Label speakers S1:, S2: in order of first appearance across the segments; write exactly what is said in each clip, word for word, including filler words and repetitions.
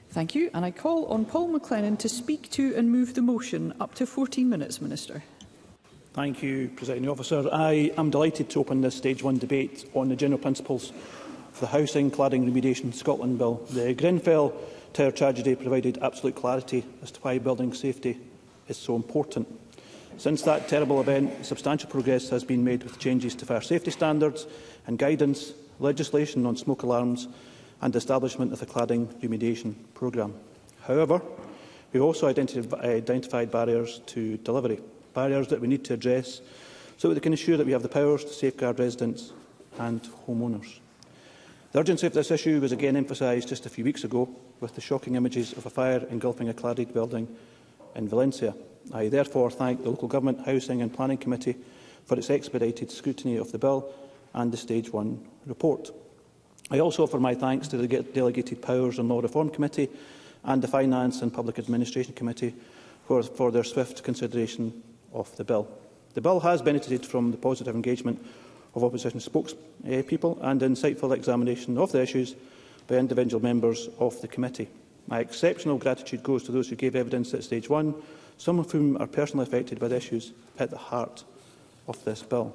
S1: Thank you. And I call on Paul McLennan to speak to and move the motion. Up to fourteen minutes, Minister.
S2: Thank you, Presiding Officer. I am delighted to open this Stage one debate on the general principles of the Housing, Cladding, Remediation Scotland Bill. The Grenfell Tower tragedy provided absolute clarity as to why building safety is so important. Since that terrible event, substantial progress has been made with changes to fire safety standards and guidance, legislation on smoke alarms and the establishment of the Cladding Remediation Programme. However, we also identified, identified barriers to delivery, barriers that we need to address so that we can ensure that we have the powers to safeguard residents and homeowners. The urgency of this issue was again emphasised just a few weeks ago with the shocking images of a fire engulfing a cladded building in Valencia. I therefore thank the Local Government, Housing and Planning Committee for its expedited scrutiny of the bill and the Stage one report. I also offer my thanks to the Delegated Powers and Law Reform Committee and the Finance and Public Administration Committee for, for their swift consideration of the bill. The bill has benefited from the positive engagement of opposition spokespeople and insightful examination of the issues by individual members of the committee. My exceptional gratitude goes to those who gave evidence at Stage one, some of whom are personally affected by the issues at the heart of this bill.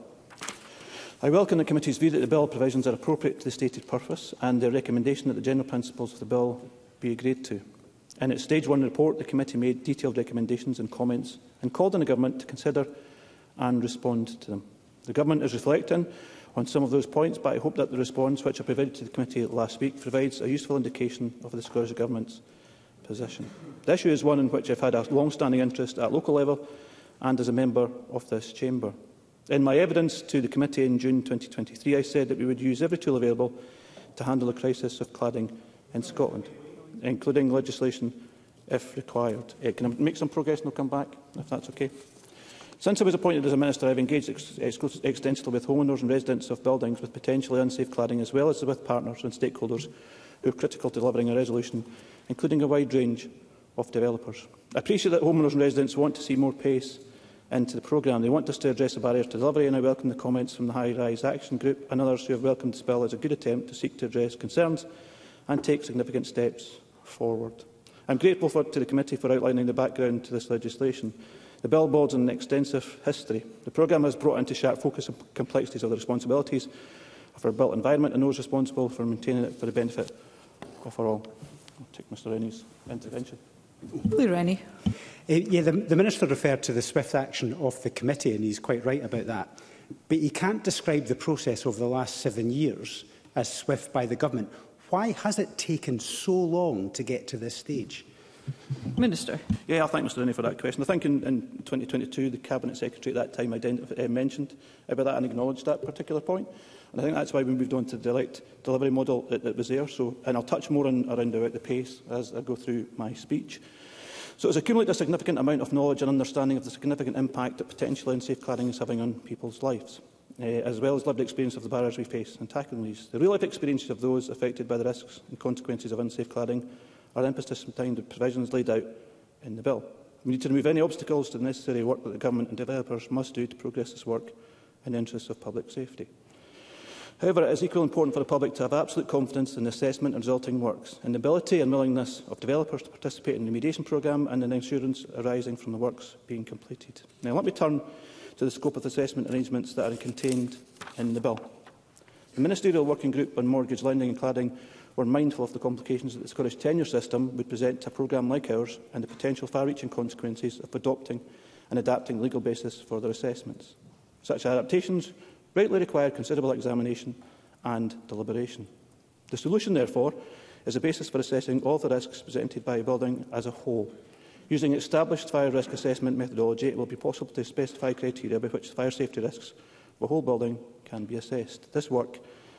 S2: I welcome the committee's view that the bill provisions are appropriate to the stated purpose and their recommendation that the general principles of the bill be agreed to. In its Stage one report, the committee made detailed recommendations and comments and called on the Government to consider and respond to them. The Government is reflecting on some of those points, but I hope that the response which I provided to the committee last week provides a useful indication of the Scottish Government's position. The issue is one in which I have had a long-standing interest at local level and as a member of this chamber. In my evidence to the committee in June twenty twenty-three, I said that we would use every tool available to handle the crisis of cladding in Scotland, including legislation if required. Uh, can I make some progress and I'll come back, if that's okay? Since I was appointed as a Minister, I have engaged ex ex extensively with homeowners and residents of buildings with potentially unsafe cladding, as well as with partners and stakeholders who are critical to delivering a resolution, including a wide range of developers. I appreciate that homeowners and residents want to see more pace into the programme. They want us to address the barriers to delivery, and I welcome the comments from the High Rise Action Group and others who have welcomed this bill as a good attempt to seek to address concerns and take significant steps forward. I am grateful for, to the committee for outlining the background to this legislation. The bill builds on an extensive history. The programme has brought into sharp focus the complexities of the responsibilities of our built environment and those responsible for maintaining it for the benefit of all. I'll take Mr Rennie's intervention.
S1: Lee Rennie.
S3: Uh, yeah, the, the Minister referred to the swift action of the committee, and he's quite right about that. But he can't describe the process over the last seven years as swift by the Government. Why has it taken so long to get to this stage?
S1: Minister.
S2: Yeah, I thank Mr Rennie for that question. I think in, in twenty twenty-two, the Cabinet Secretary at that time uh, mentioned about that and acknowledged that particular point. And I think that's why we moved on to the direct delivery model that, that was there. So, and I'll touch more on, around about the pace as I go through my speech. So it's accumulated a significant amount of knowledge and understanding of the significant impact that potentially unsafe cladding is having on people's lives, uh, as well as lived experience of the barriers we face in tackling these. The real-life experiences of those affected by the risks and consequences of unsafe cladding are emphasis behind the provisions laid out in the bill. We need to remove any obstacles to the necessary work that the Government and developers must do to progress this work in the interests of public safety. However, it is equally important for the public to have absolute confidence in the assessment and resulting works, in the ability and willingness of developers to participate in the remediation programme and in the assurance arising from the works being completed. Now, let me turn to the scope of the assessment arrangements that are contained in the bill. The Ministerial Working Group on Mortgage Lending and Cladding were mindful of the complications that the Scottish tenure system would present to a programme like ours and the potential far-reaching consequences of adopting and adapting the legal basis for their assessments. Such adaptations rightly require considerable examination and deliberation. The solution, therefore, is a basis for assessing all the risks presented by a building as a whole. Using established fire risk assessment methodology, it will be possible to specify criteria by which the fire safety risks of a whole building can be assessed. This work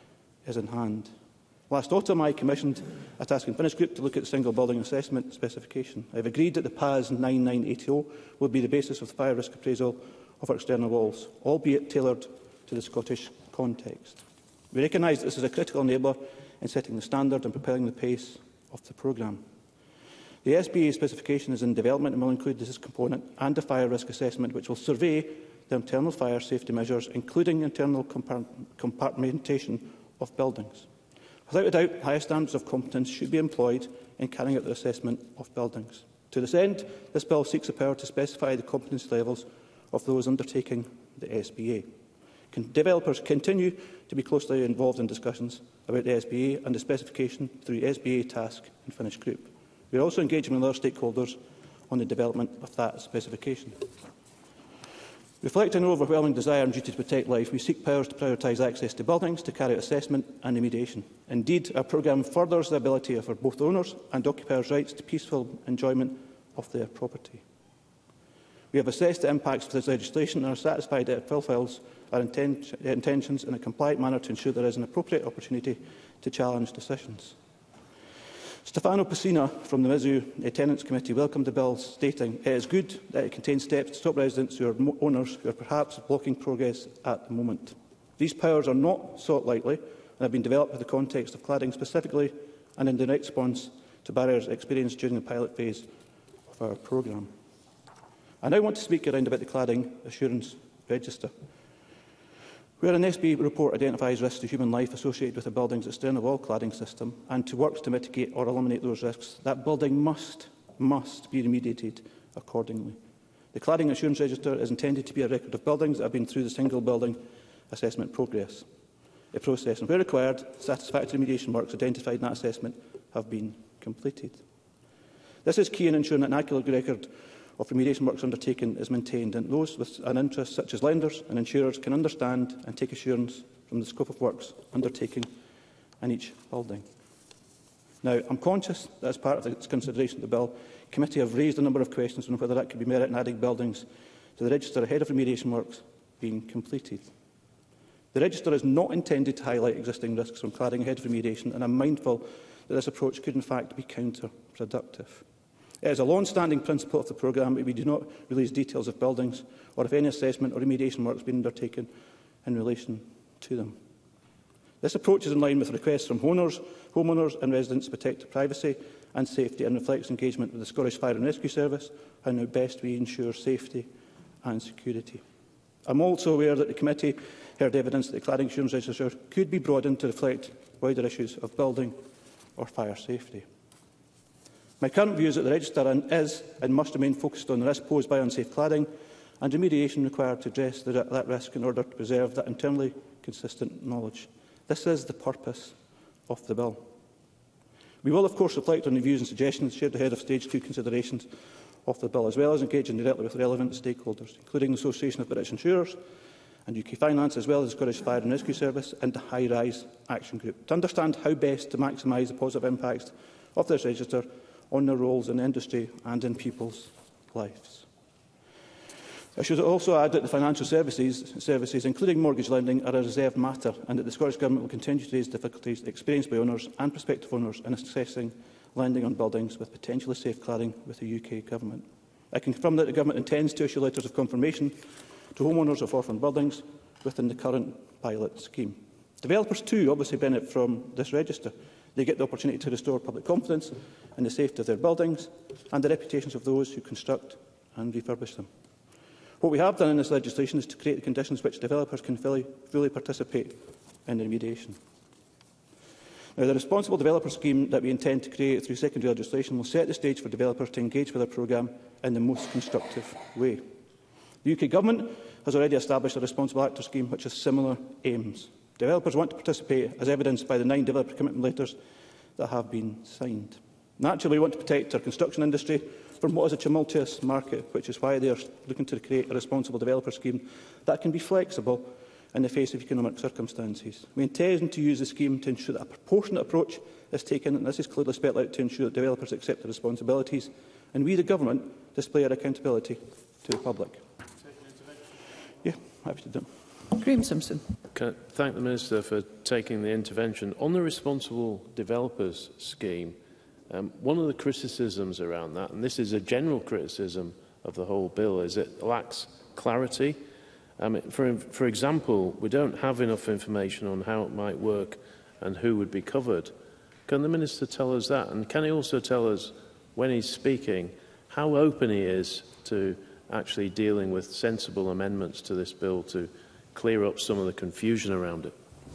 S2: is in hand. Last autumn, I commissioned a task and finish group to look at the single building assessment specification. I have agreed that the P A S nine nine eight zero will be the basis of the fire risk appraisal of our external walls, albeit tailored to the Scottish context. We recognise that this is a critical enabler in setting the standard and propelling the pace of the programme. The S B A specification is in development and will include this component and a fire risk assessment which will survey the internal fire safety measures, including internal compartmentation of buildings. Without a doubt, higher standards of competence should be employed in carrying out the assessment of buildings. To this end, this bill seeks the power to specify the competence levels of those undertaking the S B A. Can developers continue to be closely involved in discussions about the S B A and the specification through S B A task and finish group. We are also engaging with other stakeholders on the development of that specification. Reflecting an overwhelming desire and duty to protect life, we seek powers to prioritise access to buildings to carry out assessment and remediation. Indeed, our programme furthers the ability for both owners and occupiers' rights to peaceful enjoyment of their property. We have assessed the impacts of this legislation and are satisfied that it fulfils our inten intentions in a compliant manner to ensure there is an appropriate opportunity to challenge decisions. Stefano Pessina from the Mizzou Tenants Committee welcomed the bill, stating it is good that it contains steps to stop residents who are owners who are perhaps blocking progress at the moment. These powers are not sought lightly and have been developed in the context of cladding specifically and in direct response to barriers experienced during the pilot phase of our programme. I now want to speak around about the Cladding Assurance Register. Where an S B A report identifies risks to human life associated with a building's external wall cladding system and to work to mitigate or eliminate those risks, that building must, must be remediated accordingly. The Cladding Assurance Register is intended to be a record of buildings that have been through the single building assessment progress, a process, and where required, satisfactory remediation works identified in that assessment have been completed. This is key in ensuring that an accurate record of remediation works undertaken is maintained, and those with an interest, such as lenders and insurers, can understand and take assurance from the scope of works undertaken in each building. Now, I'm conscious that as part of its consideration of the bill, the committee have raised a number of questions on whether that could be merit in adding buildings to the register ahead of remediation works being completed. The register is not intended to highlight existing risks from cladding ahead of remediation, and I'm mindful that this approach could in fact be counterproductive. It is a long-standing principle of the programme that we do not release details of buildings or if any assessment or remediation work has been undertaken in relation to them. This approach is in line with requests from owners, homeowners and residents to protect their privacy and safety and reflects engagement with the Scottish Fire and Rescue Service and how best we ensure safety and security. I am also aware that the committee heard evidence that the Cladding Assurance Register could be broadened to reflect wider issues of building or fire safety. My current view is that the register is and must remain focused on the risk posed by unsafe cladding and remediation required to address the, that risk in order to preserve that internally consistent knowledge. This is the purpose of the bill. We will, of course, reflect on the views and suggestions shared ahead of Stage two considerations of the bill, as well as engaging directly with relevant stakeholders, including the Association of British Insurers and U K Finance, as well as the Scottish Fire and Rescue Service and the High Rise Action Group, to understand how best to maximise the positive impacts of this register on their roles in the industry and in people's lives. I should also add that the financial services, services, including mortgage lending, are a reserved matter and that the Scottish Government will continue to raise difficulties experienced by owners and prospective owners in assessing lending on buildings with potentially safe cladding with the U K Government. I confirm that the Government intends to issue letters of confirmation to homeowners of orphan buildings within the current pilot scheme. Developers too obviously benefit from this register. They get the opportunity to restore public confidence in the safety of their buildings and the reputations of those who construct and refurbish them. What we have done in this legislation is to create the conditions which developers can fully, fully participate in the remediation. Now, the Responsible Developer Scheme that we intend to create through secondary legislation will set the stage for developers to engage with our programme in the most constructive way. The U K Government has already established a Responsible Actor Scheme which has similar aims. Developers want to participate, as evidenced by the nine developer commitment letters that have been signed. Naturally, we want to protect our construction industry from what is a tumultuous market, which is why they are looking to create a responsible developer scheme that can be flexible in the face of economic circumstances. We intend to use the scheme to ensure that a proportionate approach is taken, and this is clearly spelled out to ensure that developers accept their responsibilities, and we, the Government, display our accountability to the public. Yeah, happy to do it.
S1: Graham Simpson.
S4: Can I thank the Minister for taking the intervention. On the Responsible Developers Scheme, um, one of the criticisms around that, and this is a general criticism of the whole bill, is it lacks clarity. Um, for, for example, we don't have enough information on how it might work and who would be covered. Can the Minister tell us that? And can he also tell us, when he's speaking, how open he is to actually dealing with sensible amendments to this bill to clear up some of the confusion around it?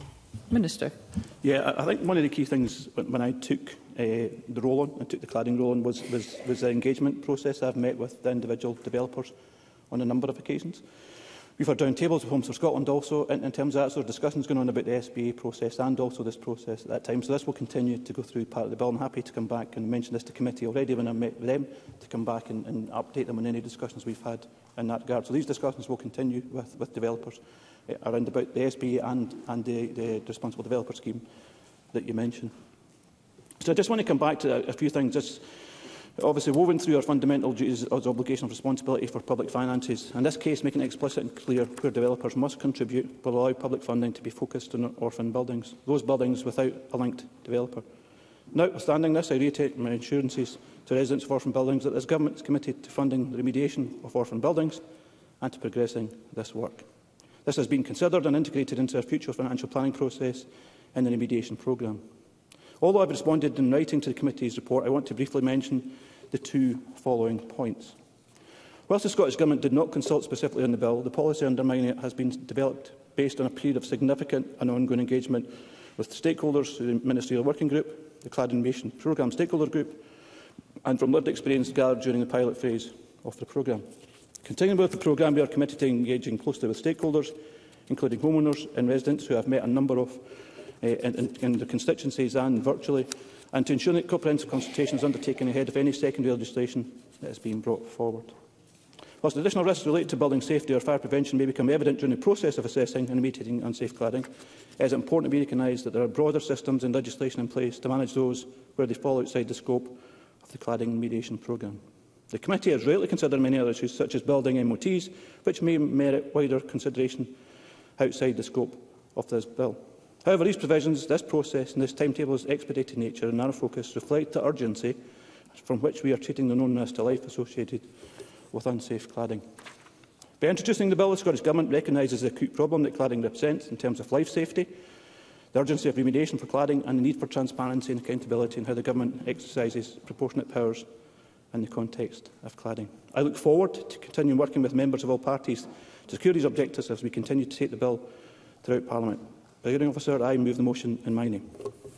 S1: Minister.
S2: Yeah, I I think one of the key things when when I took uh, the role on, I took the cladding role on, was, was, was the engagement process. I've met with the individual developers on a number of occasions. We've had round tables with Homes for Scotland also, in, in terms of that sort of discussions going on about the S B A process and also this process at that time. So this will continue to go through part of the bill. I'm happy to come back and mention this to committee already when I met with them, to come back and, and update them on any discussions we've had in that regard. So these discussions will continue with, with developers uh, around about the S B A and, and the, the Responsible Developer Scheme that you mentioned. So I just want to come back to a, a few things. Just obviously woven through our fundamental duties as obligation of responsibility for public finances. In this case, making it explicit and clear where developers must contribute will allow public funding to be focused on orphan buildings, those buildings without a linked developer. Notwithstanding this, I reiterate my assurances to residents of orphan buildings that this Government is committed to funding the remediation of orphan buildings and to progressing this work. This has been considered and integrated into our future financial planning process in the remediation programme. Although I have responded in writing to the committee's report, I want to briefly mention the two following points. Whilst the Scottish Government did not consult specifically on the bill, the policy undermining it has been developed based on a period of significant and ongoing engagement with stakeholders through the Ministerial Working Group, the Cladding Remediation Programme Stakeholder Group, and from lived experience gathered during the pilot phase of the programme. Continuing with the programme, we are committed to engaging closely with stakeholders, including homeowners and residents who have met a number of uh, in, in, in their constituencies and virtually, and to ensure that comprehensive consultation is undertaken ahead of any secondary legislation that is being brought forward. Whilst additional risks related to building safety or fire prevention may become evident during the process of assessing and remediating unsafe cladding, it is important to be recognised that there are broader systems and legislation in place to manage those where they fall outside the scope of the cladding remediation programme. The committee has rightly considered many other issues, such as building M O Ts, which may merit wider consideration outside the scope of this bill. However, these provisions, this process and this timetable's expedited nature and narrow focus reflect the urgency from which we are treating the known risk to life associated with unsafe cladding. By introducing the bill, the Scottish Government recognises the acute problem that cladding represents in terms of life safety, the urgency of remediation for cladding and the need for transparency and accountability in how the Government exercises proportionate powers in the context of cladding. I look forward to continuing working with members of all parties to secure these objectives as we continue to take the bill throughout Parliament. Presiding Officer, I move the motion in my name.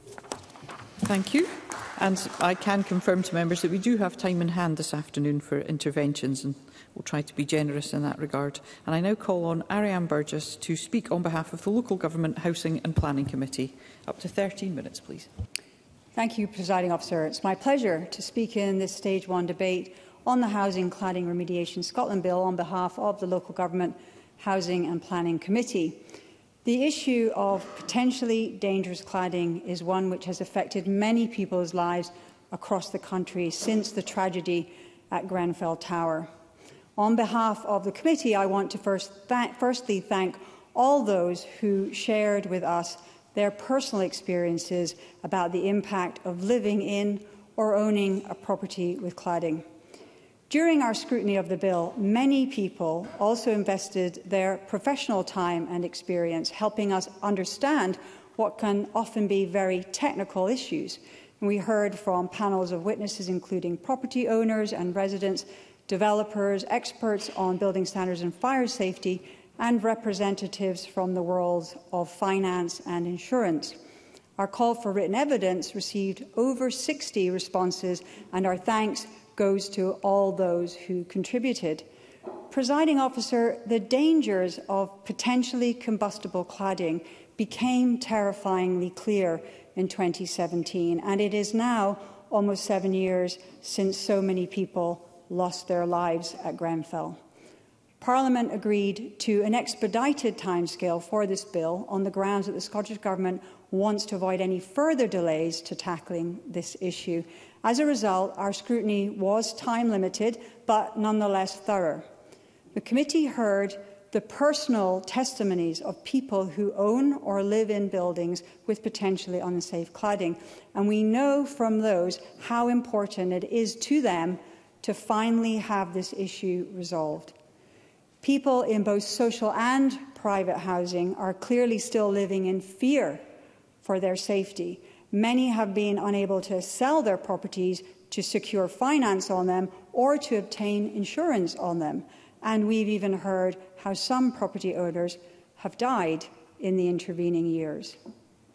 S1: Thank you. And I can confirm to members that we do have time in hand this afternoon for interventions, and we'll try to be generous in that regard. And I now call on Ariane Burgess to speak on behalf of the Local Government Housing and Planning Committee. Up to thirteen minutes, please.
S5: Thank you, Presiding Officer. It's my pleasure to speak in this Stage one debate on the Housing Cladding Remediation Scotland Bill on behalf of the Local Government Housing and Planning Committee. The issue of potentially dangerous cladding is one which has affected many people's lives across the country since the tragedy at Grenfell Tower. On behalf of the committee, I want to first th- firstly thank all those who shared with us their personal experiences about the impact of living in or owning a property with cladding. During our scrutiny of the bill, many people also invested their professional time and experience helping us understand what can often be very technical issues. And we heard from panels of witnesses, including property owners and residents, developers, experts on building standards and fire safety, and representatives from the worlds of finance and insurance. Our call for written evidence received over sixty responses, and our thanks goes to all those who contributed. Presiding Officer, the dangers of potentially combustible cladding became terrifyingly clear in twenty seventeen, and it is now almost seven years since so many people lost their lives at Grenfell. Parliament agreed to an expedited timescale for this bill on the grounds that the Scottish Government wants to avoid any further delays to tackling this issue. As a result, our scrutiny was time-limited, but nonetheless thorough. The committee heard the personal testimonies of people who own or live in buildings with potentially unsafe cladding, and we know from those how important it is to them to finally have this issue resolved. People in both social and private housing are clearly still living in fear for their safety. Many have been unable to sell their properties to secure finance on them or to obtain insurance on them. And we've even heard how some property owners have died in the intervening years.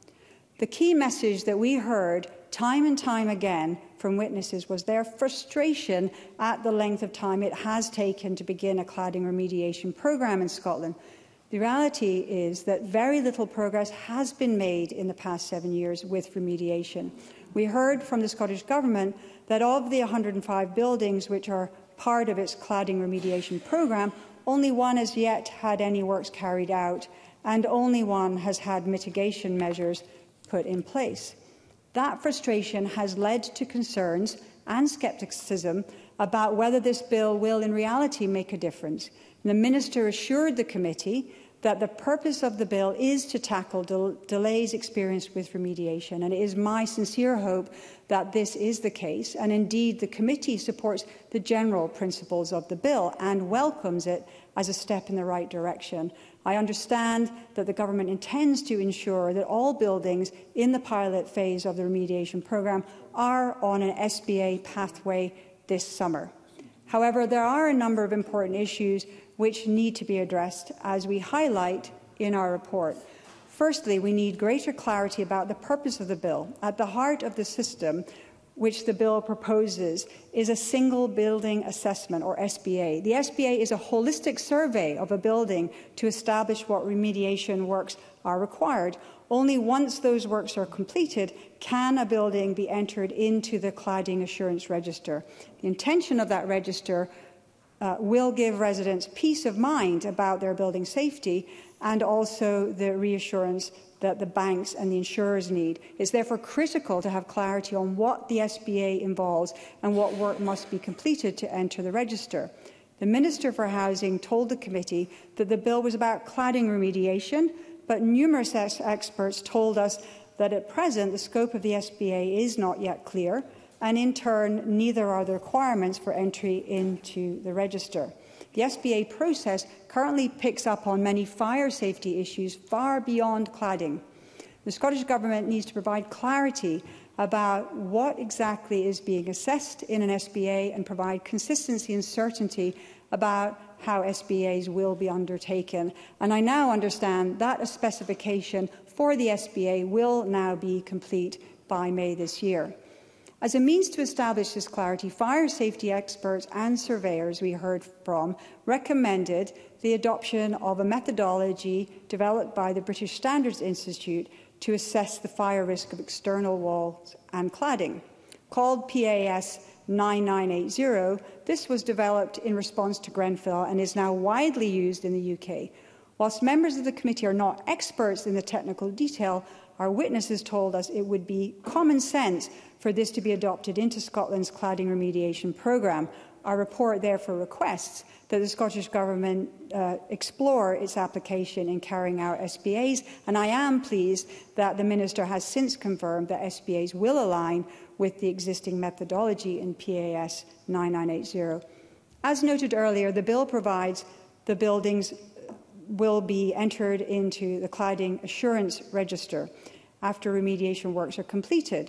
S5: The key message that we heard time and time again from witnesses was their frustration at the length of time it has taken to begin a cladding remediation programme in Scotland. The reality is that very little progress has been made in the past seven years with remediation. We heard from the Scottish Government that of the one hundred and five buildings which are part of its cladding remediation programme, only one has yet had any works carried out, and only one has had mitigation measures put in place. That frustration has led to concerns and scepticism about whether this bill will in reality make a difference. And the Minister assured the committee that the purpose of the bill is to tackle del delays experienced with remediation, and it is my sincere hope that this is the case, and indeed the committee supports the general principles of the bill and welcomes it as a step in the right direction. I understand that the Government intends to ensure that all buildings in the pilot phase of the remediation programme are on an S B A pathway this summer. However, there are a number of important issues which need to be addressed, as we highlight in our report. Firstly, we need greater clarity about the purpose of the bill. At the heart of the system which the bill proposes is a single building assessment, or S B A. The S B A is a holistic survey of a building to establish what remediation works are required. Only once those works are completed can a building be entered into the Cladding Assurance Register. The intention of that register uh, will give residents peace of mind about their building safety and also the reassurance that the banks and the insurers need. It's therefore critical to have clarity on what the S B A involves and what work must be completed to enter the register. The Minister for Housing told the committee that the bill was about cladding remediation, but numerous ex experts told us that at present the scope of the S B A is not yet clear, and in turn neither are the requirements for entry into the register. The S B A process currently picks up on many fire safety issues far beyond cladding. The Scottish Government needs to provide clarity about what exactly is being assessed in an S B A and provide consistency and certainty about how S B As will be undertaken. And I now understand that a specification for the S B A will now be complete by May this year. As a means to establish this clarity, fire safety experts and surveyors we heard from recommended the adoption of a methodology developed by the British Standards Institute to assess the fire risk of external walls and cladding. Called P A S nine nine eight zero, this was developed in response to Grenfell and is now widely used in the U K. Whilst members of the committee are not experts in the technical detail, our witnesses told us it would be common sense for this to be adopted into Scotland's cladding remediation programme. Our report therefore requests that the Scottish Government uh, explore its application in carrying out S B As, and I am pleased that the Minister has since confirmed that S B As will align with the existing methodology in P A S nine nine eight zero. As noted earlier, the bill provides the buildings will be entered into the Cladding Assurance Register after remediation works are completed.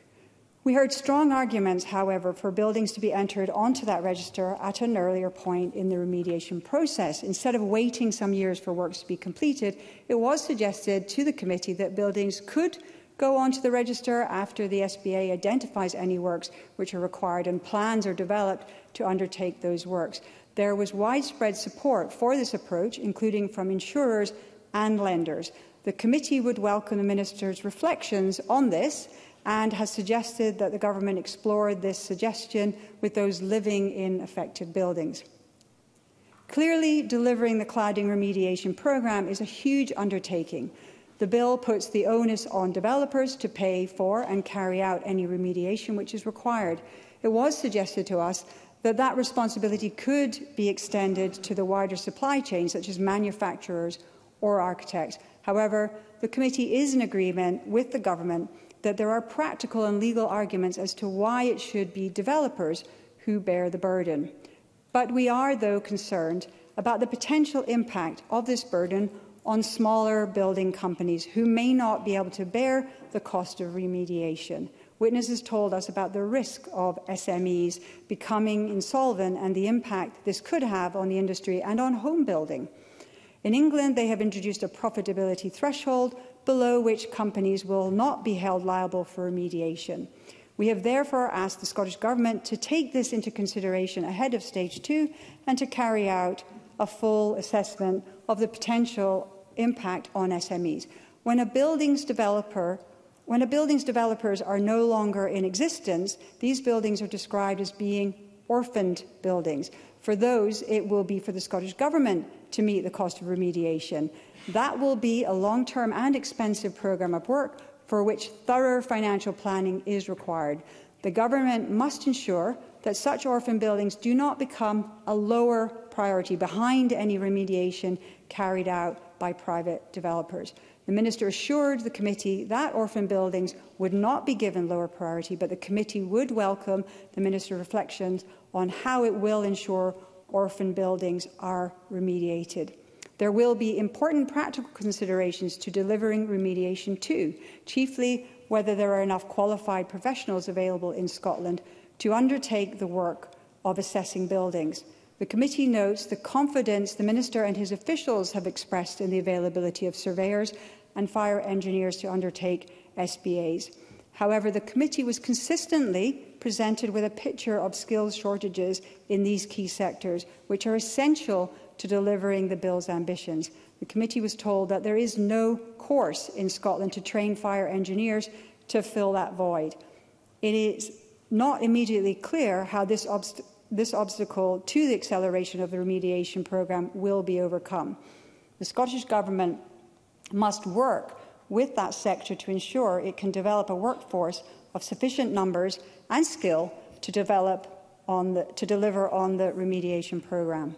S5: We heard strong arguments, however, for buildings to be entered onto that register at an earlier point in the remediation process. Instead of waiting some years for works to be completed, it was suggested to the committee that buildings could go onto the register after the S B A identifies any works which are required and plans are developed to undertake those works. There was widespread support for this approach, including from insurers and lenders. The committee would welcome the Minister's reflections on this and has suggested that the Government explore this suggestion with those living in affected buildings. Clearly, delivering the cladding remediation programme is a huge undertaking. The bill puts the onus on developers to pay for and carry out any remediation which is required. It was suggested to us that that responsibility could be extended to the wider supply chain, such as manufacturers or architects. However, the committee is in agreement with the Government that there are practical and legal arguments as to why it should be developers who bear the burden. But we are, though, concerned about the potential impact of this burden on smaller building companies who may not be able to bear the cost of remediation. Witnesses told us about the risk of S M Es becoming insolvent and the impact this could have on the industry and on home building. In England, they have introduced a profitability threshold, below which companies will not be held liable for remediation. We have therefore asked the Scottish Government to take this into consideration ahead of Stage two and to carry out a full assessment of the potential impact on S M Es. When a building's developer When a building's developers are no longer in existence, these buildings are described as being orphaned buildings. For those, it will be for the Scottish Government to meet the cost of remediation. That will be a long-term and expensive programme of work for which thorough financial planning is required. The Government must ensure that such orphan buildings do not become a lower priority behind any remediation carried out by private developers. The Minister assured the committee that orphan buildings would not be given lower priority, but the committee would welcome the Minister's reflections on how it will ensure orphan buildings are remediated. There will be important practical considerations to delivering remediation too, chiefly whether there are enough qualified professionals available in Scotland to undertake the work of assessing buildings. The committee notes the confidence the Minister and his officials have expressed in the availability of surveyors and fire engineers to undertake S B As. However, the committee was consistently presented with a picture of skills shortages in these key sectors, which are essential to delivering the bill's ambitions. The committee was told that there is no course in Scotland to train fire engineers to fill that void. It is not immediately clear how this obstacle This obstacle to the acceleration of the remediation programme will be overcome. The Scottish Government must work with that sector to ensure it can develop a workforce of sufficient numbers and skill to, develop on the, to deliver on the remediation programme.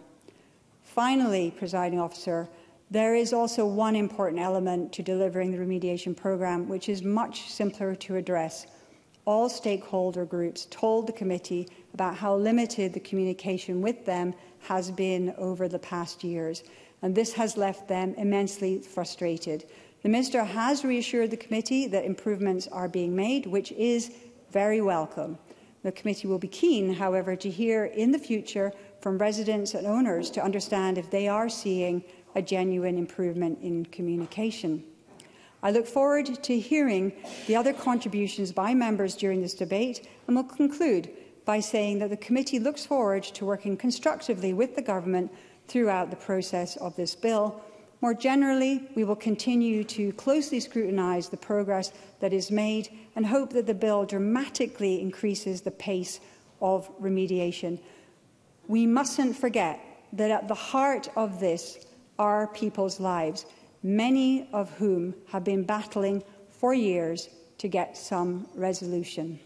S5: Finally, Presiding Officer, there is also one important element to delivering the remediation programme which is much simpler to address. All stakeholder groups told the committee about how limited the communication with them has been over the past years, and this has left them immensely frustrated. The Minister has reassured the committee that improvements are being made, which is very welcome. The committee will be keen, however, to hear in the future from residents and owners to understand if they are seeing a genuine improvement in communication. I look forward to hearing the other contributions by members during this debate and will conclude by saying that the committee looks forward to working constructively with the Government throughout the process of this bill. More generally, we will continue to closely scrutinise the progress that is made and hope that the bill dramatically increases the pace of remediation. We mustn't forget that at the heart of this are people's lives, many of whom have been battling for years to get some resolution.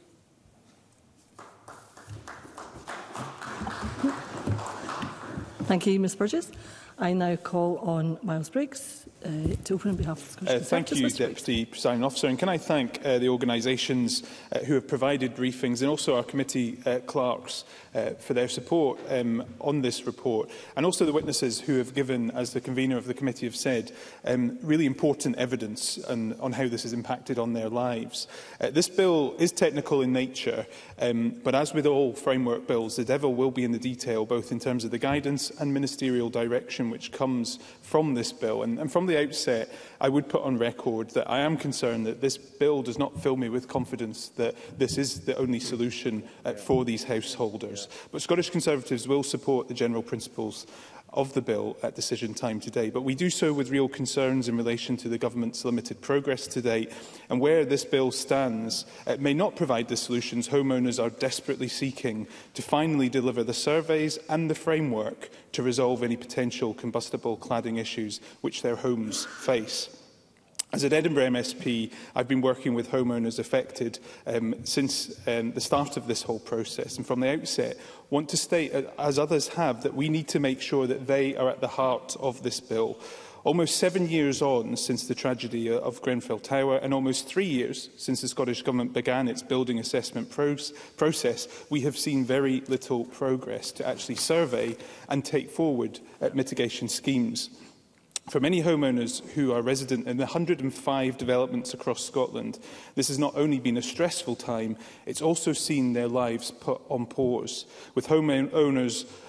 S6: Thank you, Ms Burgess. I now call on Miles Briggs uh, to open on behalf of the Scottish
S7: uh, Thank you,
S6: Mister
S7: Deputy Presiding Officer. And can I thank uh, the organisations uh, who have provided briefings and also our committee uh, clerks uh, for their support um, on this report, and also the witnesses who have given, as the convener of the committee have said, um, really important evidence on, on how this has impacted on their lives. Uh, this bill is technical in nature, um, but as with all framework bills, the devil will be in the detail, both in terms of the guidance and ministerial direction which comes from this bill. And, and from the outset, I would put on record that I am concerned that this bill does not fill me with confidence that this is the only solution uh, for these householders. But Scottish Conservatives will support the general principles of the bill at decision time today, but we do so with real concerns in relation to the Government's limited progress to date, and where this bill stands, it may not provide the solutions homeowners are desperately seeking to finally deliver the surveys and the framework to resolve any potential combustible cladding issues which their homes face. As an Edinburgh M S P, I've been working with homeowners affected um, since um, the start of this whole process, and from the outset want to state, uh, as others have, that we need to make sure that they are at the heart of this bill. Almost seven years on since the tragedy of Grenfell Tower, and almost three years since the Scottish Government began its building assessment process, we have seen very little progress to actually survey and take forward uh, mitigation schemes. For many homeowners who are resident in the one hundred and five developments across Scotland, this has not only been a stressful time, it's also seen their lives put on pause, with homeowners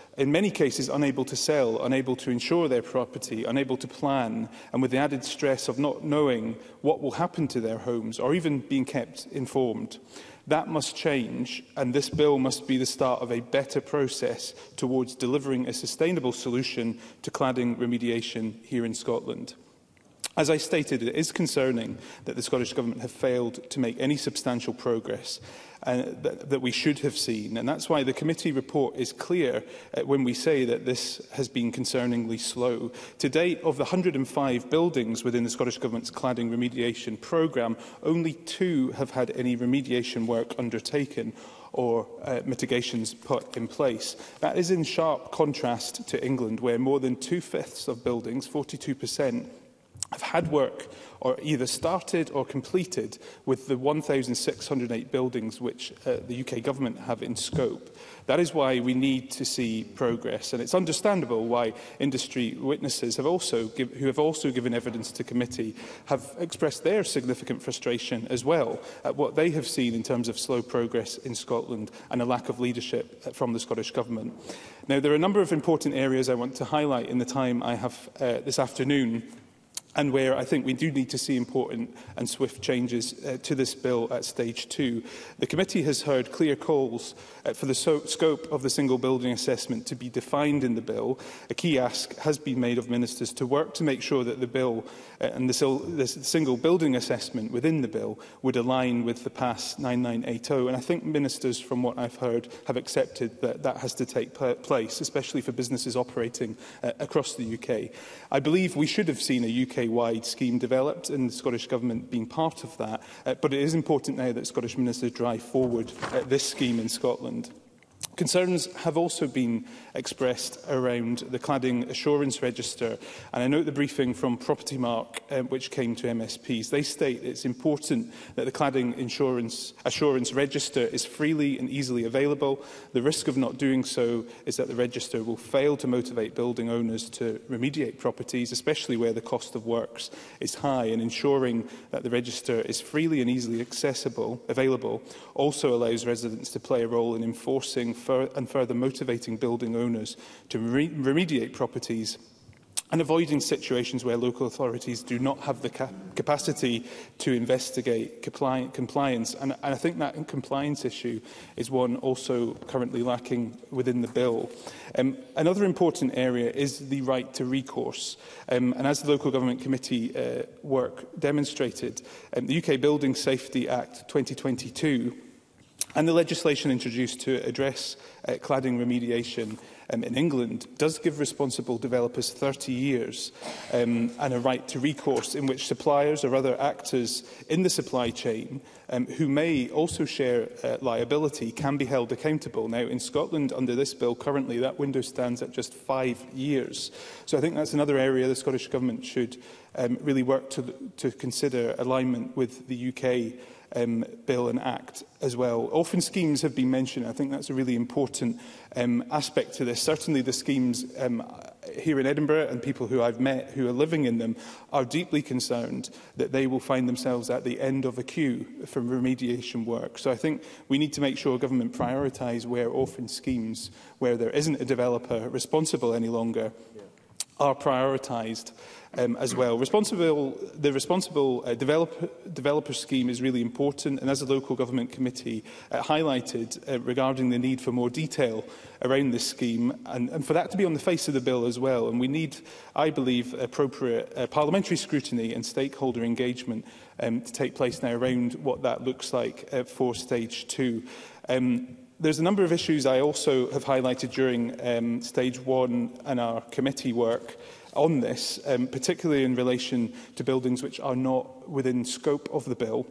S7: in many cases unable to sell, unable to insure their property, unable to plan, and with the added stress of not knowing what will happen to their homes or even being kept informed. That must change, and this bill must be the start of a better process towards delivering a sustainable solution to cladding remediation here in Scotland. As I stated, it is concerning that the Scottish Government have failed to make any substantial progress uh, that, that we should have seen. And that's why the committee report is clear uh, when we say that this has been concerningly slow. To date, of the one hundred and five buildings within the Scottish Government's cladding remediation programme, only two have had any remediation work undertaken or uh, mitigations put in place. That is in sharp contrast to England, where more than two-fifths of buildings, forty-two percent, have had work or either started or completed with the one thousand six hundred and eight buildings which uh, the U K Government have in scope. That is why we need to see progress, and it's understandable why industry witnesses have also give, who have also given evidence to committee have expressed their significant frustration as well at what they have seen in terms of slow progress in Scotland and a lack of leadership from the Scottish Government. Now, there are a number of important areas I want to highlight in the time I have uh, this afternoon, and where I think we do need to see important and swift changes uh, to this bill at stage two. The committee has heard clear calls uh, for the so scope of the single building assessment to be defined in the bill. A key ask has been made of ministers to work to make sure that the bill uh, and the, the single building assessment within the bill would align with the P A S nine nine eight zero. And I think ministers, from what I've heard, have accepted that that has to take place, especially for businesses operating uh, across the U K. I believe we should have seen a U K wide scheme developed, and the Scottish Government being part of that. Uh, but it is important now that Scottish ministers drive forward uh, this scheme in Scotland. Concerns have also been expressed around the cladding assurance register, and I note the briefing from Property Mark, um, which came to M S Ps. They state it's important that the cladding insurance assurance register is freely and easily available. The risk of not doing so is that the register will fail to motivate building owners to remediate properties, especially where the cost of works is high, and ensuring that the register is freely and easily accessible, available, also allows residents to play a role in enforcing and further motivating building owners to re remediate properties and avoiding situations where local authorities do not have the cap capacity to investigate compli compliance. And, and I think that compliance issue is one also currently lacking within the bill. Um, another important area is the right to recourse. Um, and as the Local Government Committee uh, work demonstrated, um, the U K Building Safety Act twenty twenty-two and the legislation introduced to address uh, cladding remediation um, in England does give responsible developers thirty years um, and a right to recourse in which suppliers or other actors in the supply chain um, who may also share uh, liability can be held accountable. Now, in Scotland, under this bill, currently that window stands at just five years. So I think that's another area the Scottish Government should um, really work to, to consider alignment with the U K Um, bill and act as well. Orphan schemes have been mentioned. I think that's a really important um, aspect to this. Certainly the schemes um, here in Edinburgh and people who I've met who are living in them are deeply concerned that they will find themselves at the end of a queue for remediation work. So I think we need to make sure government prioritise where orphan schemes, where there isn't a developer responsible any longer, are prioritised. Um, as well. Responsible, the responsible uh, developer, developer scheme is really important, and as a local government committee uh, highlighted uh, regarding the need for more detail around this scheme, and, and for that to be on the face of the bill as well. And we need, I believe, appropriate uh, parliamentary scrutiny and stakeholder engagement um, to take place now around what that looks like uh, for stage two. Um, There's a number of issues I also have highlighted during um, stage one and our committee work on this, um, particularly in relation to buildings which are not within scope of the bill.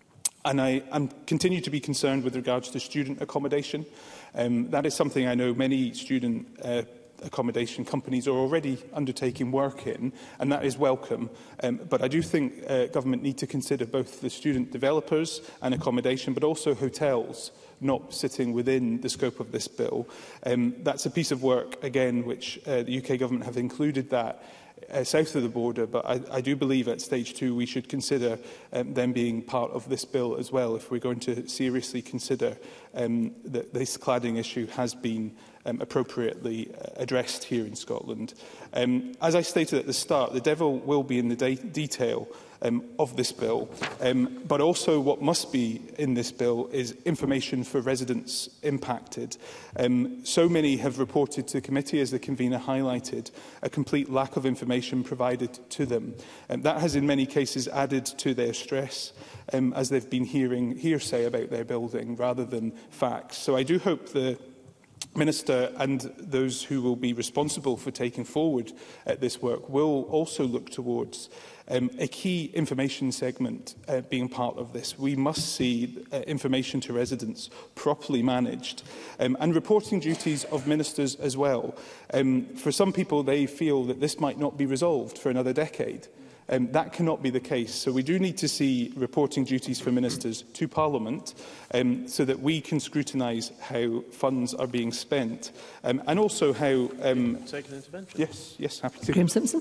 S7: And I am, continue to be concerned with regards to student accommodation. Um, that is something I know many student uh, accommodation companies are already undertaking work in, and that is welcome. Um, but I do think uh, government need to consider both the student developers and accommodation, but also hotels not sitting within the scope of this bill. Um, that's a piece of work, again, which uh, the U K Government have included that uh, south of the border, but I, I do believe at stage two we should consider um, them being part of this bill as well if we're going to seriously consider um, that this cladding issue has been um, appropriately uh, addressed here in Scotland. Um, as I stated at the start, the devil will be in the de detail Um, of this bill, um, but also what must be in this bill is information for residents impacted. Um, so many have reported to committee, as the convener highlighted, a complete lack of information provided to them. Um, that has in many cases added to their stress, um, as they've been hearing hearsay about their building rather than facts. So I do hope the Minister and those who will be responsible for taking forward uh, this work will also look towards um, a key information segment uh, being part of this. We must see uh, information to residents properly managed, um, and reporting duties of ministers as well. Um, for some people, they feel that this might not be resolved for another decade. Um, that cannot be the case. So we do need to see reporting duties for ministers to Parliament, um, so that we can scrutinise how funds are being spent, um, and also how... Um,
S4: Take an intervention?
S7: Yes, yes, happy to.
S6: Graham Simpson.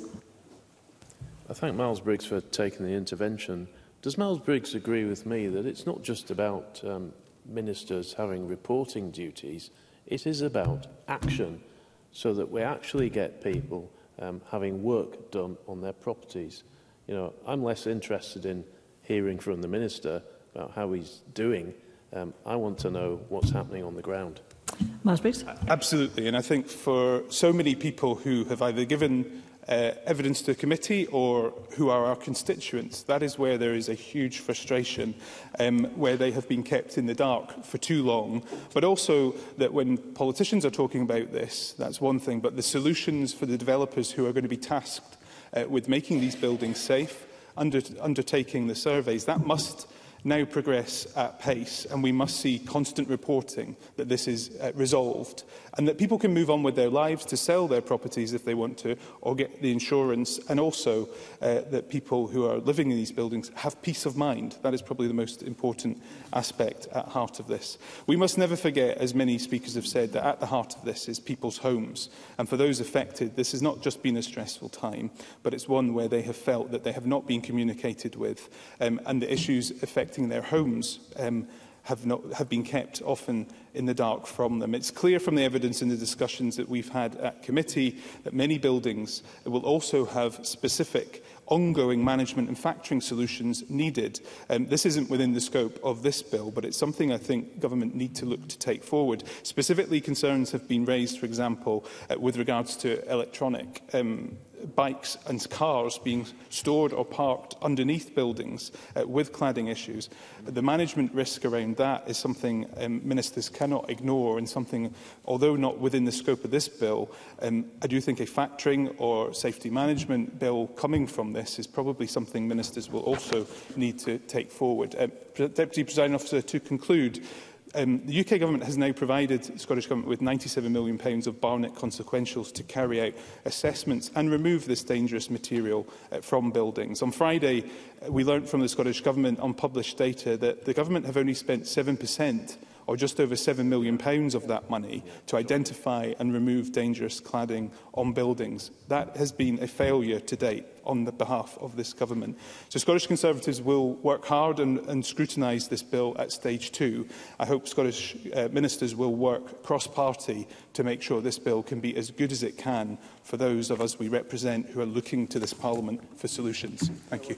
S4: I thank Miles Briggs for taking the intervention. Does Miles Briggs agree with me that it's not just about um, ministers having reporting duties, it is about action, so that we actually get people um, having work done on their properties? You know, I'm less interested in hearing from the Minister about how he's doing. Um, I want to know what's happening on the ground.
S6: Miles Briggs.
S7: Absolutely, and I think for so many people who have either given uh, evidence to the committee or who are our constituents, that is where there is a huge frustration, um, where they have been kept in the dark for too long. But also that when politicians are talking about this, that's one thing, but the solutions for the developers who are going to be tasked Uh, with making these buildings safe, under, undertaking the surveys, that must now progress at pace, and we must see constant reporting that this is uh, resolved, and that people can move on with their lives to sell their properties if they want to, or get the insurance, and also uh, that people who are living in these buildings have peace of mind. That is probably the most important aspect at heart of this. We must never forget, as many speakers have said, that at the heart of this is people's homes, and for those affected, this has not just been a stressful time, but it's one where they have felt that they have not been communicated with, um, and the issues affecting their homes um, have, not, have been kept often in the dark from them. It's clear from the evidence in the discussions that we've had at committee that many buildings will also have specific ongoing management and factoring solutions needed. Um, this isn't within the scope of this bill, but it's something I think government need to look to take forward. Specifically, concerns have been raised, for example, uh, with regards to electronic um, bikes and cars being stored or parked underneath buildings uh, with cladding issues. The management risk around that is something um, ministers cannot ignore, and something, although not within the scope of this bill, um, I do think a factoring or safety management bill coming from this is probably something ministers will also need to take forward. Uh, Deputy Presiding Officer, to conclude, Um, the U K Government has now provided the Scottish Government with ninety-seven million pounds of Barnett consequentials to carry out assessments and remove this dangerous material uh, from buildings. On Friday, uh, we learnt from the Scottish Government on published data that the Government have only spent seven percent, or just over seven million pounds of that money, to identify and remove dangerous cladding on buildings. That has been a failure to date on the behalf of this Government. So Scottish Conservatives will work hard and, and scrutinise this bill at stage two. I hope Scottish uh, ministers will work cross-party to make sure this bill can be as good as it can for those of us we represent who are looking to this Parliament for solutions. Thank you.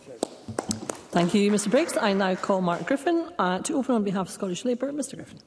S6: Thank you, Mr Briggs. I now call Mark Griffin uh, to open on behalf of Scottish Labour. Mr Griffin.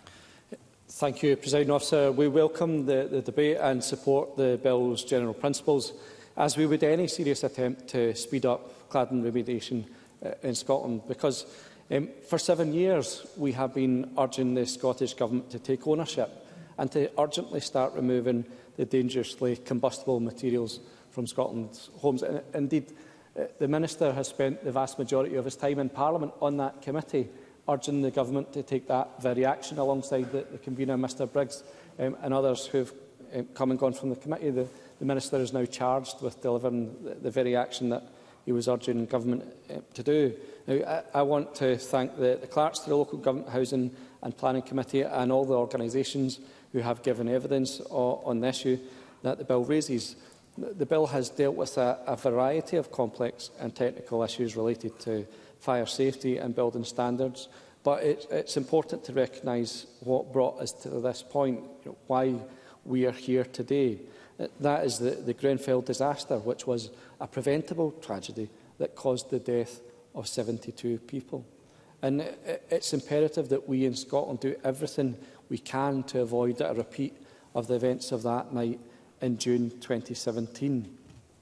S8: Thank you, Presiding Officer. We welcome the, the debate and support the bill's general principles, as we would any serious attempt to speed up cladding remediation uh, in Scotland, because um, for seven years we have been urging the Scottish Government to take ownership and to urgently start removing the dangerously combustible materials from Scotland's homes. And, indeed, uh, the Minister has spent the vast majority of his time in Parliament on that committee, urging the Government to take that very action, alongside the, the convener, Mr Briggs, um, and others who have um, come and gone from the committee. The, the Minister is now charged with delivering the, the very action that he was urging Government uh, to do. Now, I, I want to thank the, the clerks to the Local Government Housing and Planning Committee and all the organisations who have given evidence o, on the issue that the bill raises. The, the bill has dealt with a, a variety of complex and technical issues related to fire safety and building standards, but it, it's important to recognise what brought us to this point, you know, why we are here today. That is the, the Grenfell disaster, which was a preventable tragedy that caused the death of seventy-two people. And it's imperative that we in Scotland do everything we can to avoid a repeat of the events of that night in June twenty seventeen.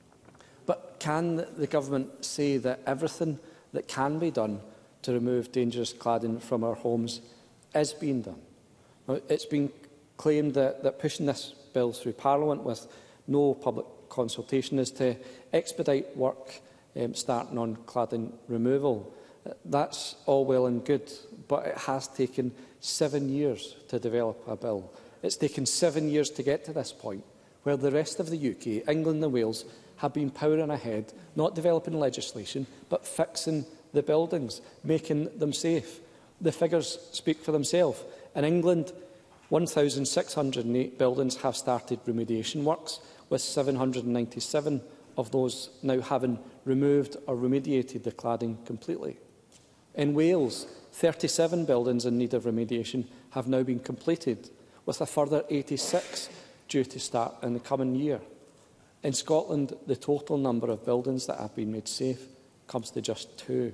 S8: But can the government say that everything that can be done to remove dangerous cladding from our homes is being done? It's been claimed that, that pushing this bill through Parliament with no public consultation is to expedite work um, starting on cladding removal. That's all well and good, but it has taken seven years to develop a bill. It's taken seven years to get to this point, where the rest of the U K, England and Wales, have been powering ahead, not developing legislation, but fixing the buildings, making them safe. The figures speak for themselves. In England, one thousand six hundred and eight buildings have started remediation works, with seven hundred and ninety-seven of those now having removed or remediated the cladding completely. In Wales, thirty-seven buildings in need of remediation have now been completed, with a further eighty-six due to start in the coming year. In Scotland, the total number of buildings that have been made safe comes to just two.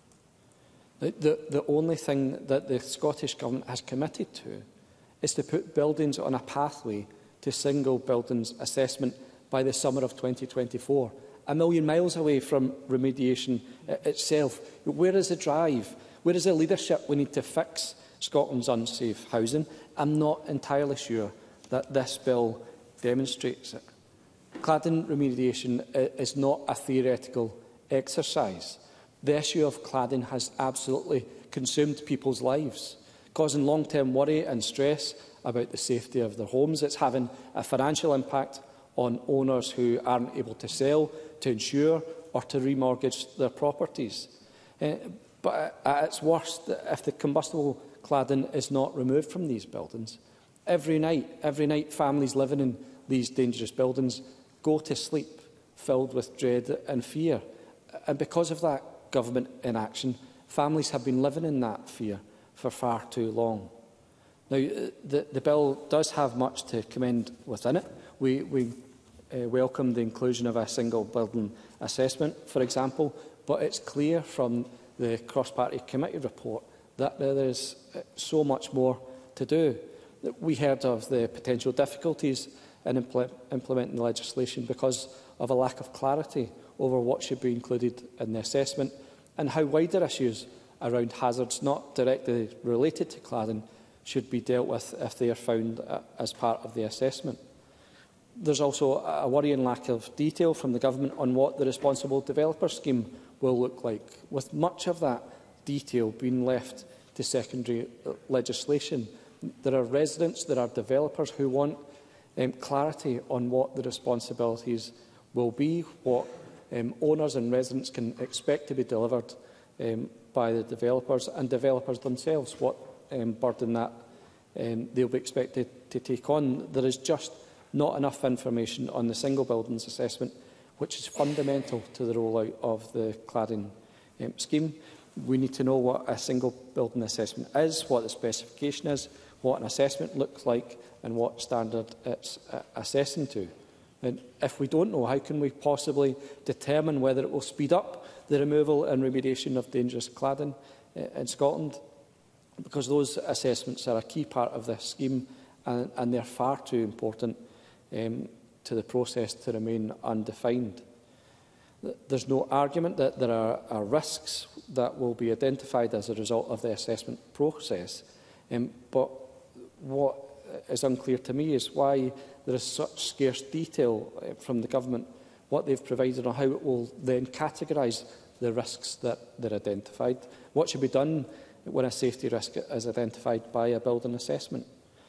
S8: The, the, the only thing that the Scottish Government has committed to is to put buildings on a pathway to single buildings assessment by the summer of twenty twenty-four, a million miles away from remediation itself. Where is the drive? Where is the leadership we need to fix Scotland's unsafe housing? I'm not entirely sure that this bill demonstrates it. Cladding remediation is not a theoretical exercise. The issue of cladding has absolutely consumed people's lives, causing long-term worry and stress about the safety of their homes. It's having a financial impact on owners who aren't able to sell, to insure or to remortgage their properties. Uh, but at its worst, if the combustible cladding is not removed from these buildings, every night, every night families living in these dangerous buildings go to sleep filled with dread and fear. And because of that government inaction, families have been living in that fear for far too long. Now, the, the bill does have much to commend within it. We, we uh, welcome the inclusion of a single building assessment, for example, but it's clear from the cross-party committee report that there is so much more to do. We heard of the potential difficulties in impl implementing the legislation because of a lack of clarity over what should be included in the assessment and how wider issues around hazards not directly related to cladding should be dealt with if they are found uh, as part of the assessment. There's also a worrying lack of detail from the government on what the responsible developer scheme will look like, with much of that detail being left to secondary legislation. There are residents, there are developers who want um, clarity on what the responsibilities will be, what um, owners and residents can expect to be delivered um, by the developers, and developers themselves, what um, burden that um, they'll be expected to take on. There is just not enough information on the single buildings assessment, which is fundamental to the rollout of the cladding um, scheme. We need to know what a single building assessment is, what the specification is, what an assessment looks like, and what standard it's uh, assessing to. And if we don't know, how can we possibly determine whether it will speed up the removal and remediation of dangerous cladding uh, in Scotland? Because those assessments are a key part of this scheme, and, and they're far too important um, to the process to remain undefined. There's no argument that there are, are risks that will be identified as a result of the assessment process, um, but what is unclear to me is why there is such scarce detail uh, from the government, what they've provided on how it will then categorise the risks that they're identified. What should be done when a safety risk is identified by a building assessment?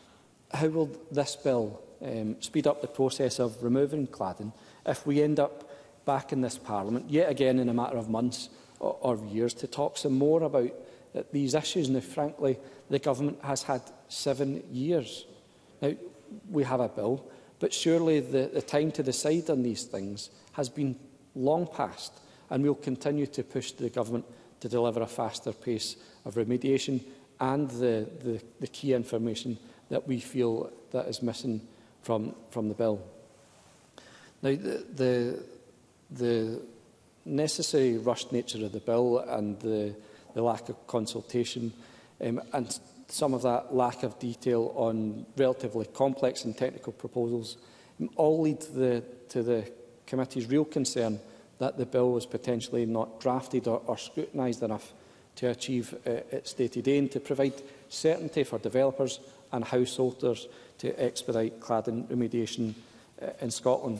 S8: How will this bill um, speed up the process of removing cladding if we end up back in this Parliament, yet again in a matter of months or, or years, to talk some more about uh, these issues? Now, frankly, the government has had seven years. Now, we have a bill, but surely the, the time to decide on these things has been long past, and we'll continue to push the government to deliver a faster pace of remediation and the, the, the key information that we feel that is missing from, from the bill. Now, the, the, the necessary rushed nature of the bill and the, the lack of consultation um, and some of that lack of detail on relatively complex and technical proposals um, all lead to the, to the committee's real concern that the bill was potentially not drafted or, or scrutinised enough to achieve uh, its stated aim to provide certainty for developers and householders to expedite cladding remediation uh, in Scotland.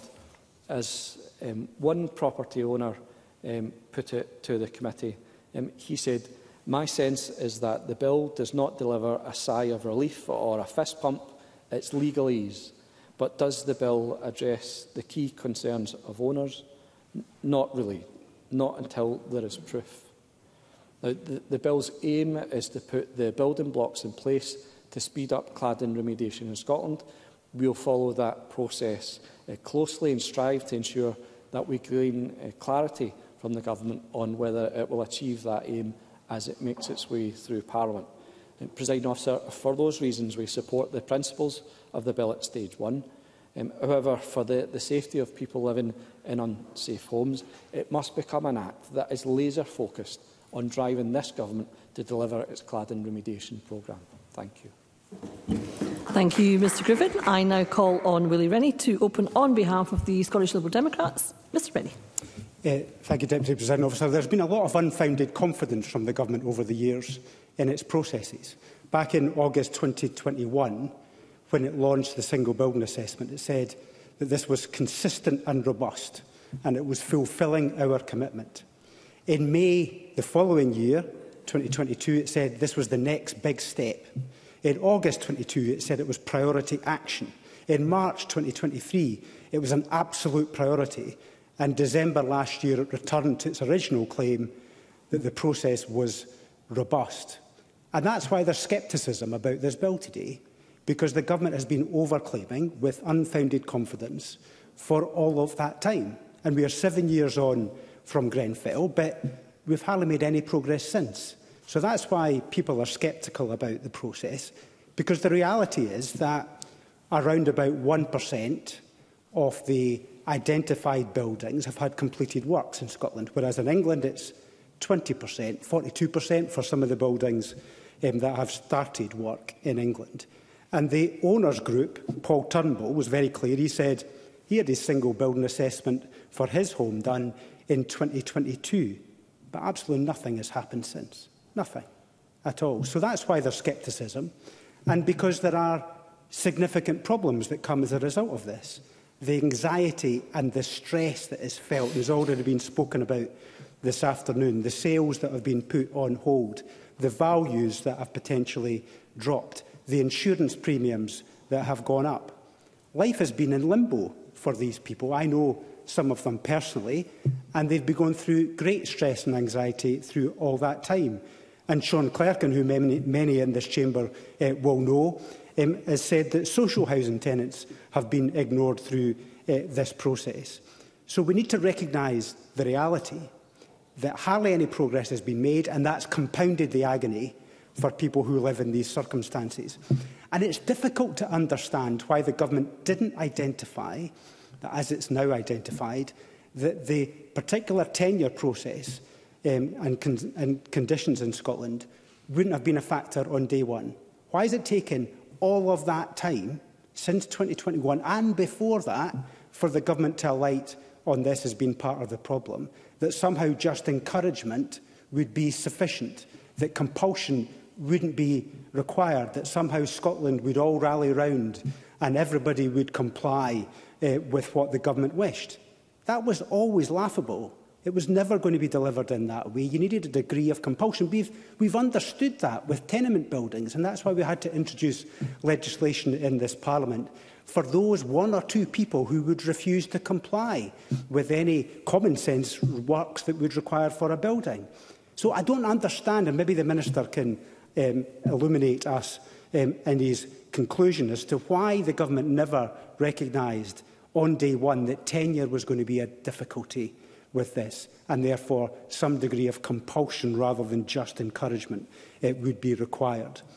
S8: As um, one property owner um, put it to the committee, um, he said, "My sense is that the bill does not deliver a sigh of relief or a fist pump, it's legalese. But does the bill address the key concerns of owners? N not really, not until there is proof." Now, the, the bill's aim is to put the building blocks in place to speed up cladding remediation in Scotland. We will follow that process uh, closely and strive to ensure that we gain uh, clarity from the Government on whether it will achieve that aim as it makes its way through Parliament. Uh, Presiding Officer, for those reasons we support the principles of the bill at stage one. Um, however, for the, the safety of people living in unsafe homes, it must become an act that is laser-focused on driving this Government to deliver its cladding remediation programme. Thank you.
S6: Thank you, Mr Griffin. I now call on Willie Rennie to open on behalf of the Scottish Liberal Democrats. Mr Rennie.
S3: Uh, thank you, Deputy Presiding Officer. There's been a lot of unfounded confidence from the Government over the years in its processes. Back in August twenty twenty-one, when it launched the single building assessment, it said that this was consistent and robust, and it was fulfilling our commitment. In May the following year, twenty twenty-two, it said this was the next big step. In August twenty-two, it said it was priority action. In March twenty twenty-three, it was an absolute priority. And December last year, it returned to its original claim that the process was robust. And that's why there's scepticism about this bill today, because the Government has been overclaiming with unfounded confidence for all of that time. And we are seven years on from Grenfell, but we've hardly made any progress since. So that's why people are sceptical about the process, because the reality is that around about one percent of the identified buildings have had completed works in Scotland, whereas in England it's twenty percent, forty-two percent for some of the buildings um, that have started work in England. And the owners group, Paul Turnbull, was very clear. He said he had his single building assessment for his home done in twenty twenty-two, but absolutely nothing has happened since. Nothing at all. So that's why there's scepticism, and because there are significant problems that come as a result of this. The anxiety and the stress that is felt has already been spoken about this afternoon, the sales that have been put on hold, the values that have potentially dropped, the insurance premiums that have gone up. Life has been in limbo for these people. I know some of them personally, and they've been going through great stress and anxiety through all that time. And Sean Clerkin, who many, many in this chamber uh, will know, um, has said that social housing tenants have been ignored through uh, this process. So we need to recognise the reality that hardly any progress has been made, and that's compounded the agony for people who live in these circumstances. And it's difficult to understand why the Government didn't identify, that as it's now identified, that the particular tenure process um, and, con and conditions in Scotland wouldn't have been a factor on day one. Why has it taken all of that time, since twenty twenty-one and before that, for the Government to alight on this as being part of the problem, that somehow just encouragement would be sufficient, that compulsion wouldn't be required, that somehow Scotland would all rally round and everybody would comply uh, with what the Government wished? That was always laughable. It was never going to be delivered in that way. You needed a degree of compulsion. We've, we've understood that with tenement buildings, and that's why we had to introduce legislation in this Parliament for those one or two people who would refuse to comply with any common sense works that would require for a building. So I don't understand, and maybe the Minister can um, illuminate us um, in his conclusion as to why the Government never recognised on day one that tenure was going to be a difficulty with this, and therefore some degree of compulsion rather than just encouragement it would be required.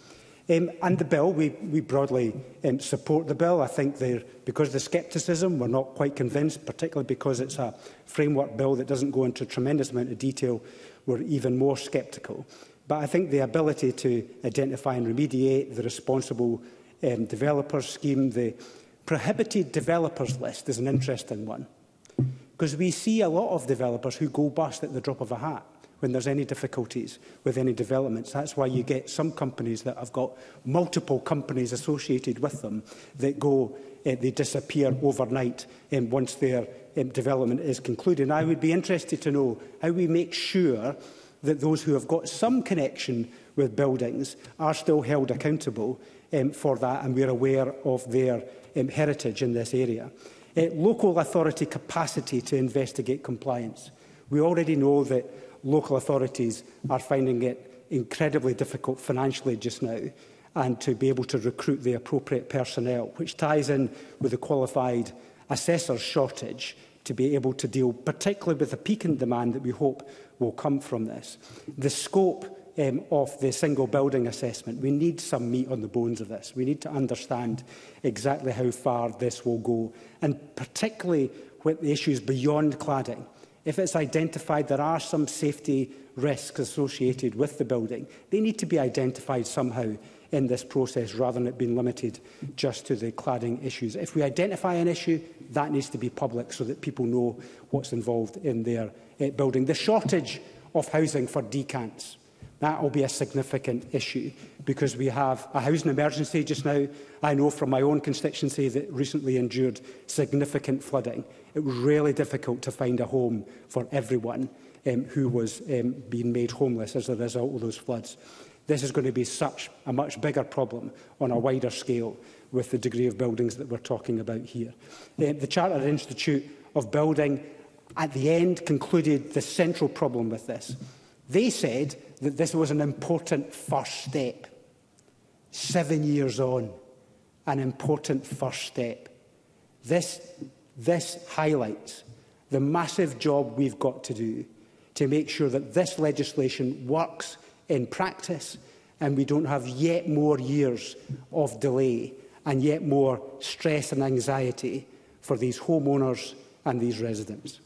S3: Um, and the bill, we, we broadly um, support the bill. I think there, because of the scepticism, we're not quite convinced, particularly because it's a framework bill that doesn't go into a tremendous amount of detail. We're even more sceptical. But I think the ability to identify and remediate the responsible um, developers scheme, the prohibited developers list is an interesting one. Because we see a lot of developers who go bust at the drop of a hat when there's any difficulties with any developments. That's why you get some companies that have got multiple companies associated with them that go, uh, they disappear overnight um, once their um, development is concluded. And I would be interested to know how we make sure that those who have got some connection with buildings are still held accountable um, for that, and we're aware of their um, heritage in this area. Uh, local authority capacity to investigate compliance. We already know that local authorities are finding it incredibly difficult financially just now, and to be able to recruit the appropriate personnel, which ties in with the qualified assessors shortage, to be able to deal particularly with the peak in demand that we hope will come from this. The scope um, of the single building assessment, we need some meat on the bones of this. We need to understand exactly how far this will go, and particularly with the issues beyond cladding. If it's identified there are some safety risks associated with the building, they need to be identified somehow in this process rather than it being limited just to the cladding issues. If we identify an issue, that needs to be public so that people know what's involved in their uh, building. The shortage of housing for decants, that will be a significant issue because we have a housing emergency just now. I know from my own constituency that recently endured significant flooding. It was really difficult to find a home for everyone um, who was um, being made homeless as a result of those floods. This is going to be such a much bigger problem on a wider scale with the degree of buildings that we're talking about here. Uh, the Chartered Institute of Building at the end concluded the central problem with this. They said that this was an important first step. Seven years on, an important first step. This, this highlights the massive job we've got to do to make sure that this legislation works in practice and we don't have yet more years of delay and yet more stress and anxiety for these homeowners and these residents.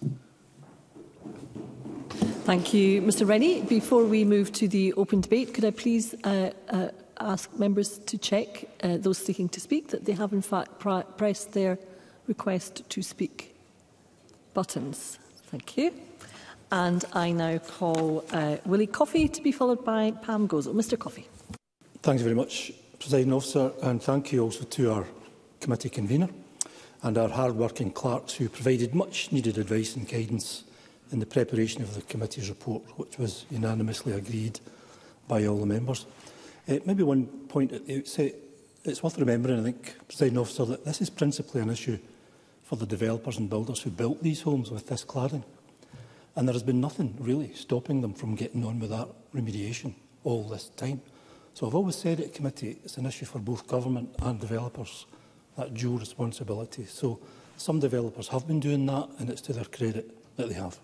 S6: Thank you, Mr Rennie. Before we move to the open debate, could I please uh, uh, ask members to check, uh, those seeking to speak, that they have in fact pressed their request to speak buttons. Thank you. And I now call uh, Willie Coffey to be followed by Pam Gozel. Mr Coffey.
S9: Thank you very much, Presiding Officer, and thank you also to our committee convener and our hard-working clerks who provided much-needed advice and guidance in the preparation of the committee's report, which was unanimously agreed by all the members. Uh, maybe one point at the outset, it's worth remembering, I think, Presiding Officer, that this is principally an issue for the developers and builders who built these homes with this cladding. And there has been nothing really stopping them from getting on with that remediation all this time. So I've always said at committee it's an issue for both government and developers, that dual responsibility. So some developers have been doing that, and it's to their credit that they have.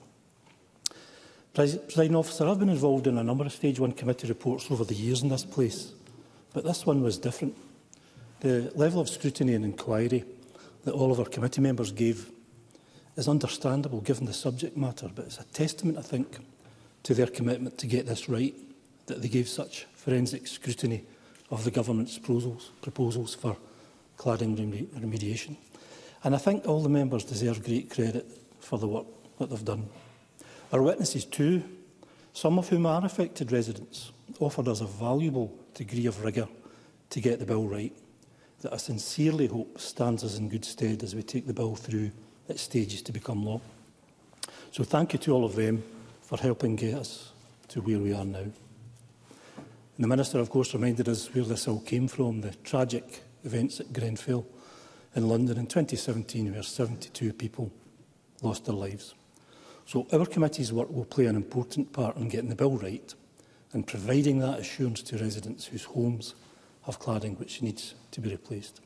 S9: Presiding Officer, I've been involved in a number of Stage one committee reports over the years in this place, but this one was different. The level of scrutiny and inquiry that all of our committee members gave is understandable given the subject matter, but it's a testament, I think, to their commitment to get this right, that they gave such forensic scrutiny of the government's proposals, proposals for cladding reme remediation. And I think all the members deserve great credit for the work that they've done. Our witnesses too, some of whom are affected residents, offered us a valuable degree of rigour to get the bill right, that I sincerely hope stands us in good stead as we take the bill through its stages to become law. So thank you to all of them for helping get us to where we are now. And the Minister, of course, reminded us where this all came from, the tragic events at Grenfell in London in twenty seventeen, where seventy-two people lost their lives. So our committee's work will play an important part in getting the bill right and providing that assurance to residents whose homes have cladding which needs to be replaced.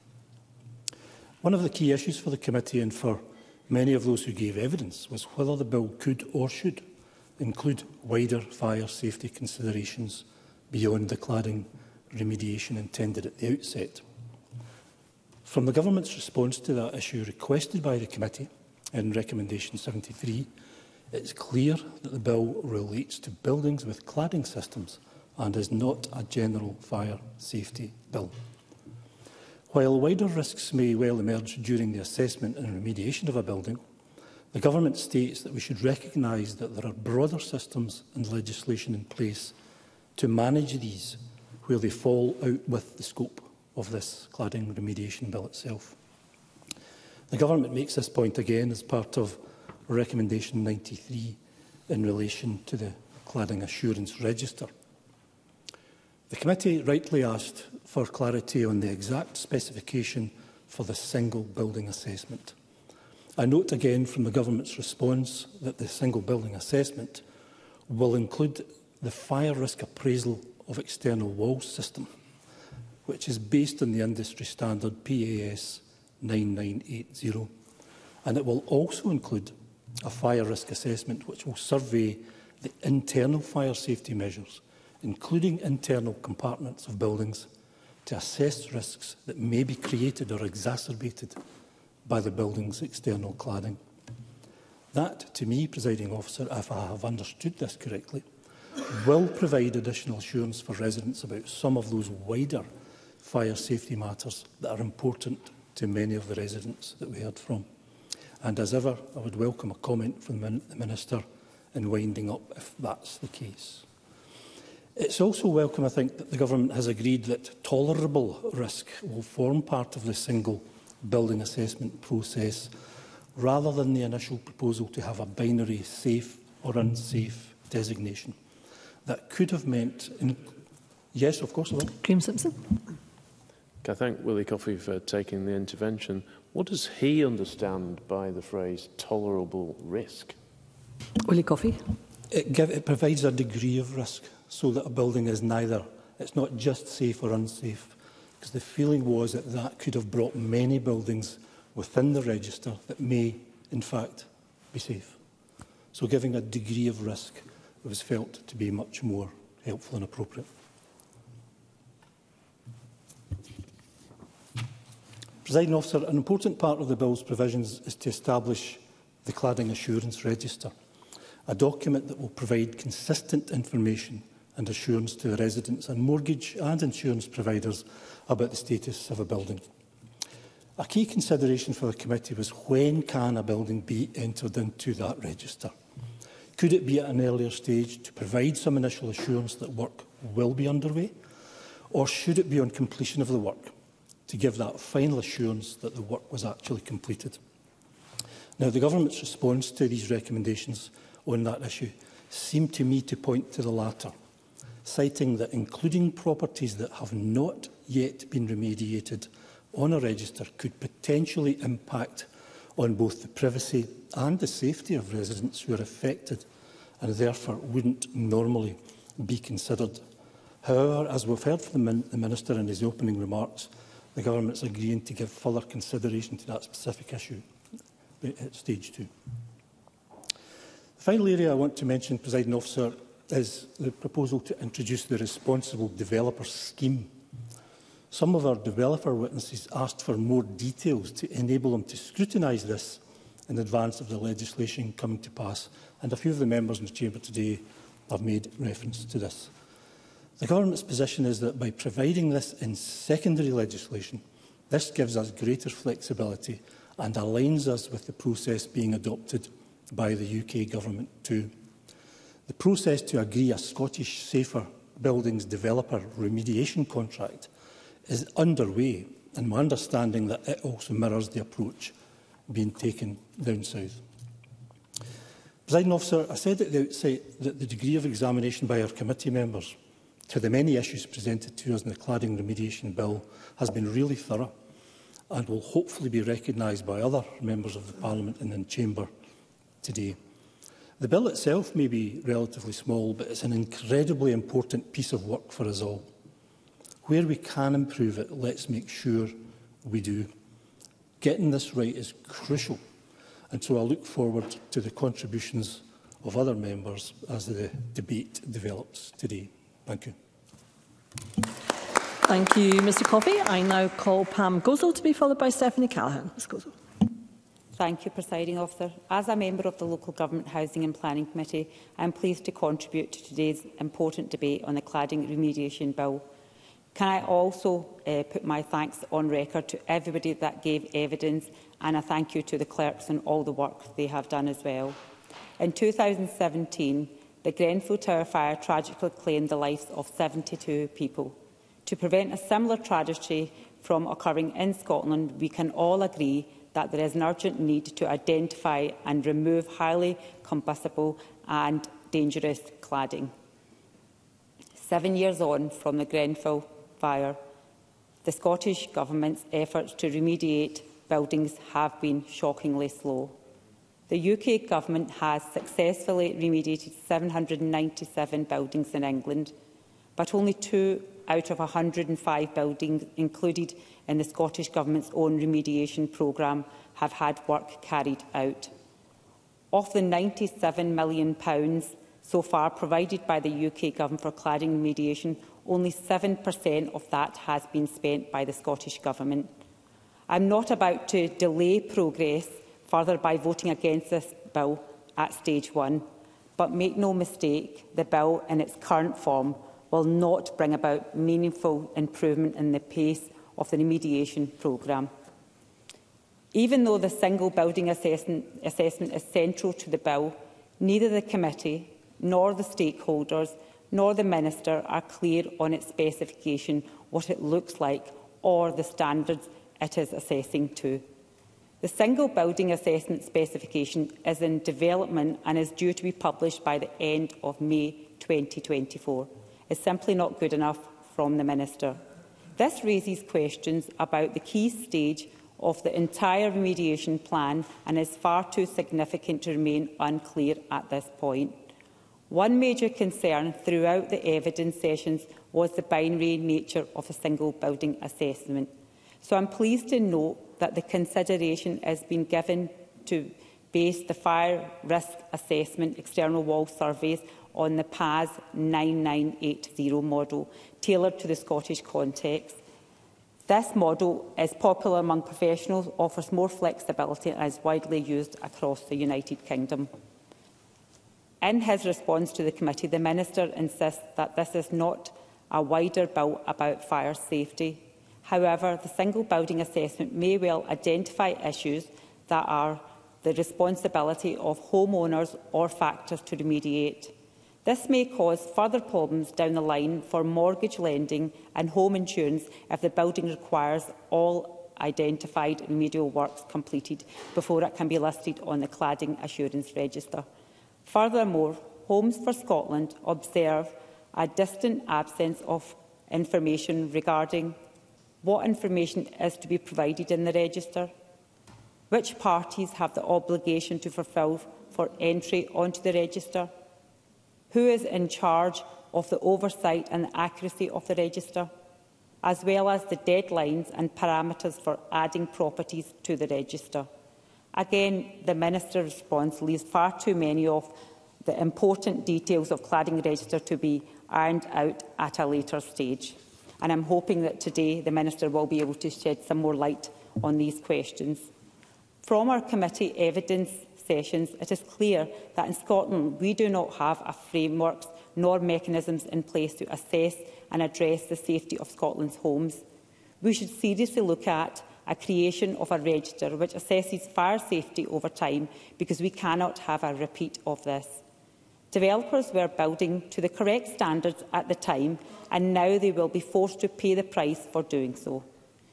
S9: One of the key issues for the committee and for many of those who gave evidence was whether the bill could or should include wider fire safety considerations beyond the cladding remediation intended at the outset. From the Government's response to that issue requested by the committee in Recommendation seventy-three, it is clear that the bill relates to buildings with cladding systems and is not a general fire safety bill. While wider risks may well emerge during the assessment and remediation of a building, the Government states that we should recognise that there are broader systems and legislation in place to manage these where they fall out with the scope of this cladding remediation bill itself. The Government makes this point again as part of Recommendation ninety-three in relation to the Cladding Assurance Register. The committee rightly asked for clarity on the exact specification for the single building assessment. I note again from the Government's response that the single building assessment will include the fire risk appraisal of external wall system, which is based on the industry standard P A S nine nine eight zero, and it will also include a fire risk assessment which will survey the internal fire safety measures, including internal compartments of buildings, to assess risks that may be created or exacerbated by the building's external cladding. That, to me, Presiding Officer, if I have understood this correctly, will provide additional assurance for residents about some of those wider fire safety matters that are important to many of the residents that we heard from. And as ever, I would welcome a comment from the Minister in winding up if that's the case. It's also welcome, I think, that the Government has agreed that tolerable risk will form part of the single building assessment process, rather than the initial proposal to have a binary safe or unsafe designation. That could have meant... In yes, of course I will.
S6: Graham Simpson.
S4: Can I thank Willie Coffey for taking the intervention? What does he understand by the phrase tolerable risk?
S6: Willie Coffey.
S9: It, give, it provides a degree of risk so that a building is neither, it's not just safe or unsafe, because the feeling was that that could have brought many buildings within the register that may, in fact, be safe. So giving a degree of risk was felt to be much more helpful and appropriate. Presiding Officer, an important part of the Bill's provisions is to establish the Cladding Assurance Register, a document that will provide consistent information and assurance to the residents and mortgage and insurance providers about the status of a building. A key consideration for the committee was when can a building be entered into that register? Could it be at an earlier stage to provide some initial assurance that work will be underway? Or should it be on completion of the work to give that final assurance that the work was actually completed? Now, the Government's response to these recommendations on that issue seemed to me to point to the latter, citing that including properties that have not yet been remediated on a register could potentially impact on both the privacy and the safety of residents who are affected and therefore wouldn't normally be considered. However, as we've heard from the, Min the Minister in his opening remarks, the Government is agreeing to give further consideration to that specific issue at stage two. The final area I want to mention, Presiding Officer, is the proposal to introduce the Responsible Developer Scheme. Some of our developer witnesses asked for more details to enable them to scrutinise this in advance of the legislation coming to pass, and a few of the members in the Chamber today have made reference to this. The Government's position is that by providing this in secondary legislation, this gives us greater flexibility and aligns us with the process being adopted by the U K Government too. The process to agree a Scottish Safer Buildings Developer Remediation contract is underway, and my understanding that it also mirrors the approach being taken down south. Presiding Officer, I said at the outset that the degree of examination by our committee members to the many issues presented to us in the Cladding Remediation Bill has been really thorough and will hopefully be recognised by other members of the Parliament and in the Chamber today. The bill itself may be relatively small, but it's an incredibly important piece of work for us all. Where we can improve it, let's make sure we do. Getting this right is crucial, and so I look forward to the contributions of other members as the debate develops today. Thank you.
S6: Thank you, Mr Coffey. I now call Pam Gozal to be followed by Stephanie Callaghan. Miz Gozal.
S10: Thank you, Presiding Officer. As a member of the Local Government Housing and Planning Committee, I am pleased to contribute to today's important debate on the Cladding Remediation Bill. Can I also uh, put my thanks on record to everybody that gave evidence, and a thank you to the clerks and all the work they have done as well. In two thousand seventeen, the Grenfell Tower fire tragically claimed the lives of seventy-two people. To prevent a similar tragedy from occurring in Scotland, we can all agree that there is an urgent need to identify and remove highly combustible and dangerous cladding. Seven years on from the Grenfell fire, the Scottish Government's efforts to remediate buildings have been shockingly slow. The U K Government has successfully remediated seven hundred ninety-seven buildings in England, but only two out of one hundred and five buildings included in the Scottish Government's own remediation programme have had work carried out. Of the ninety-seven million pounds so far provided by the U K Government for cladding remediation, only seven percent of that has been spent by the Scottish Government. I am not about to delay progress further by voting against this bill at stage one, but make no mistake, the bill in its current form will not bring about meaningful improvement in the pace of the remediation programme. Even though the single building assessment, assessment is central to the bill, neither the committee, nor the stakeholders, nor the Minister are clear on its specification, what it looks like, or the standards it is assessing to. The single building assessment specification is in development and is due to be published by the end of May twenty twenty-four. It's simply not good enough from the Minister. This raises questions about the key stage of the entire remediation plan and is far too significant to remain unclear at this point. One major concern throughout the evidence sessions was the binary nature of a single building assessment. So I'm pleased to note that the consideration has been given to base the fire risk assessment external wall surveys on the P A S nine nine eight zero model, tailored to the Scottish context. This model is popular among professionals, offers more flexibility and is widely used across the United Kingdom. In his response to the committee, the Minister insists that this is not a wider bill about fire safety. However, the single building assessment may well identify issues that are the responsibility of homeowners or factors to remediate. This may cause further problems down the line for mortgage lending and home insurance if the building requires all identified remedial works completed before it can be listed on the Cladding Assurance Register. Furthermore, Homes for Scotland observe a distant absence of information regarding what information is to be provided in the register, which parties have the obligation to fulfil for entry onto the register, who is in charge of the oversight and the accuracy of the register, as well as the deadlines and parameters for adding properties to the register. Again, the Minister's response leaves far too many of the important details of cladding register to be ironed out at a later stage. And I'm hoping that today the Minister will be able to shed some more light on these questions. From our committee evidence sessions, it is clear that in Scotland we do not have a framework nor mechanisms in place to assess and address the safety of Scotland's homes. We should seriously look at a creation of a register which assesses fire safety over time, because we cannot have a repeat of this. Developers were building to the correct standards at the time, and now they will be forced to pay the price for doing so.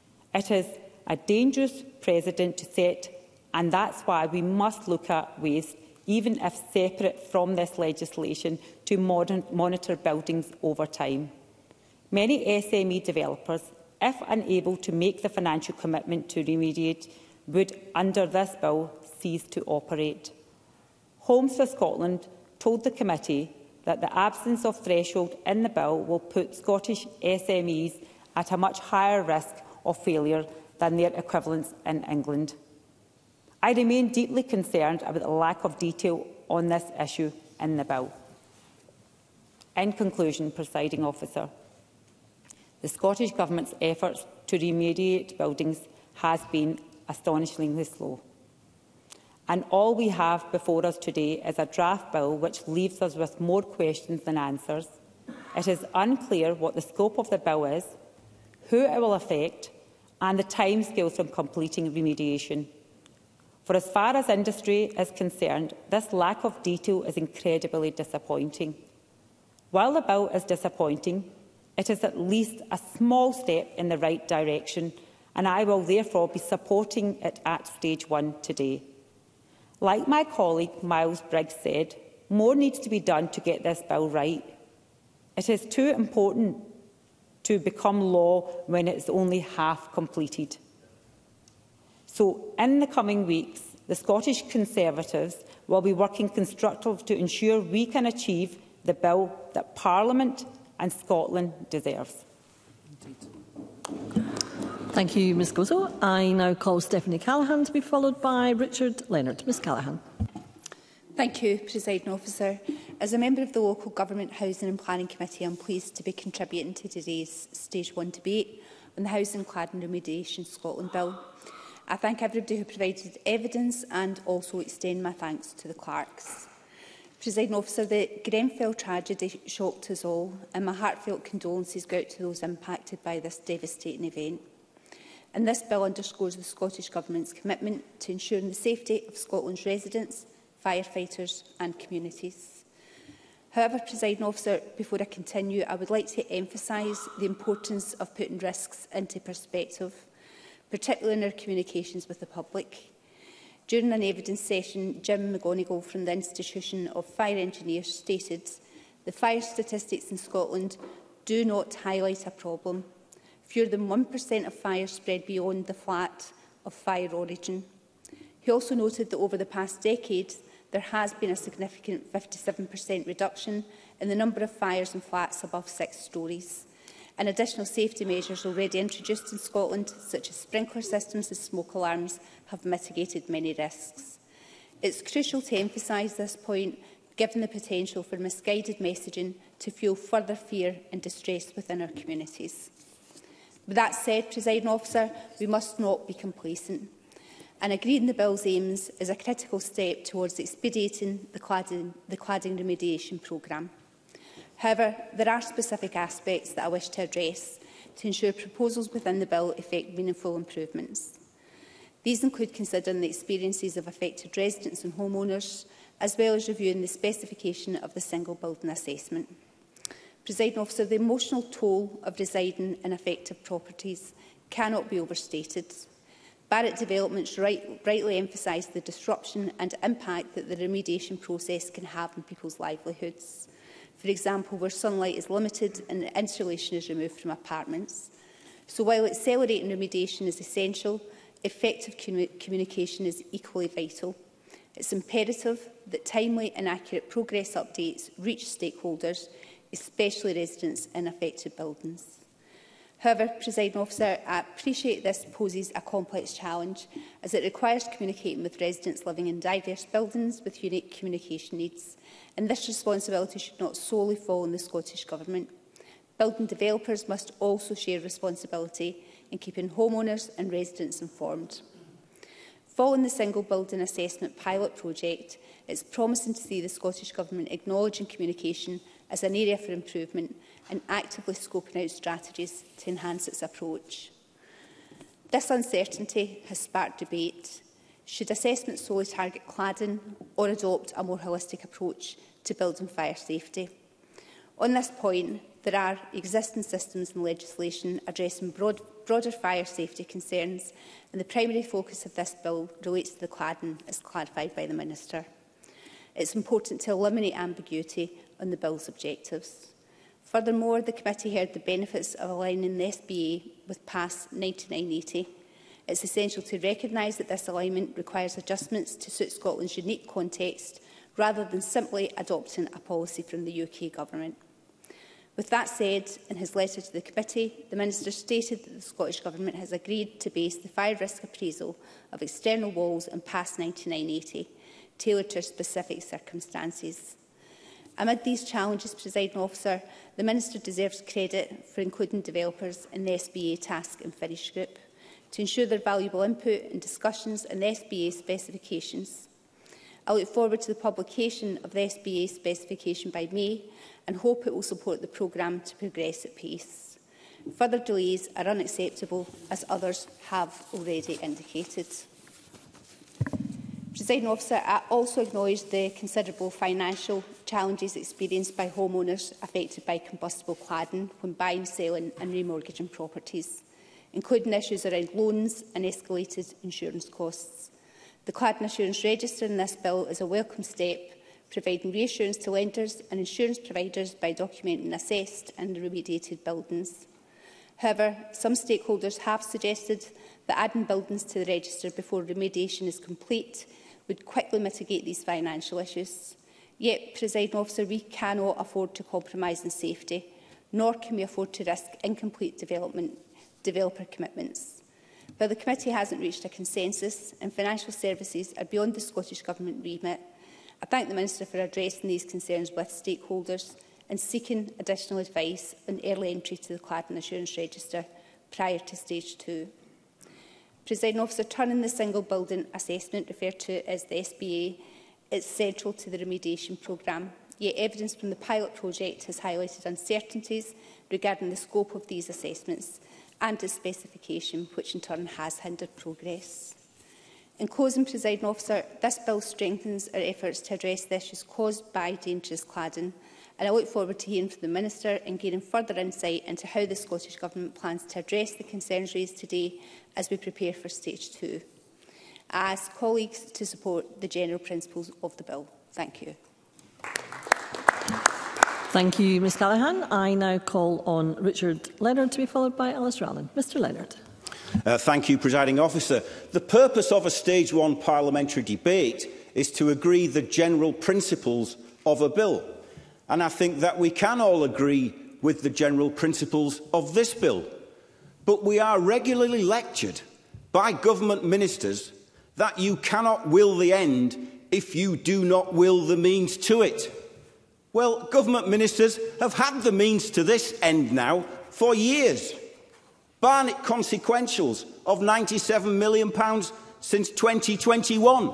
S10: It is a dangerous precedent to set, and that's why we must look at ways, even if separate from this legislation, to modern, monitor buildings over time. Many S M E developers, if unable to make the financial commitment to remediate, would, under this bill, cease to operate. Homes for Scotland told the committee that the absence of threshold in the bill will put Scottish S M Es at a much higher risk of failure than their equivalents in England. I remain deeply concerned about the lack of detail on this issue in the bill. In conclusion, Presiding Officer, The Scottish Government's efforts to remediate buildings has been astonishingly slow. And all we have before us today is a draft bill which leaves us with more questions than answers. It is unclear what the scope of the bill is, who it will affect, and the timescales from completing remediation. For as far as industry is concerned, this lack of detail is incredibly disappointing. While the bill is disappointing, it is at least a small step in the right direction, and I will therefore be supporting it at stage one today. Like my colleague Miles Briggs said, more needs to be done to get this bill right. It is too important to become law when it is only half completed. So, in the coming weeks, the Scottish Conservatives will be working constructively to ensure we can achieve the bill that Parliament and Scotland deserves.
S6: Thank you, Ms Gozo. I now call Stephanie Callaghan to be followed by Richard Leonard. Ms Callaghan.
S11: Thank you, Presiding Officer. As a member of the Local Government Housing and Planning Committee, I am pleased to be contributing to today's Stage one debate on the Housing, Cladding Remediation Scotland Bill. I thank everybody who provided evidence and also extend my thanks to the clerks. Presiding Officer, the Grenfell tragedy shocked us all, and my heartfelt condolences go out to those impacted by this devastating event. And this bill underscores the Scottish Government's commitment to ensuring the safety of Scotland's residents, firefighters and communities. However, Presiding Officer, before I continue, I would like to emphasise the importance of putting risks into perspective, particularly in our communications with the public. During an evidence session, Jim McGonigal from the Institution of Fire Engineers stated, "The fire statistics in Scotland do not highlight a problem. Fewer than one percent of fires spread beyond the flat of fire origin." He also noted that over the past decade, there has been a significant fifty-seven percent reduction in the number of fires in flats above six storeys. And additional safety measures already introduced in Scotland, such as sprinkler systems and smoke alarms, have mitigated many risks. It's crucial to emphasise this point, given the potential for misguided messaging to fuel further fear and distress within our communities. With that said, Presiding Officer, we must not be complacent. And agreeing the bill's aims is a critical step towards expediting the cladding, the cladding remediation programme. However, there are specific aspects that I wish to address to ensure proposals within the bill effect meaningful improvements. These include considering the experiences of affected residents and homeowners, as well as reviewing the specification of the single building assessment. Presiding Officer, the emotional toll of residing in affected properties cannot be overstated. Barratt Developments right, rightly emphasise the disruption and impact that the remediation process can have on people's livelihoods. For example, where sunlight is limited and insulation is removed from apartments. So while accelerating remediation is essential, effective commu communication is equally vital. It's imperative that timely and accurate progress updates reach stakeholders, especially residents in affected buildings. However, Presiding Officer, I appreciate this poses a complex challenge, as it requires communicating with residents living in diverse buildings with unique communication needs, and this responsibility should not solely fall on the Scottish Government. Building developers must also share responsibility in keeping homeowners and residents informed. Following the single building assessment pilot project, it's promising to see the Scottish Government acknowledging communication as an area for improvement and actively scoping out strategies to enhance its approach. This uncertainty has sparked debate. Should assessments solely target cladding or adopt a more holistic approach to building fire safety? On this point, there are existing systems and legislation addressing broad, broader fire safety concerns, and the primary focus of this bill relates to the cladding, as clarified by the Minister. It's important to eliminate ambiguity on the bill's objectives. Furthermore, the committee heard the benefits of aligning the S B A with P A S ninety-nine eighty. It's essential to recognise that this alignment requires adjustments to suit Scotland's unique context, rather than simply adopting a policy from the U K Government. With that said, in his letter to the committee, the Minister stated that the Scottish Government has agreed to base the fire risk appraisal of external walls on P A S ninety-nine eighty, tailored to specific circumstances. Amid these challenges, Presiding Officer, the Minister deserves credit for including developers in the S B A task and finish group to ensure their valuable input and discussions on the S B A specifications. I look forward to the publication of the S B A specification by May and hope it will support the programme to progress at pace. Further delays are unacceptable, as others have already indicated. Presiding Officer, I also acknowledge the considerable financial challenges experienced by homeowners affected by combustible cladding when buying, selling and remortgaging properties, including issues around loans and escalated insurance costs. The Cladding Assurance Register in this bill is a welcome step, providing reassurance to lenders and insurance providers by documenting assessed and remediated buildings. However, some stakeholders have suggested that adding buildings to the register before remediation is complete would quickly mitigate these financial issues. Yet, Presiding Officer, we cannot afford to compromise on safety, nor can we afford to risk incomplete development, developer commitments. While the committee hasn't reached a consensus and financial services are beyond the Scottish Government remit, I thank the Minister for addressing these concerns with stakeholders and seeking additional advice on early entry to the Cladding Assurance Register prior to stage two. Presiding Officer, turning the single building assessment referred to as the S B A is central to the remediation programme, yet evidence from the pilot project has highlighted uncertainties regarding the scope of these assessments and its specification, which in turn has hindered progress. In closing, Presiding Officer, this bill strengthens our efforts to address the issues caused by dangerous cladding, and I look forward to hearing from the Minister and gaining further insight into how the Scottish Government plans to address the concerns raised today as we prepare for stage two. I ask colleagues to support the general principles of the bill. Thank you.
S6: Thank you, Ms Callaghan. I now call on Richard Leonard to be followed by Alice Rallan. Mr Leonard.
S12: Uh, thank you, Presiding Officer. The purpose of a stage one parliamentary debate is to agree the general principles of a bill. And I think that we can all agree with the general principles of this bill. But we are regularly lectured by government ministers that you cannot will the end if you do not will the means to it. Well, government ministers have had the means to this end now for years. Barnett consequentials of ninety-seven million pounds since twenty twenty-one.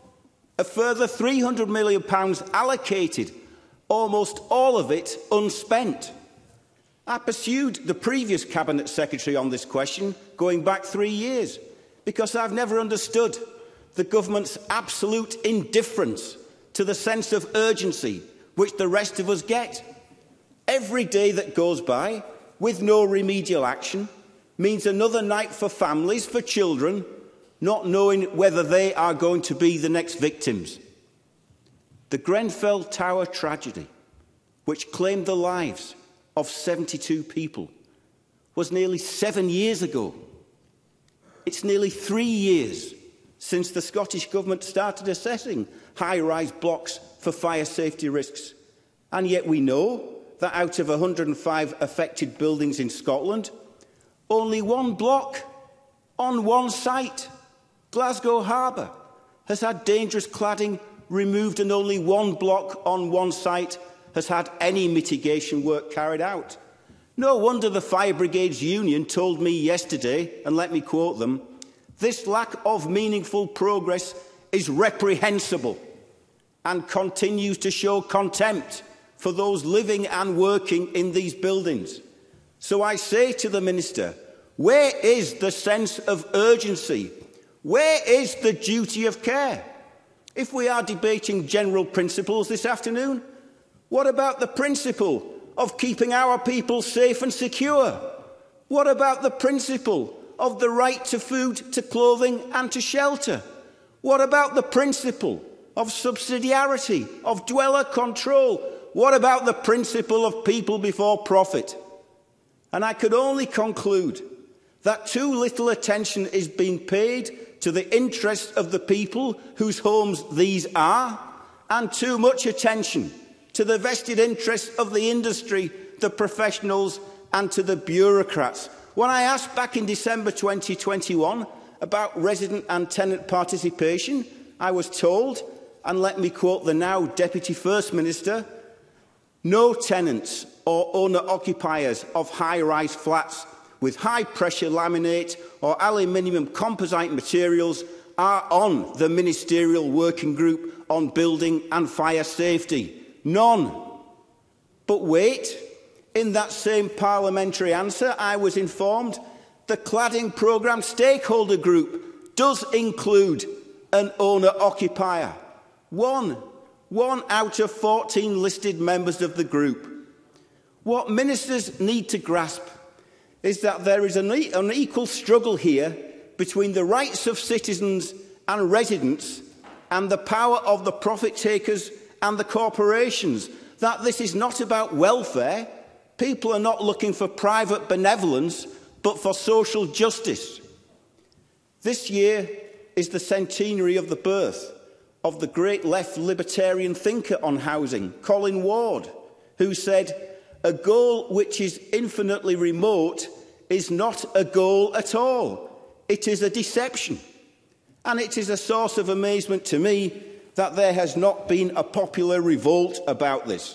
S12: A further three hundred million pounds allocated, almost all of it unspent. I pursued the previous Cabinet Secretary on this question going back three years because I've never understood the government's absolute indifference to the sense of urgency which the rest of us get. Every day that goes by with no remedial action means another night for families, for children, not knowing whether they are going to be the next victims. The Grenfell Tower tragedy, which claimed the lives of seventy-two people, was nearly seven years ago. It's nearly three years since the Scottish Government started assessing high-rise blocks for fire safety risks. And yet we know that out of one hundred and five affected buildings in Scotland, only one block on one site, Glasgow Harbour, has had dangerous cladding removed, and only one block on one site has had any mitigation work carried out. No wonder the Fire Brigades Union told me yesterday, and let me quote them, "This lack of meaningful progress is reprehensible and continues to show contempt for those living and working in these buildings." So I say to the Minister, where is the sense of urgency? Where is the duty of care? If we are debating general principles this afternoon, what about the principle of keeping our people safe and secure? What about the principle of the right to food, to clothing and to shelter? What about the principle of subsidiarity, of dweller control? What about the principle of people before profit? And I could only conclude that too little attention is being paid to the interests of the people whose homes these are, and too much attention to the vested interests of the industry, the professionals and to the bureaucrats. When I asked back in December twenty twenty-one about resident and tenant participation, I was told, and let me quote the now Deputy First Minister, No tenants or owner-occupiers of high-rise flats with high-pressure laminate or aluminium composite materials are on the Ministerial Working Group on Building and Fire Safety. None. But wait, in that same parliamentary answer, I was informed the cladding programme stakeholder group does include an owner-occupier. One. One out of fourteen listed members of the group. What ministers need to grasp is that there is an unequal struggle here between the rights of citizens and residents and the power of the profit takers and the corporations, that this is not about welfare. People are not looking for private benevolence, but for social justice. This year is the centenary of the birth of the great left libertarian thinker on housing, Colin Ward, who said, "A goal which is infinitely remote is not a goal at all. It is a deception." And it is a source of amazement to me that there has not been a popular revolt about this.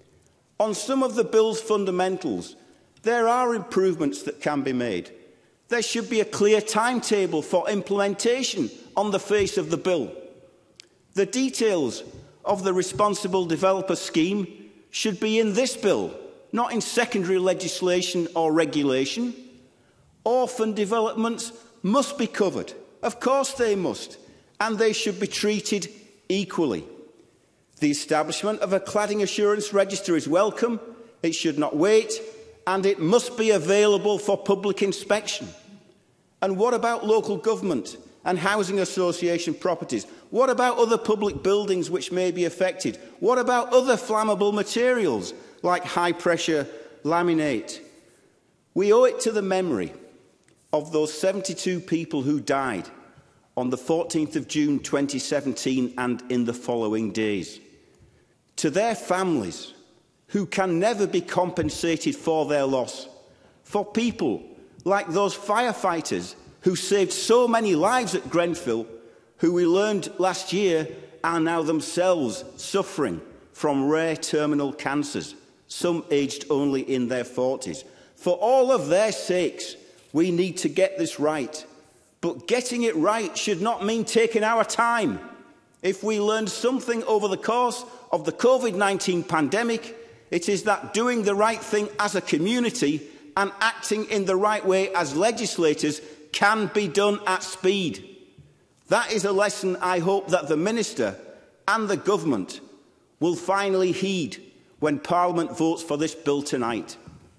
S12: On some of the bill's fundamentals, there are improvements that can be made. There should be a clear timetable for implementation on the face of the bill. The details of the responsible developer scheme should be in this bill, not in secondary legislation or regulation. Orphan developments must be covered. Of course they must, and they should be treated equally. The establishment of a cladding assurance register is welcome. It should not wait, and it must be available for public inspection. And what about local government and housing association properties? What about other public buildings which may be affected? What about other flammable materials like high-pressure laminate? We owe it to the memory of those seventy-two people who died on the fourteenth of June twenty seventeen and in the following days. To their families, who can never be compensated for their loss. For people like those firefighters who saved so many lives at Grenfell, who we learned last year are now themselves suffering from rare terminal cancers, some aged only in their forties. For all of their sakes, we need to get this right. But getting it right should not mean taking our time. If we learned something over the course of the COVID nineteen pandemic, it is that doing the right thing as a community and acting in the right way as legislators can be done at speed. That is a lesson I hope that the Minister and the Government will finally heed when Parliament votes for this bill tonight.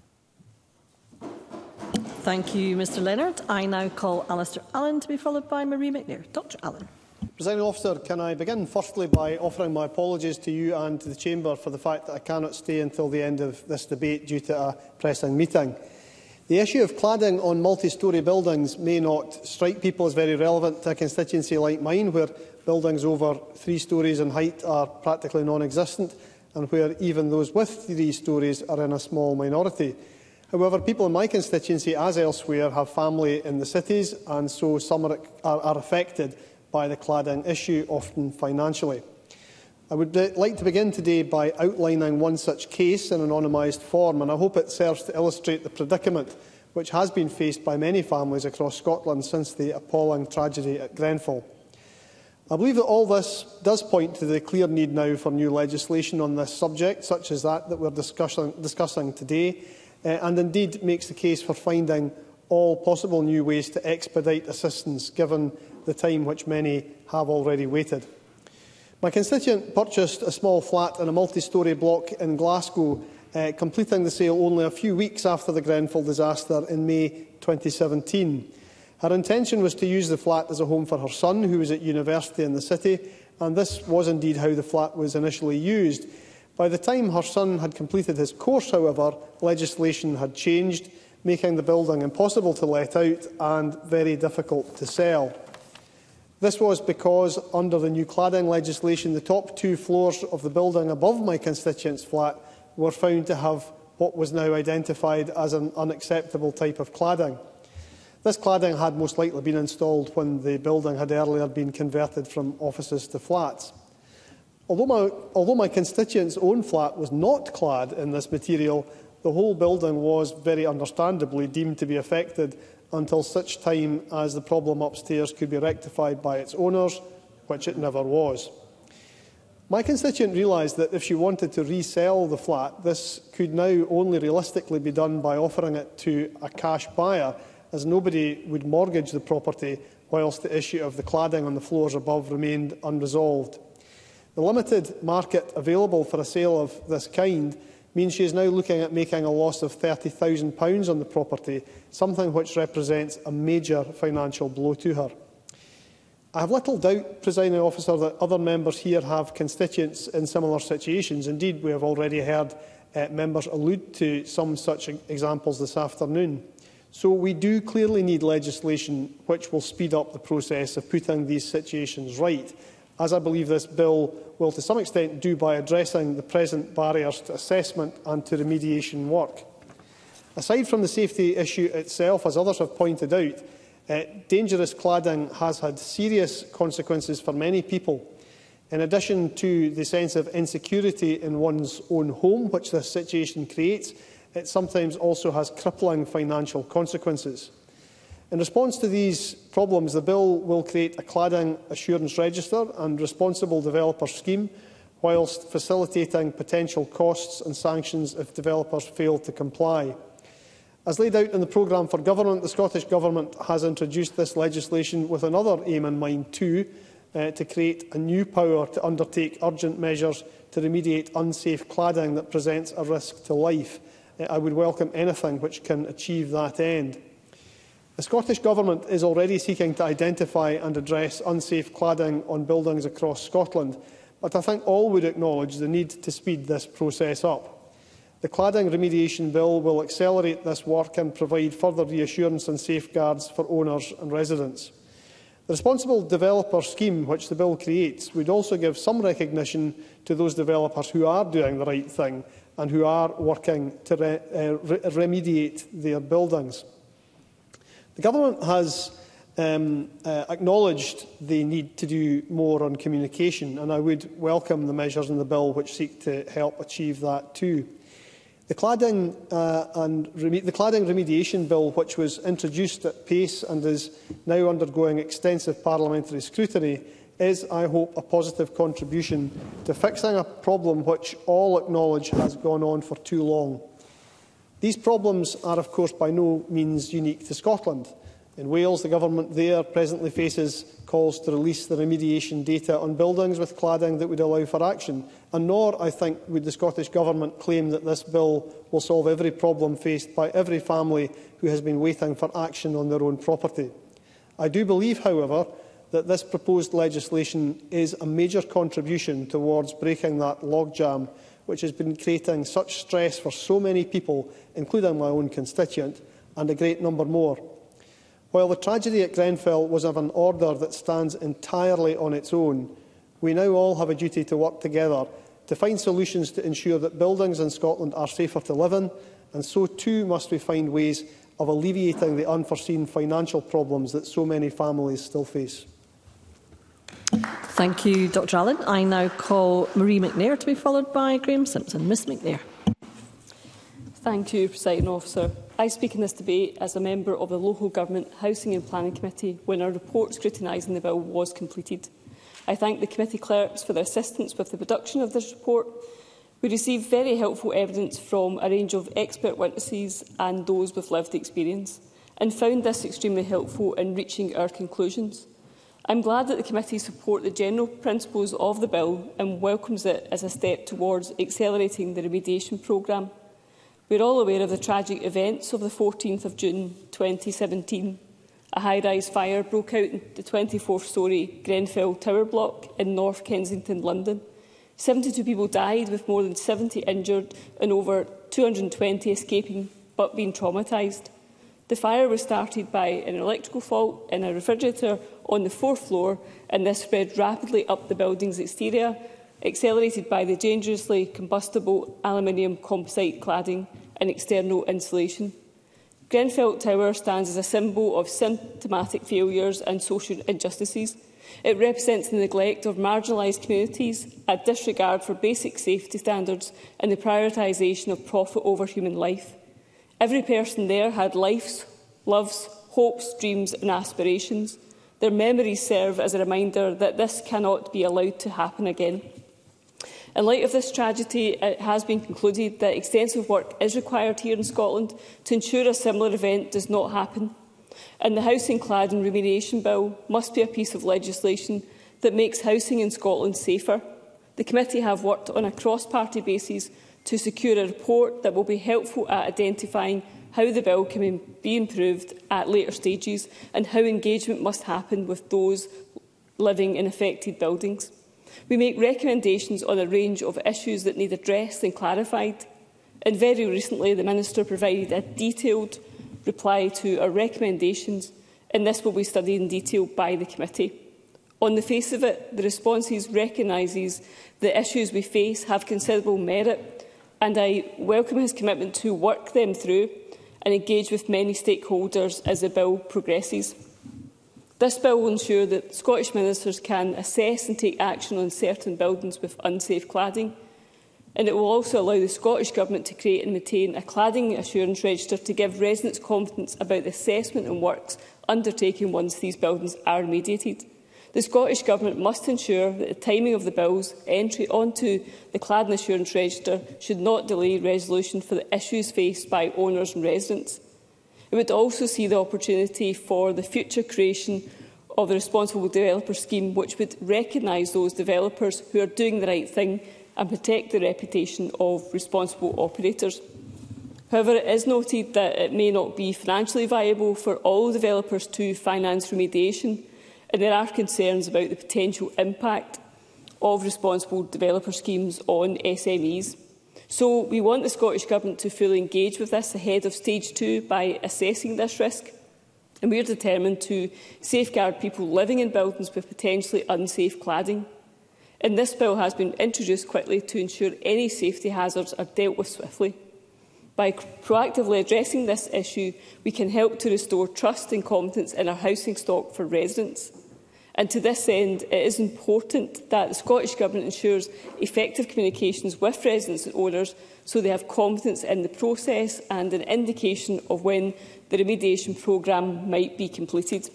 S6: Thank you, Mr Leonard. I now call Alistair Allen to be followed by Marie McNair. Doctor Allen.
S13: Presiding Officer, can I begin firstly by offering my apologies to you and to the Chamber for the fact that I cannot stay until the end of this debate due to a pressing meeting. The issue of cladding on multi-storey buildings may not strike people as very relevant to a constituency like mine, where buildings over three storeys in height are practically non-existent and where even those with three storeys are in a small minority. However, people in my constituency, as elsewhere, have family in the cities, and so some are, are, are affected by the cladding issue, often financially. I would like to begin today by outlining one such case in anonymised form, and I hope it serves to illustrate the predicament which has been faced by many families across Scotland since the appalling tragedy at Grenfell. I believe that all this does point to the clear need now for new legislation on this subject, such as that that we are discussing, discussing today, uh, and indeed makes the case for finding all possible new ways to expedite assistance, given the time which many have already waited. My constituent purchased a small flat in a multi-storey block in Glasgow, uh, completing the sale only a few weeks after the Grenfell disaster in May twenty seventeen. Her intention was to use the flat as a home for her son, who was at university in the city, and this was indeed how the flat was initially used. By the time her son had completed his course, however, legislation had changed, making the building impossible to let out and very difficult to sell. This was because, under the new cladding legislation, the top two floors of the building above my constituent's flat were found to have what was now identified as an unacceptable type of cladding. This cladding had most likely been installed when the building had earlier been converted from offices to flats. Although my, although my constituent's own flat was not clad in this material, the whole building was very understandably deemed to be affected until such time as the problem upstairs could be rectified by its owners, which it never was. My constituent realised that if she wanted to resell the flat, this could now only realistically be done by offering it to a cash buyer, as nobody would mortgage the property whilst the issue of the cladding on the floors above remained unresolved. The limited market available for a sale of this kind means she is now looking at making a loss of thirty thousand pounds on the property, something which represents a major financial blow to her. I have little doubt, Presiding Officer, that other members here have constituents in similar situations. Indeed, we have already heard uh, members allude to some such examples this afternoon. So we do clearly need legislation which will speed up the process of putting these situations right, as I believe this bill will to some extent do by addressing the present barriers to assessment and to remediation work. Aside from the safety issue itself, as others have pointed out, uh, dangerous cladding has had serious consequences for many people. In addition to the sense of insecurity in one's own home, which this situation creates, it sometimes also has crippling financial consequences. In response to these problems, the bill will create a cladding assurance register and responsible developer scheme, whilst facilitating potential costs and sanctions if developers fail to comply. As laid out in the programme for government, the Scottish Government has introduced this legislation with another aim in mind too, uh, to create a new power to undertake urgent measures to remediate unsafe cladding that presents a risk to life. Uh, I would welcome anything which can achieve that end. The Scottish Government is already seeking to identify and address unsafe cladding on buildings across Scotland, but I think all would acknowledge the need to speed this process up. The Cladding Remediation Bill will accelerate this work and provide further reassurance and safeguards for owners and residents. The Responsible Developer Scheme, which the bill creates, would also give some recognition to those developers who are doing the right thing and who are working to re uh, re remediate their buildings. The Government has um, uh, acknowledged the need to do more on communication, and I would welcome the measures in the bill which seek to help achieve that too. The Cladding, uh, and Reme the Cladding Remediation Bill, which was introduced at pace and is now undergoing extensive parliamentary scrutiny, is, I hope, a positive contribution to fixing a problem which all acknowledge has gone on for too long. These problems are, of course, by no means unique to Scotland. In Wales, the government there presently faces calls to release the remediation data on buildings with cladding that would allow for action, and nor, I think, would the Scottish Government claim that this bill will solve every problem faced by every family who has been waiting for action on their own property. I do believe, however, that this proposed legislation is a major contribution towards breaking that logjam which has been creating such stress for so many people, including my own constituent, and a great number more. While the tragedy at Grenfell was of an order that stands entirely on its own, we now all have a duty to work together to find solutions to ensure that buildings in Scotland are safer to live in, and so too must we find ways of alleviating the unforeseen financial problems that so many families still face.
S6: Thank you, Doctor Allen. I now call Marie McNair to be followed by Graham Simpson. Miss McNair.
S14: Thank you, Presiding Officer. I speak in this debate as a member of the Local Government Housing and Planning Committee when a report scrutinising the bill was completed. I thank the committee clerks for their assistance with the production of this report. We received very helpful evidence from a range of expert witnesses and those with lived experience, and found this extremely helpful in reaching our conclusions. I am glad that the committee support the general principles of the bill and welcomes it as a step towards accelerating the remediation programme. We are all aware of the tragic events of the fourteenth of June twenty seventeen. A high-rise fire broke out in the twenty-fourth storey Grenfell Tower block in North Kensington, London. seventy-two people died, with more than seventy injured and over two hundred and twenty escaping but being traumatised. The fire was started by an electrical fault in a refrigerator on the fourth floor, and this spread rapidly up the building's exterior, accelerated by the dangerously combustible aluminium composite cladding and external insulation. Grenfell Tower stands as a symbol of symptomatic failures and social injustices. It represents the neglect of marginalised communities, a disregard for basic safety standards and the prioritisation of profit over human life. Every person there had lives, loves, hopes, dreams and aspirations. Their memories serve as a reminder that this cannot be allowed to happen again. In light of this tragedy, it has been concluded that extensive work is required here in Scotland to ensure a similar event does not happen. And the Housing Cladding Remediation Bill must be a piece of legislation that makes housing in Scotland safer. The committee have worked on a cross-party basis to secure a report that will be helpful at identifying how the bill can be improved at later stages and how engagement must happen with those living in affected buildings. We make recommendations on a range of issues that need addressed and clarified. And very recently, the Minister provided a detailed reply to our recommendations, and this will be studied in detail by the committee. On the face of it, the responses recognise the issues we face have considerable merit, and I welcome his commitment to work them through and engage with many stakeholders as the bill progresses. This bill will ensure that Scottish ministers can assess and take action on certain buildings with unsafe cladding, and it will also allow the Scottish Government to create and maintain a cladding assurance register to give residents confidence about the assessment and works undertaken once these buildings are remediated. The Scottish Government must ensure that the timing of the bill's entry onto the cladding assurance register should not delay resolution for the issues faced by owners and residents. It would also see the opportunity for the future creation of the Responsible Developer Scheme, which would recognise those developers who are doing the right thing and protect the reputation of responsible operators. However, it is noted that it may not be financially viable for all developers to finance remediation, and there are concerns about the potential impact of responsible developer schemes on S M Es. So we want the Scottish Government to fully engage with this ahead of stage two by assessing this risk. And we are determined to safeguard people living in buildings with potentially unsafe cladding. And this bill has been introduced quickly to ensure any safety hazards are dealt with swiftly. By proactively addressing this issue, we can help to restore trust and confidence in our housing stock for residents. And to this end, it is important that the Scottish Government ensures effective communications with residents and owners so they have confidence in the process and an indication of when the remediation programme might be completed.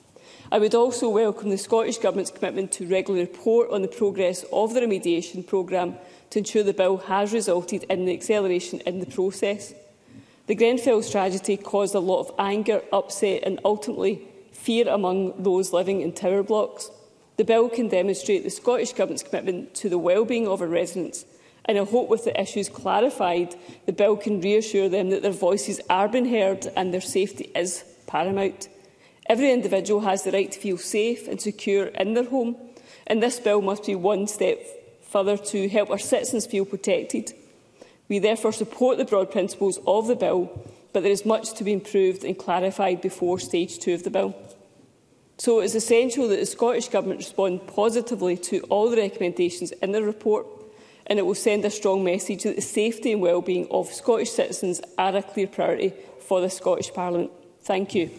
S14: I would also welcome the Scottish Government's commitment to regularly report on the progress of the remediation programme to ensure the bill has resulted in the acceleration in the process. The Grenfell tragedy caused a lot of anger, upset and ultimately fear among those living in tower blocks. The bill can demonstrate the Scottish Government's commitment to the well-being of our residents, and I hope with the issues clarified, the bill can reassure them that their voices are being heard and their safety is paramount. Every individual has the right to feel safe and secure in their home, and this bill must be one step further to help our citizens feel protected. We therefore support the broad principles of the bill, but there is much to be improved and clarified before stage two of the bill. So it is essential that the Scottish Government respond positively to all the recommendations in the report, and it will send a strong message that the safety and well-being of Scottish citizens are a clear priority for the Scottish Parliament. Thank you.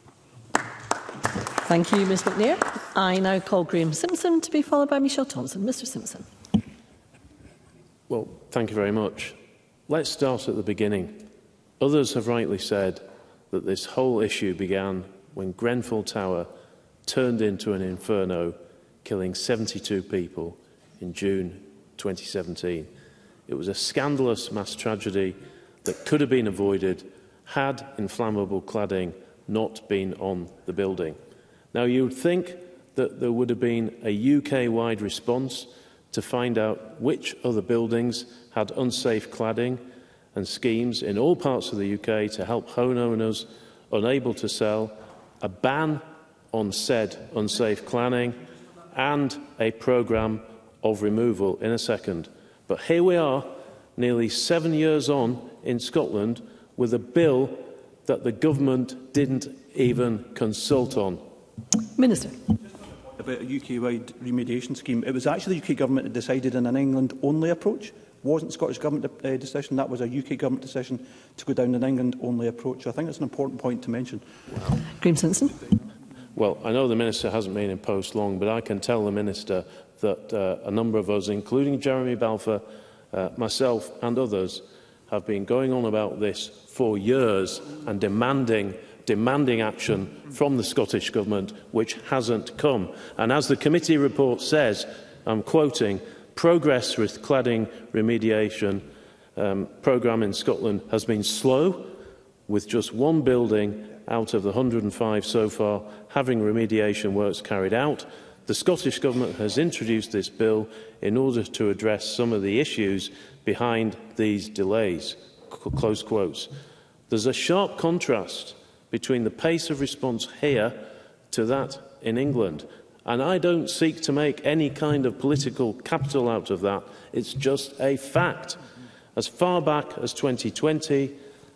S6: Thank you, Ms McNair. I now call Graham Simpson to be followed by Michelle Thompson. Mr Simpson.
S4: Well, thank you very much. Let's start at the beginning. Others have rightly said that this whole issue began when Grenfell Tower turned into an inferno, killing seventy-two people in June twenty seventeen. It was a scandalous mass tragedy that could have been avoided had inflammable cladding not been on the building. Now, you would think that there would have been a U K-wide response to find out which other buildings had unsafe cladding and schemes in all parts of the U K to help homeowners unable to sell, a ban on said unsafe cladding and a programme of removal in a second. But here we are, nearly seven years on in Scotland, with a bill that the government didn't even consult on.
S6: Minister.
S2: About a U K-wide remediation scheme. It was actually the U K Government that decided on an England-only approach. wasn't Scottish Government uh, decision, that was a U K Government decision to go down an England-only approach. So I think it's an important point to mention.
S6: Graham Simpson.
S4: Well, I know the Minister hasn't been in post long, but I can tell the Minister that uh, a number of us, including Jeremy Balfour, uh, myself and others, have been going on about this for years and demanding, demanding action from the Scottish Government, which hasn't come. And as the committee report says, I'm quoting, progress with cladding remediation um, programme in Scotland has been slow, with just one building out of the one hundred and five so far having remediation works carried out. The Scottish Government has introduced this bill in order to address some of the issues behind these delays. Close quotes. There's a sharp contrast between the pace of response here to that in England. And I don't seek to make any kind of political capital out of that. It's just a fact. As far back as twenty twenty,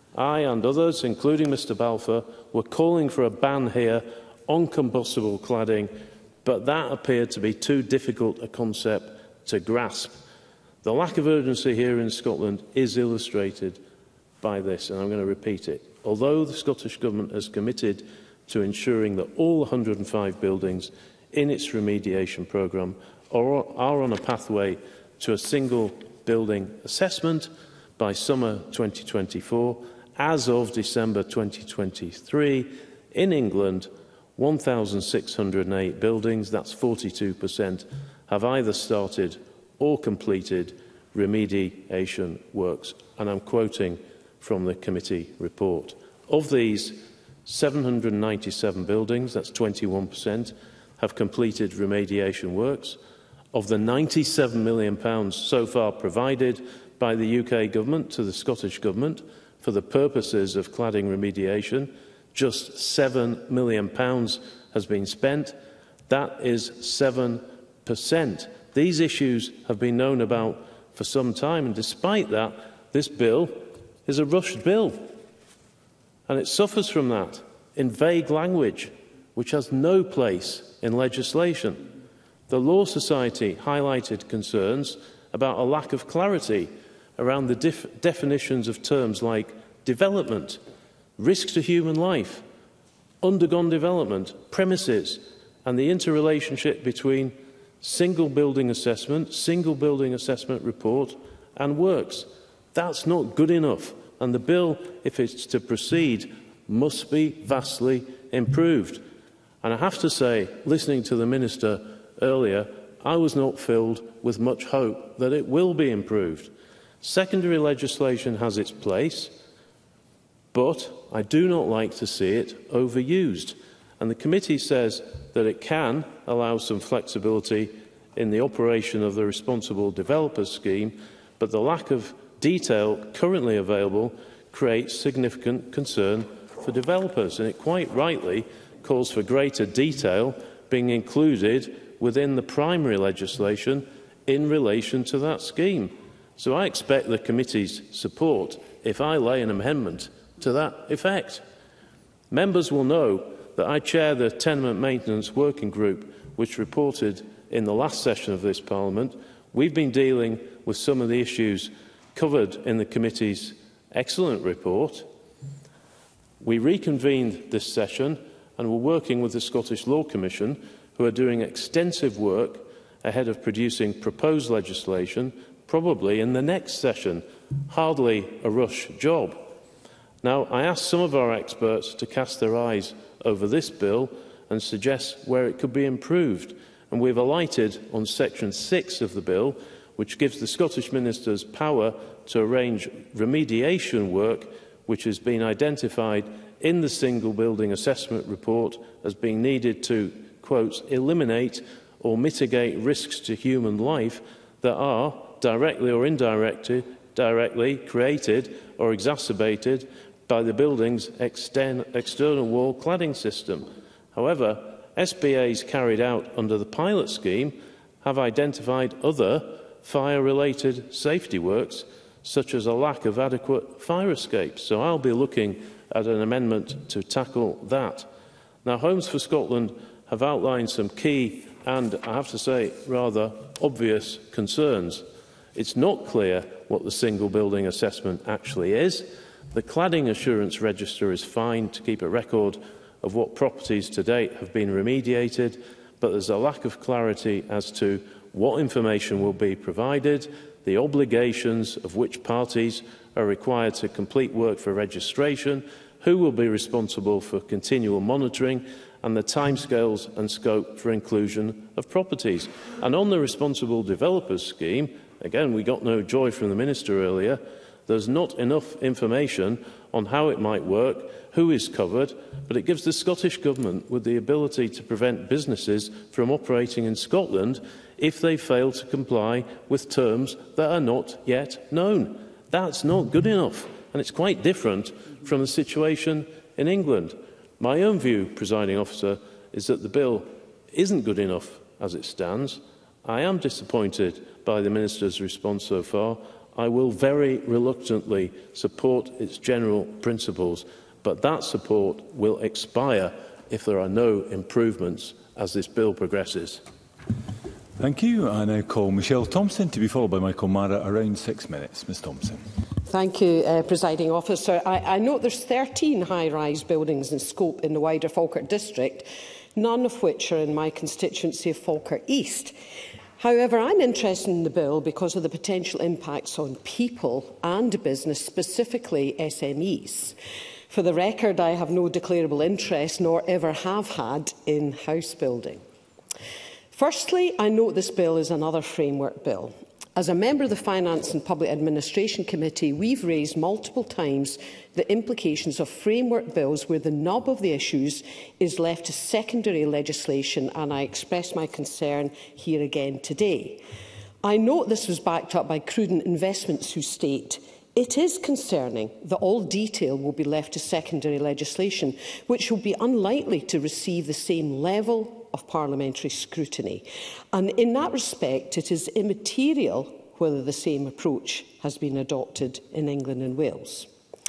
S4: I and others, including Mr Balfour, were calling for a ban here on combustible cladding, but that appeared to be too difficult a concept to grasp. The lack of urgency here in Scotland is illustrated by this, and I'm going to repeat it. Although the Scottish Government has committed to ensuring that all one hundred and five buildings in its remediation programme are, are on a pathway to a single building assessment by summer twenty twenty-four, as of December twenty twenty-three, in England, one thousand six hundred and eight buildings, that's forty-two percent, have either started or completed remediation works. And I'm quoting from the committee report. Of these, seven hundred and ninety-seven buildings, that's twenty-one percent, have completed remediation works. Of the ninety-seven million pounds so far provided by the U K Government to the Scottish Government for the purposes of cladding remediation, just seven million pounds has been spent. That is seven percent. These issues have been known about for some time, and despite that, this bill is a rushed bill. And it suffers from that in vague language, which has no place in legislation. The Law Society highlighted concerns about a lack of clarity around the def definitions of terms like development, risk to human life, undergone development, premises, and the interrelationship between single building assessment, single building assessment report, and works. That's not good enough, and the bill, if it's to proceed, must be vastly improved. And I have to say, listening to the Minister earlier, I was not filled with much hope that it will be improved. Secondary legislation has its place, but I do not like to see it overused. And the committee says that it can allow some flexibility in the operation of the Responsible Developers Scheme, but the lack of detail currently available creates significant concern for developers, and it quite rightly calls for greater detail being included within the primary legislation in relation to that scheme. So I expect the committee's support if I lay an amendment to that effect. Members will know that I chair the Tenement Maintenance Working Group, which reported in the last session of this Parliament. We've been dealing with some of the issues covered in the committee's excellent report. We reconvened this session and were working with the Scottish Law Commission, who are doing extensive work ahead of producing proposed legislation, probably in the next session. Hardly a rush job. Now, I asked some of our experts to cast their eyes over this bill and suggest where it could be improved, and we've alighted on section six of the bill, which gives the Scottish Ministers power to arrange remediation work which has been identified in the single building assessment report as being needed to, quote, eliminate or mitigate risks to human life that are directly or indirectly directly created or exacerbated by the building's extern external wall cladding system. However, S B As carried out under the pilot scheme have identified other fire-related safety works, such as a lack of adequate fire escapes. So I'll be looking at an amendment to tackle that. Now, Homes for Scotland have outlined some key and, I have to say, rather obvious concerns. It's not clear what the single building assessment actually is. The Cladding Assurance Register is fine to keep a record of what properties to date have been remediated, but there's a lack of clarity as to what information will be provided, the obligations of which parties are required to complete work for registration, who will be responsible for continual monitoring, and the timescales and scope for inclusion of properties. And on the Responsible Developers Scheme, again, we got no joy from the Minister earlier, there's not enough information on how it might work, who is covered, but it gives the Scottish Government with the ability to prevent businesses from operating in Scotland if they fail to comply with terms that are not yet known. That's not good enough, and it's quite different from the situation in England. My own view, Presiding Officer, is that the bill isn't good enough as it stands. I am disappointed by the Minister's response so far. I will very reluctantly support its general principles, but that support will expire if there are no improvements as this bill progresses.
S15: Thank you. I now call Michelle Thompson to be followed by Michael Mara. Around six minutes. Miz Thompson.
S16: Thank you, uh, Presiding Officer. I, I note there's thirteen high-rise buildings in scope in the wider Falkirk district, none of which are in my constituency of Falkirk East. However, I'm interested in the bill because of the potential impacts on people and business, specifically S M Es. For the record, I have no declarable interest, nor ever have had, in house building. Firstly, I note this bill is another framework bill. As a member of the Finance and Public Administration Committee, we've raised multiple times the implications of framework bills where the nub of the issues is left to secondary legislation, and I express my concern here again today. I note this was backed up by Cruden Investments, who state, "It is concerning that all detail will be left to secondary legislation, which will be unlikely to receive the same level of parliamentary scrutiny. And in that respect, it is immaterial whether the same approach has been adopted in England and Wales."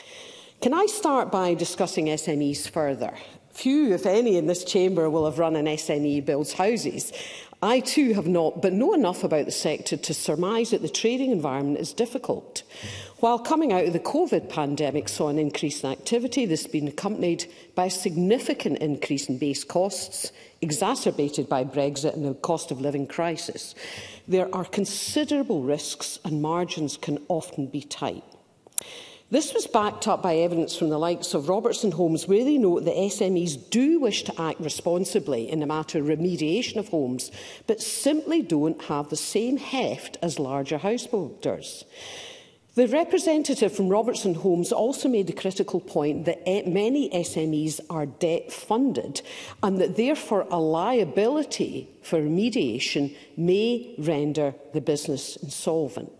S16: Can I start by discussing S M Es further? Few, if any, in this chamber will have run an S M E builds houses. I too have not, but know enough about the sector to surmise that the trading environment is difficult. While coming out of the COVID pandemic saw an increase in activity, this has been accompanied by a significant increase in base costs, exacerbated by Brexit and the cost of living crisis. There are considerable risks and margins can often be tight. This was backed up by evidence from the likes of Robertson Homes, where they note that S M Es do wish to act responsibly in the matter of remediation of homes, but simply don't have the same heft as larger house builders. The representative from Robertson Homes also made the critical point that many S M Es are debt-funded and that therefore a liability for remediation may render the business insolvent.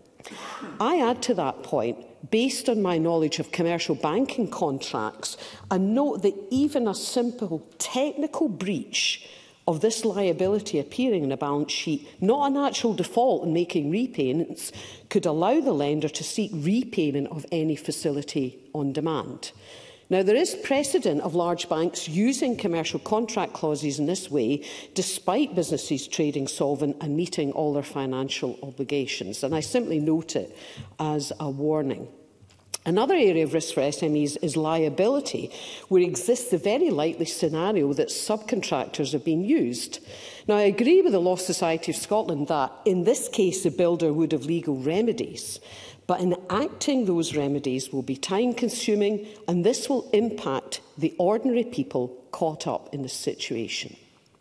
S16: I add to that point, based on my knowledge of commercial banking contracts, and note that even a simple technical breach of this liability appearing in a balance sheet, not a natural default in making repayments, could allow the lender to seek repayment of any facility on demand. Now, there is precedent of large banks using commercial contract clauses in this way, despite businesses trading solvent and meeting all their financial obligations, and I simply note it as a warning. Another area of risk for S M Es is liability, where exists the very likely scenario that subcontractors have been used. Now, I agree with the Law Society of Scotland that, in this case, the builder would have legal remedies, but enacting those remedies will be time-consuming, and this will impact the ordinary people caught up in the situation.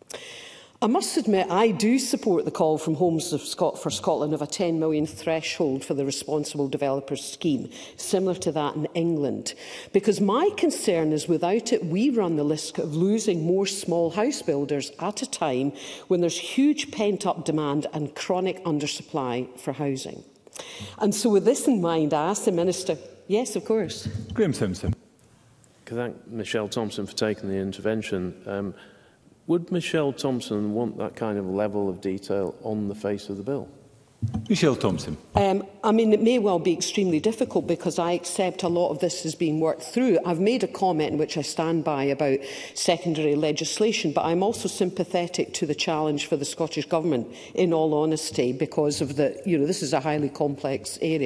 S16: I must admit I do support the call from Homes of Scot for Scotland of a ten million threshold for the Responsible Developers Scheme, similar to that in England, because my concern is without it we run the risk of losing more small house builders at a time when there's huge pent-up demand and chronic undersupply for housing. And so with this in mind, I ask the Minister... Yes, of course.
S15: Graham Simpson.
S4: Can I thank Michelle Thompson for taking the intervention. Um, Would Michelle Thompson want that kind of level of detail on the face of the bill?
S15: Michelle Thompson.
S16: Um, I mean, it may well be extremely difficult because I accept a lot of this is being worked through. I've made a comment in which I stand by about secondary legislation, but I'm also sympathetic to the challenge for the Scottish Government, in all honesty, because of the, you know, this is a highly complex area.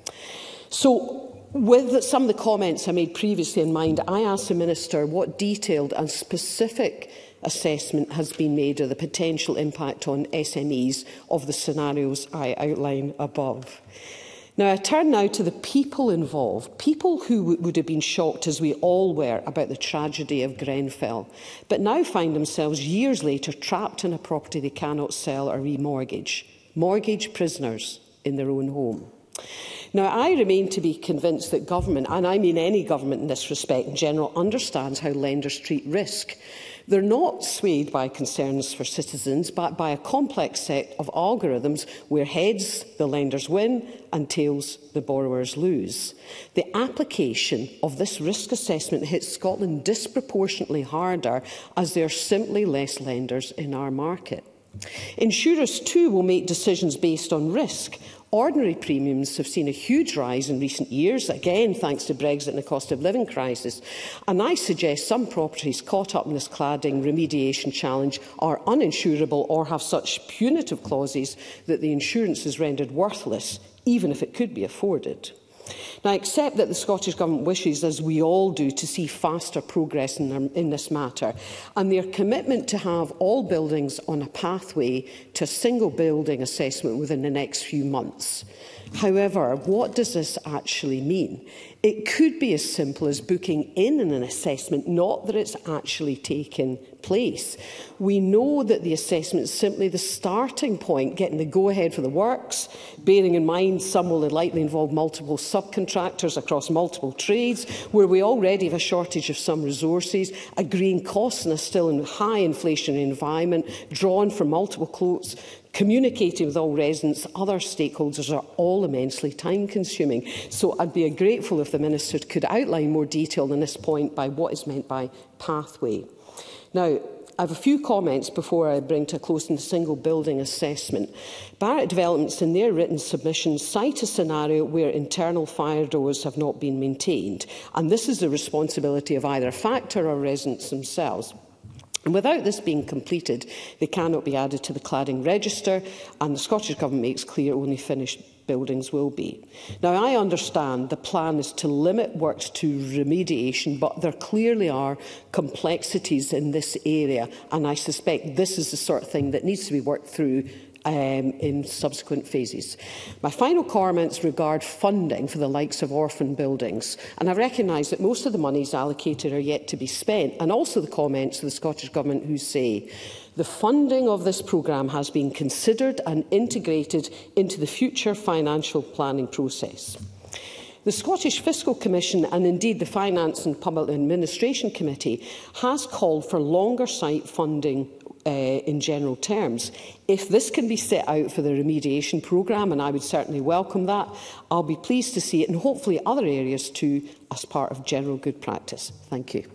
S16: So, with some of the comments I made previously in mind, I asked the Minister what detailed and specific assessment has been made of the potential impact on S M Es of the scenarios I outline above. Now, I turn now to the people involved, people who would have been shocked, as we all were, about the tragedy of Grenfell, but now find themselves years later trapped in a property they cannot sell or remortgage, mortgage prisoners in their own home. Now, I remain to be convinced that government, and I mean any government in this respect in general, understands how lenders treat risk. They're not swayed by concerns for citizens, but by a complex set of algorithms where heads, the lenders win, and tails, the borrowers lose. The application of this risk assessment hits Scotland disproportionately harder, as there are simply less lenders in our market. Insurers too will make decisions based on risk. Ordinary premiums have seen a huge rise in recent years, again thanks to Brexit and the cost of living crisis. And I suggest some properties caught up in this cladding remediation challenge are uninsurable or have such punitive clauses that the insurance is rendered worthless, even if it could be afforded. Now, I accept that the Scottish Government wishes, as we all do, to see faster progress in, their, in this matter, and their commitment to have all buildings on a pathway to a single building assessment within the next few months. However, what does this actually mean? It could be as simple as booking in an assessment, not that it's actually taken place. We know that the assessment is simply the starting point, getting the go-ahead for the works, bearing in mind some will likely involve multiple subcontractors across multiple trades, where we already have a shortage of some resources, agreeing costs in a still high inflationary environment, drawn from multiple quotes, communicating with all residents, other stakeholders are all immensely time-consuming. So I'd be grateful if the Minister could outline more detail on this point by what is meant by pathway. Now, I have a few comments before I bring to a close on the single building assessment. Barratt Developments, in their written submissions, cite a scenario where internal fire doors have not been maintained, and this is the responsibility of either a factor or residents themselves. And without this being completed, they cannot be added to the cladding register, and the Scottish Government makes clear only finished buildings will be. Now, I understand the plan is to limit works to remediation, but there clearly are complexities in this area, and I suspect this is the sort of thing that needs to be worked through Um, in subsequent phases. My final comments regard funding for the likes of orphan buildings, and I recognise that most of the monies allocated are yet to be spent, and also the comments of the Scottish Government who say the funding of this programme has been considered and integrated into the future financial planning process. The Scottish Fiscal Commission, and indeed the Finance and Public Administration Committee, has called for longer site funding Uh, in general terms. If this can be set out for the remediation programme, and I would certainly welcome that, I'll be pleased to see it, and hopefully other areas too, as part of general good practice. Thank you.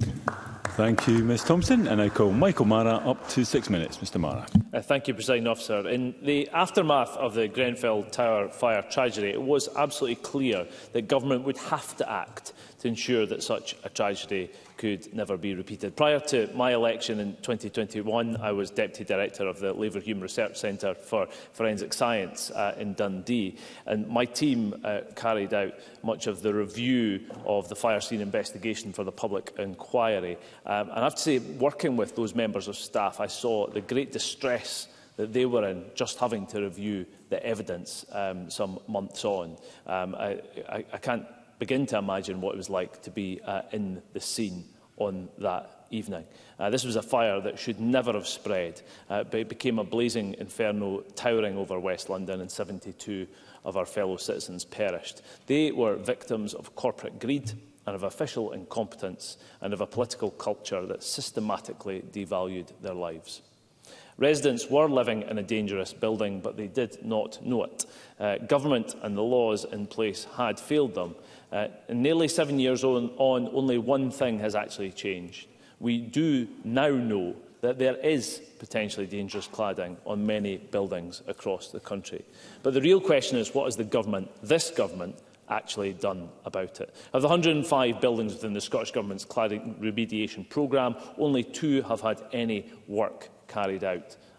S15: Thank you, Ms Thompson. And I call Michael Mara up to six minutes. Mr Mara.
S17: Uh, thank you, Presiding Officer. In the aftermath of the Grenfell Tower fire tragedy, it was absolutely clear that government would have to act to ensure that such a tragedy could never be repeated. Prior to my election in twenty twenty-one, I was Deputy Director of the Labour Hume Research Centre for Forensic Science uh, in Dundee, and my team uh, carried out much of the review of the fire scene investigation for the public inquiry. Um, and I have to say, working with those members of staff, I saw the great distress that they were in just having to review the evidence um, some months on. Um, I, I, I can't begin to imagine what it was like to be uh, in the scene on that evening. Uh, this was a fire that should never have spread, uh, but it became a blazing inferno towering over West London, and seventy-two of our fellow citizens perished. They were victims of corporate greed and of official incompetence and of a political culture that systematically devalued their lives. Residents were living in a dangerous building, but they did not know it. Uh, government and the laws in place had failed them. Uh, in nearly seven years on, on, only one thing has actually changed. We do now know that there is potentially dangerous cladding on many buildings across the country. But the real question is, what has the government, this government, actually done about it? Of the one hundred and five buildings within the Scottish Government's cladding remediation programme, only two have had any work carried out.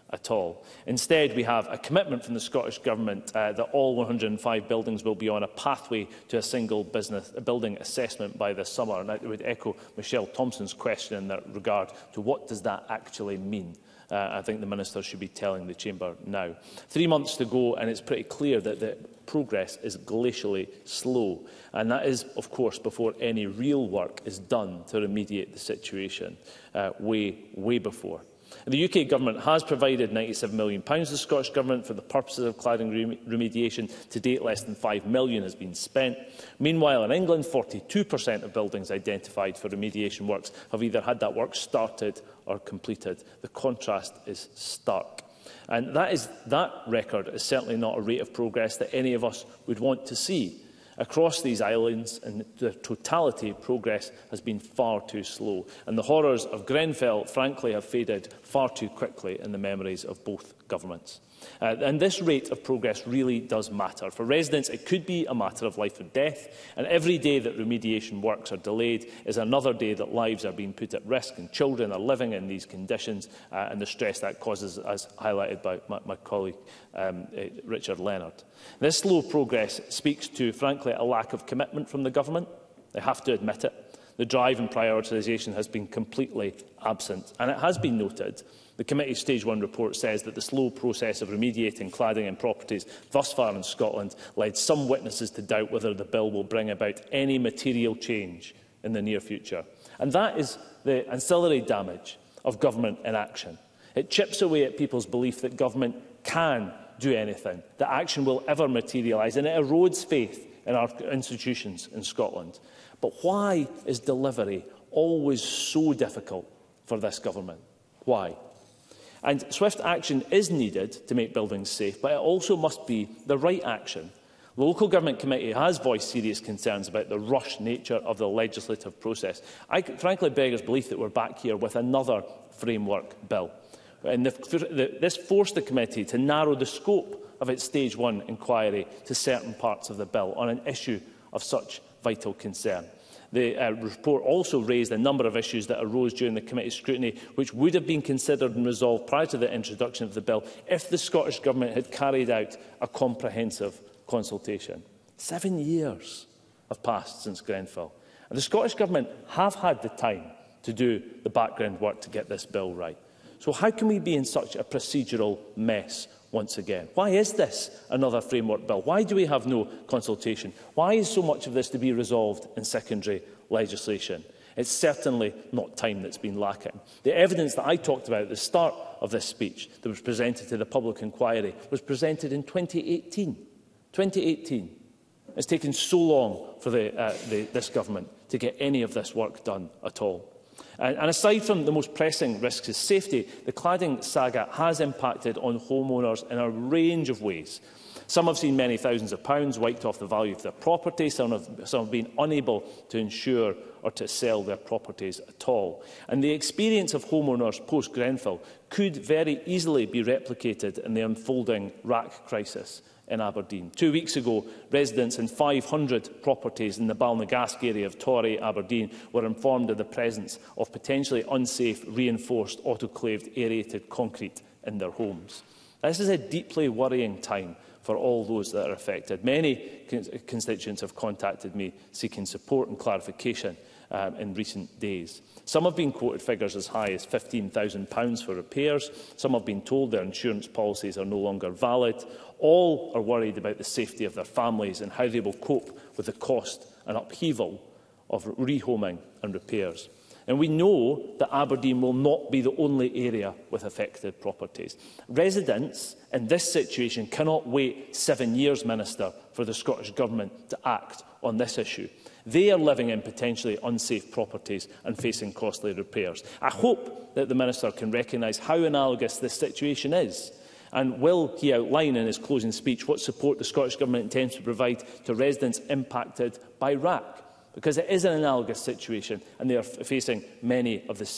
S17: at all. Instead, we have a commitment from the Scottish Government uh, that all one hundred and five buildings will be on a pathway to a single business, a building assessment by this summer. And I would echo Michelle Thompson's question in that regard to what does that actually mean. Uh, I think the Minister should be telling the Chamber now. Three months to go, and it's pretty clear that the progress is glacially slow. And that is, of course, before any real work is done to remediate the situation, uh, way, way before. The U K Government has provided ninety-seven million pounds to the Scottish Government for the purposes of cladding remediation. To date, less than five million pounds has been spent. Meanwhile, in England, forty-two percent of buildings identified for remediation works have either had that work started or completed. The contrast is stark. And that, is, that record is certainly not a rate of progress that any of us would want to see. Across these islands, in the totality, progress has been far too slow, and the horrors of Grenfell, frankly, have faded far too quickly in the memories of both governments. Uh, and this rate of progress really does matter. For residents, it could be a matter of life or death, and every day that remediation works are delayed is another day that lives are being put at risk and children are living in these conditions, uh, and the stress that causes, as highlighted by my, my colleague um, uh, Richard Leonard. This slow progress speaks to, frankly, a lack of commitment from the Government. They have to admit it. The drive and prioritisation has been completely absent, and it has been noted. The committee's Stage one report says that the slow process of remediating cladding in properties thus far in Scotland led some witnesses to doubt whether the bill will bring about any material change in the near future. And that is the ancillary damage of government inaction. It chips away at people's belief that government can do anything, that action will ever materialise, and it erodes faith in our institutions in Scotland. But why is delivery always so difficult for this government? Why? And swift action is needed to make buildings safe, but it also must be the right action. The Local Government Committee has voiced serious concerns about the rushed nature of the legislative process. I frankly beggars belief that we're back here with another framework bill. And the, the, this forced the committee to narrow the scope of its Stage one inquiry to certain parts of the bill on an issue of such vital concern. The uh, report also raised a number of issues that arose during the committee's scrutiny, which would have been considered and resolved prior to the introduction of the bill if the Scottish Government had carried out a comprehensive consultation. Seven years have passed since Grenfell, and the Scottish Government have had the time to do the background work to get this bill right. So how can we be in such a procedural mess once again? Why is this another framework bill? Why do we have no consultation? Why is so much of this to be resolved in secondary legislation? It's certainly not time that's been lacking. The evidence that I talked about at the start of this speech that was presented to the public inquiry was presented in twenty eighteen. twenty eighteen. It's taken so long for the, uh, the, this government to get any of this work done at all. And aside from the most pressing risks of safety, the cladding saga has impacted on homeowners in a range of ways. Some have seen many thousands of pounds wiped off the value of their property. Some have, some have been unable to insure or to sell their properties at all. And the experience of homeowners post-Grenfell could very easily be replicated in the unfolding R A C crisis in Aberdeen. Two weeks ago, residents in five hundred properties in the Balnagask area of Torry, Aberdeen, were informed of the presence of potentially unsafe, reinforced, autoclaved, aerated concrete in their homes. This is a deeply worrying time for all those that are affected. Many constituents have contacted me seeking support and clarification um, in recent days. Some have been quoted figures as high as fifteen thousand pounds for repairs. Some have been told their insurance policies are no longer valid. All are worried about the safety of their families and how they will cope with the cost and upheaval of rehoming and repairs. And we know that Aberdeen will not be the only area with affected properties. Residents in this situation cannot wait seven years, Minister, for the Scottish Government to act on this issue. They are living in potentially unsafe properties and facing costly repairs. I hope that the Minister can recognise how analogous this situation is. And will he outline in his closing speech what support the Scottish Government intends to provide to residents impacted by R A C? Because it is an analogous situation and they are facing many of the same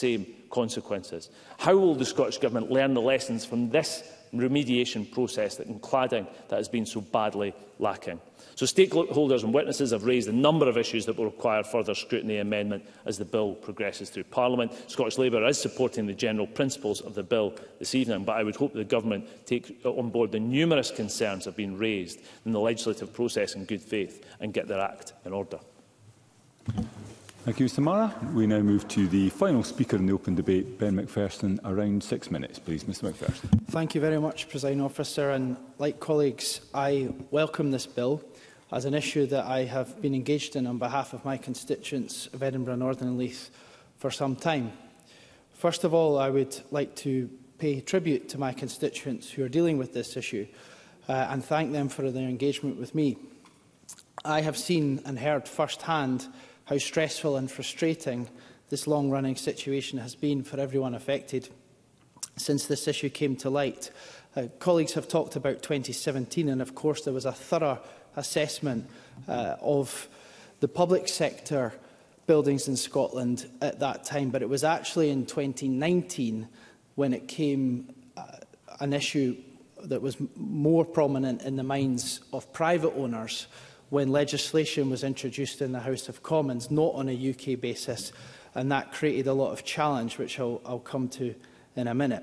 S17: consequences. How will the Scottish Government learn the lessons from this remediation process that in cladding that has been so badly lacking? So stakeholders and witnesses have raised a number of issues that will require further scrutiny and amendment as the bill progresses through Parliament. Scottish Labour is supporting the general principles of the bill this evening, but I would hope the Government take on board the numerous concerns that have been raised in the legislative process in good faith and get their act in order.
S15: Thank you, Mr Mara. We now move to the final speaker in the open debate, Ben Macpherson. Around six minutes, please. Mr Macpherson.
S18: Thank you very much, Presiding Officer. And like colleagues, I welcome this bill as an issue that I have been engaged in on behalf of my constituents of Edinburgh, Northern and Leith for some time. First of all, I would like to pay tribute to my constituents who are dealing with this issue uh, and thank them for their engagement with me. I have seen and heard firsthand how stressful and frustrating this long-running situation has been for everyone affected since this issue came to light. Uh, colleagues have talked about twenty seventeen, and of course there was a thorough assessment uh, of the public sector buildings in Scotland at that time, but it was actually in twenty nineteen when it came uh, an issue that was more prominent in the minds of private owners, when legislation was introduced in the House of Commons, not on a U K basis, and that created a lot of challenge, which I'll, I'll come to in a minute.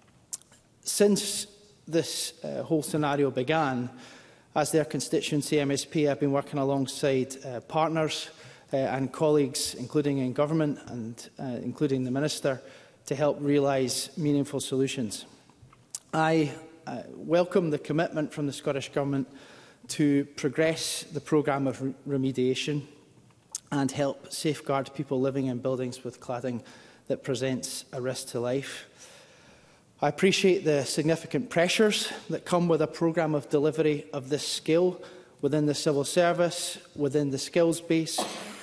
S18: Since this uh, whole scenario began, as their constituency M S P, I've been working alongside uh, partners uh, and colleagues, including in government and uh, including the Minister, to help realise meaningful solutions. I uh, welcome the commitment from the Scottish Government to progress the programme of re remediation and help safeguard people living in buildings with cladding that presents a risk to life. I appreciate the significant pressures that come with a programme of delivery of this scale within the civil service, within the skills base,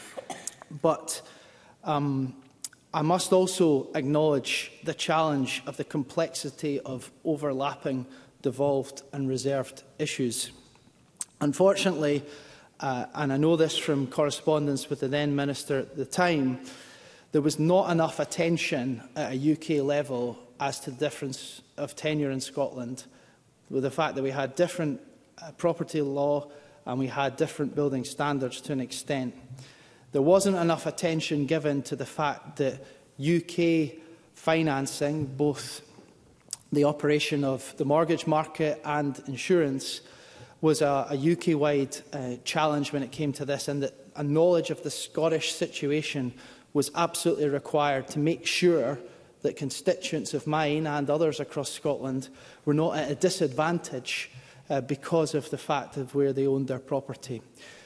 S18: but um, I must also acknowledge the challenge of the complexity of overlapping, devolved and reserved issues. Unfortunately, uh, and I know this from correspondence with the then Minister at the time, there was not enough attention at a U K level as to the difference of tenure in Scotland, with the fact that we had different uh, property law and we had different building standards to an extent. There wasn't enough attention given to the fact that U K financing, both the operation of the mortgage market and insurance, was a, a U K-wide uh, challenge when it came to this, and that a knowledge of the Scottish situation was absolutely required to make sure that constituents of mine and others across Scotland were not at a disadvantage uh, because of the fact of where they owned their property.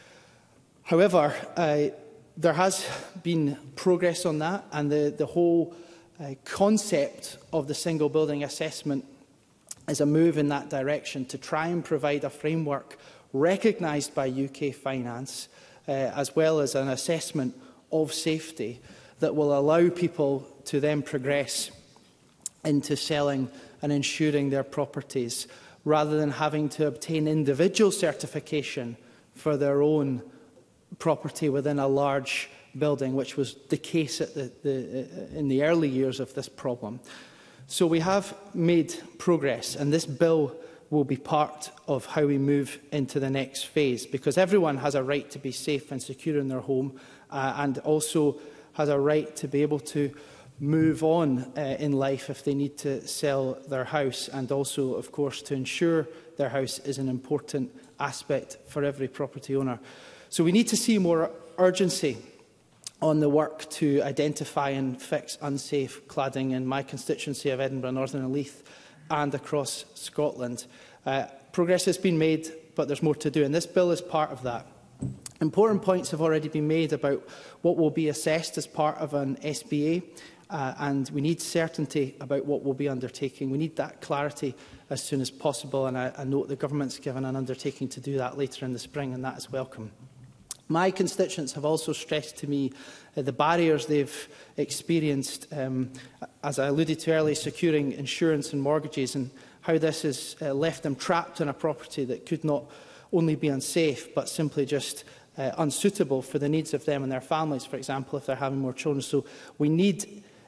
S18: However, uh, there has been progress on that, and the, the whole uh, concept of the single building assessment is a move in that direction to try and provide a framework recognised by U K finance, uh, as well as an assessment of safety that will allow people to then progress into selling and insuring their properties, rather than having to obtain individual certification for their own property within a large building, which was the case at the, the, in the early years of this problem. So we have made progress, and this bill will be part of how we move into the next phase, because everyone has a right to be safe and secure in their home, uh, and also has a right to be able to move on uh, in life if they need to sell their house, and also, of course, to ensure their house is an important aspect for every property owner. So we need to see more urgency on the work to identify and fix unsafe cladding in my constituency of Edinburgh, Northern and Leith, and across Scotland. Uh, progress has been made, but there's more to do, and this bill is part of that. Important points have already been made about what will be assessed as part of an S B A, uh, and we need certainty about what we'll be undertaking. We need that clarity as soon as possible, and I, I note the Government's given an undertaking to do that later in the spring, and that is welcome. My constituents have also stressed to me uh, the barriers they've experienced, um, as I alluded to earlier, securing insurance and mortgages, and how this has uh, left them trapped in a property that could not only be unsafe, but simply just uh, unsuitable for the needs of them and their families, for example, if they're having more children. So we need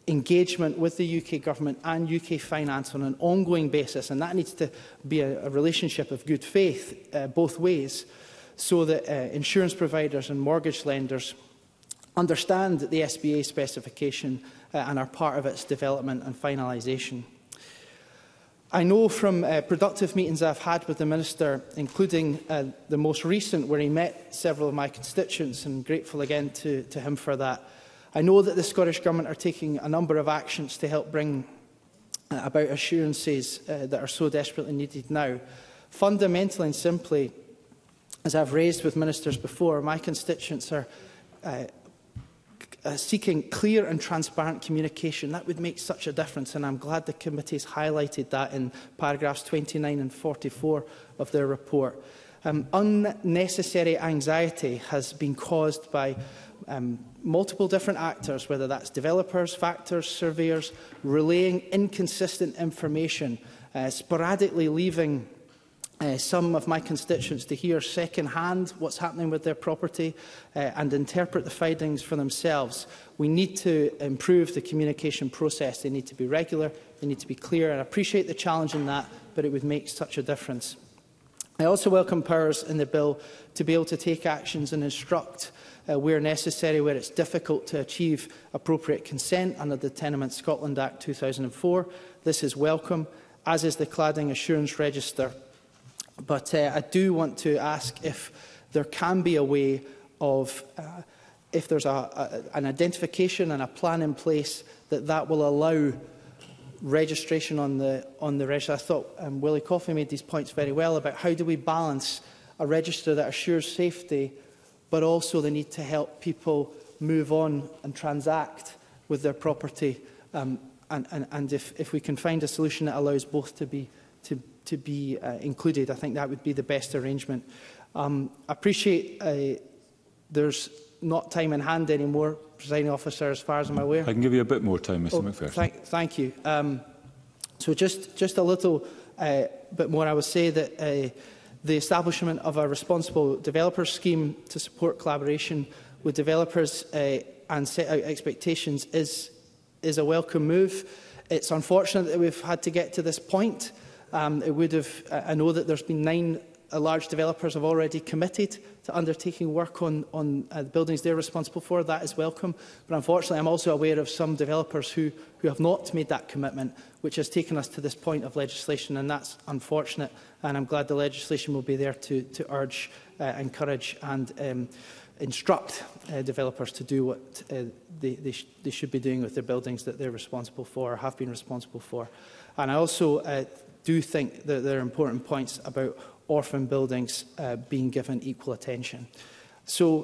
S18: engagement with the U K Government and U K finance on an ongoing basis, and that needs to be a, a relationship of good faith uh, both ways, so that uh, insurance providers and mortgage lenders understand the S B A specification uh, and are part of its development and finalisation. I know from uh, productive meetings I've had with the Minister, including uh, the most recent where he met several of my constituents, and I'm grateful again to, to him for that. I know that the Scottish Government are taking a number of actions to help bring uh, about assurances uh, that are so desperately needed now. Fundamentally and simply, as I've raised with ministers before, my constituents are uh, uh, seeking clear and transparent communication. That would make such a difference, and I'm glad the committee has highlighted that in paragraphs twenty-nine and forty-four of their report. Um, unnecessary anxiety has been caused by um, multiple different actors, whether that's developers, factors, surveyors, relaying inconsistent information, uh, sporadically leaving Uh, some of my constituents to hear second-hand what's happening with their property uh, and interpret the findings for themselves. We need to improve the communication process. They need to be regular, they need to be clear, and I appreciate the challenge in that, but it would make such a difference. I also welcome powers in the bill to be able to take actions and instruct uh, where necessary, where it's difficult to achieve appropriate consent under the Tenement Scotland Act two thousand four. This is welcome, as is the Cladding Assurance Register. But uh, I do want to ask if there can be a way of, uh, if there's a, a, an identification and a plan in place that that will allow registration on the, on the register. I thought um, Willie Coffey made these points very well about how do we balance a register that assures safety, but also the need to help people move on and transact with their property. Um, and and, and if, if we can find a solution that allows both to be to to be uh, included, I think that would be the best arrangement. Um, I appreciate uh, there's not time in hand anymore, Presiding Officer, as far as I'm aware.
S15: I can give you a bit more time, Mr
S18: Oh,
S15: McPherson.
S18: Thank, thank you. Um, so just, just a little uh, bit more. I would say that uh, the establishment of a responsible developers scheme to support collaboration with developers uh, and set out expectations is, is a welcome move. It's unfortunate that we've had to get to this point. Um, it would have, I know that there's been nine uh, large developers have already committed to undertaking work on, on uh, the buildings they're responsible for. That is welcome. But unfortunately, I'm also aware of some developers who, who have not made that commitment, which has taken us to this point of legislation, and that's unfortunate. And I'm glad the legislation will be there to, to urge, uh, encourage and um, instruct uh, developers to do what uh, they, they, sh they should be doing with their buildings that they're responsible for or have been responsible for. And I also uh, do think that there are important points about orphan buildings uh, being given equal attention. So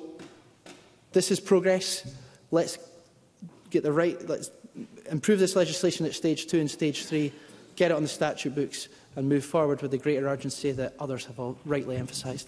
S18: this is progress. Let's get the right, let's improve this legislation at stage two and stage three, get it on the statute books and move forward with the greater urgency that others have all rightly emphasised.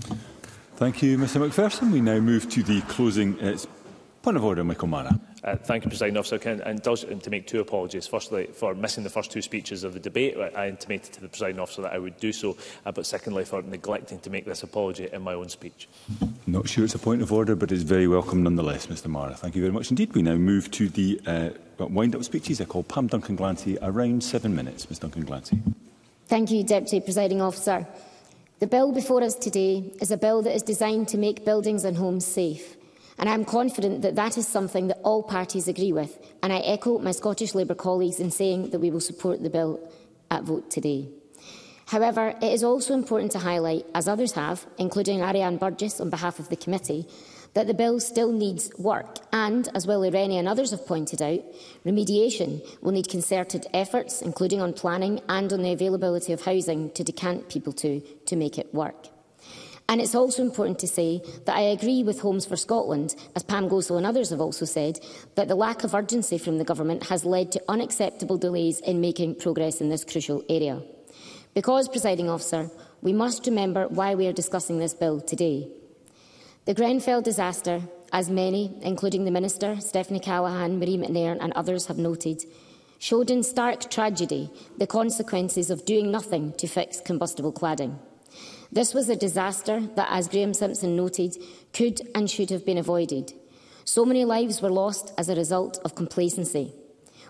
S15: Thank you, Mr McPherson. We now move to the closing. Uh, point of order, Michael Manna.
S17: Uh, thank you, Presiding Officer. Can I indulge to make two apologies. Firstly, for missing the first two speeches of the debate. I intimated to the Presiding Officer that I would do so. Uh, but secondly, for neglecting to make this apology in my own speech.
S15: Not sure it's a point of order, but it's very welcome nonetheless, Mr Mara. Thank you very much indeed. We now move to the uh, wind-up speeches. I call Pam Duncan-Glancy, around seven minutes. Miz Duncan-Glancy.
S19: Thank you, Deputy Presiding Officer. The bill before us today is a bill that is designed to make buildings and homes safe. And I am confident that that is something that all parties agree with, and I echo my Scottish Labour colleagues in saying that we will support the bill at vote today. However, it is also important to highlight, as others have, including Ariane Burgess on behalf of the committee, that the bill still needs work and, as Willie Rennie and others have pointed out, remediation will need concerted efforts, including on planning and on the availability of housing to decant people to, to make it work. And it's also important to say that I agree with Homes for Scotland, as Pam Gosel and others have also said, that the lack of urgency from the Government has led to unacceptable delays in making progress in this crucial area. Because, Presiding Officer, we must remember why we are discussing this bill today. The Grenfell disaster, as many, including the Minister, Stephanie Callaghan, Marie McNairn and others have noted, showed in stark tragedy the consequences of doing nothing to fix combustible cladding. This was a disaster that, as Graham Simpson noted, could and should have been avoided. So many lives were lost as a result of complacency.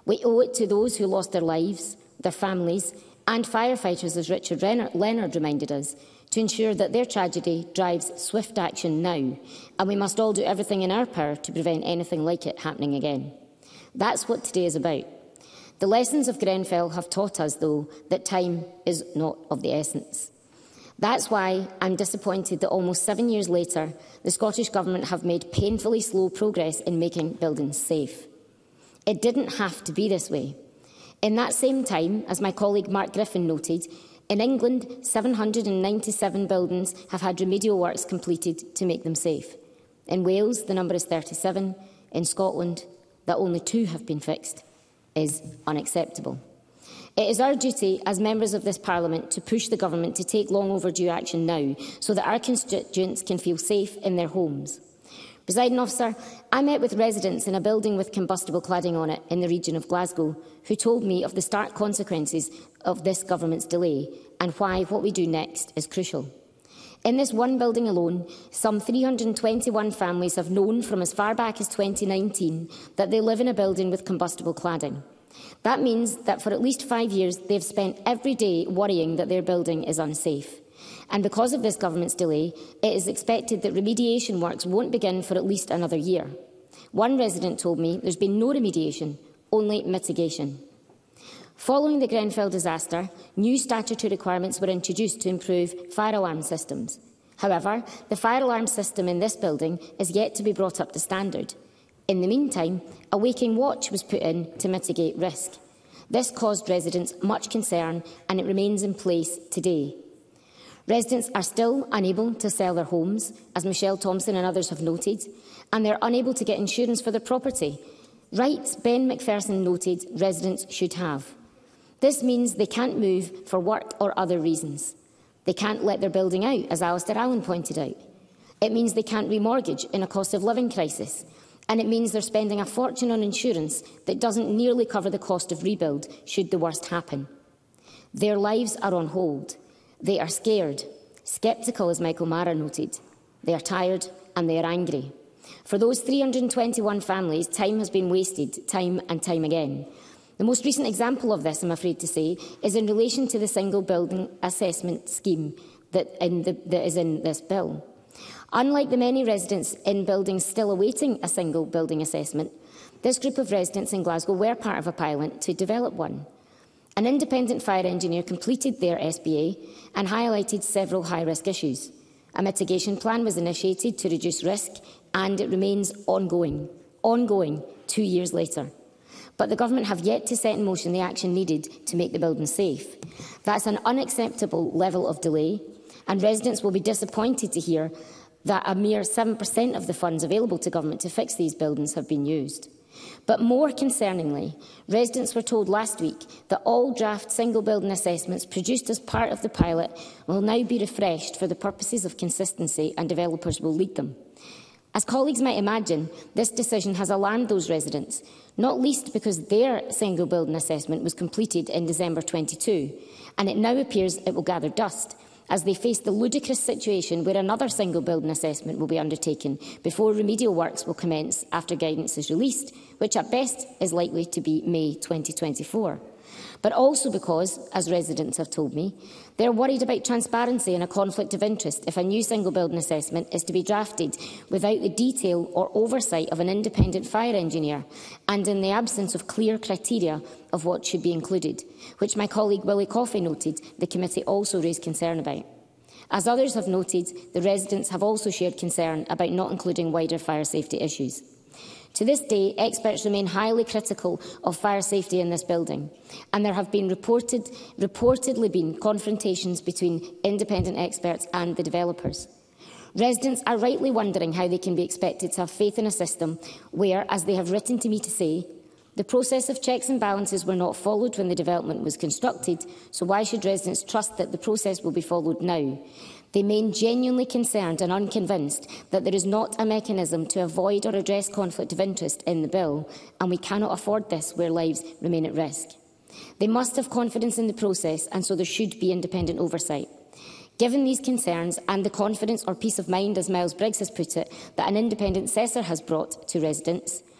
S19: We owe it to those who lost their lives, their families, and firefighters, as Richard Leonard reminded us, to ensure that their tragedy drives swift action now, and we must all do everything in our power to prevent anything like it happening again. That's what today is about. The lessons of Grenfell have taught us, though, that time is not of the essence. That's why I'm disappointed that almost seven years later, the Scottish Government have made painfully slow progress in making buildings safe. It didn't have to be this way. In that same time, as my colleague Mark Griffin noted, in England, seven hundred ninety-seven buildings have had remedial works completed to make them safe. In Wales, the number is thirty-seven. In Scotland, that only two have been fixed is unacceptable. It is our duty as members of this Parliament to push the Government to take long overdue action now so that our constituents can feel safe in their homes. Presiding Officer, I met with residents in a building with combustible cladding on it in the region of Glasgow who told me of the stark consequences of this Government's delay and why what we do next is crucial. In this one building alone, some three hundred twenty-one families have known from as far back as twenty nineteen that they live in a building with combustible cladding. That means that for at least five years they have spent every day worrying that their building is unsafe. And because of this Government's delay, it is expected that remediation works won't begin for at least another year. One resident told me there's been no remediation, only mitigation. Following the Grenfell disaster, new statutory requirements were introduced to improve fire alarm systems. However, the fire alarm system in this building is yet to be brought up to standard. In the meantime, a waking watch was put in to mitigate risk. This caused residents much concern and it remains in place today. Residents are still unable to sell their homes, as Michelle Thompson and others have noted, and they are unable to get insurance for their property. Rights Ben McPherson noted residents should have. This means they can't move for work or other reasons. They can't let their building out, as Alistair Allen pointed out. It means they can't remortgage in a cost of living crisis. And it means they're spending a fortune on insurance that doesn't nearly cover the cost of rebuild should the worst happen. Their lives are on hold. They are scared, sceptical, as Michael Mara noted. They are tired and they are angry. For those three hundred twenty-one families, time has been wasted, time and time again. The most recent example of this, I'm afraid to say, is in relation to the single building assessment scheme that, in the, that is in this bill. Unlike the many residents in buildings still awaiting a single building assessment, this group of residents in Glasgow were part of a pilot to develop one. An independent fire engineer completed their S B A and highlighted several high-risk issues. A mitigation plan was initiated to reduce risk, and it remains ongoing, ongoing two years later. But the Government have yet to set in motion the action needed to make the building safe. That's an unacceptable level of delay, and residents will be disappointed to hear that a mere seven percent of the funds available to Government to fix these buildings have been used. But more concerningly, residents were told last week that all draft single building assessments produced as part of the pilot will now be refreshed for the purposes of consistency, and developers will lead them. As colleagues might imagine, this decision has alarmed those residents, not least because their single building assessment was completed in December twenty-two, and it now appears it will gather dust as they face the ludicrous situation where another single building assessment will be undertaken before remedial works will commence after guidance is released, which at best is likely to be May twenty twenty-four. But also because, as residents have told me, they are worried about transparency and a conflict of interest if a new single building assessment is to be drafted without the detail or oversight of an independent fire engineer and in the absence of clear criteria of what should be included, which my colleague Willie Coffey noted the committee also raised concern about. As others have noted, the residents have also shared concern about not including wider fire safety issues. To this day, experts remain highly critical of fire safety in this building, and there have been reported, reportedly been confrontations between independent experts and the developers. Residents are rightly wondering how they can be expected to have faith in a system where, as they have written to me to say, the process of checks and balances were not followed when the development was constructed, so why should residents trust that the process will be followed now? They remain genuinely concerned and unconvinced that there is not a mechanism to avoid or address conflict of interest in the bill, and we cannot afford this where lives remain at risk. They must have confidence in the process, and so there should be independent oversight. Given these concerns and the confidence or peace of mind, as Miles Briggs has put it, that an independent assessor has brought to residents,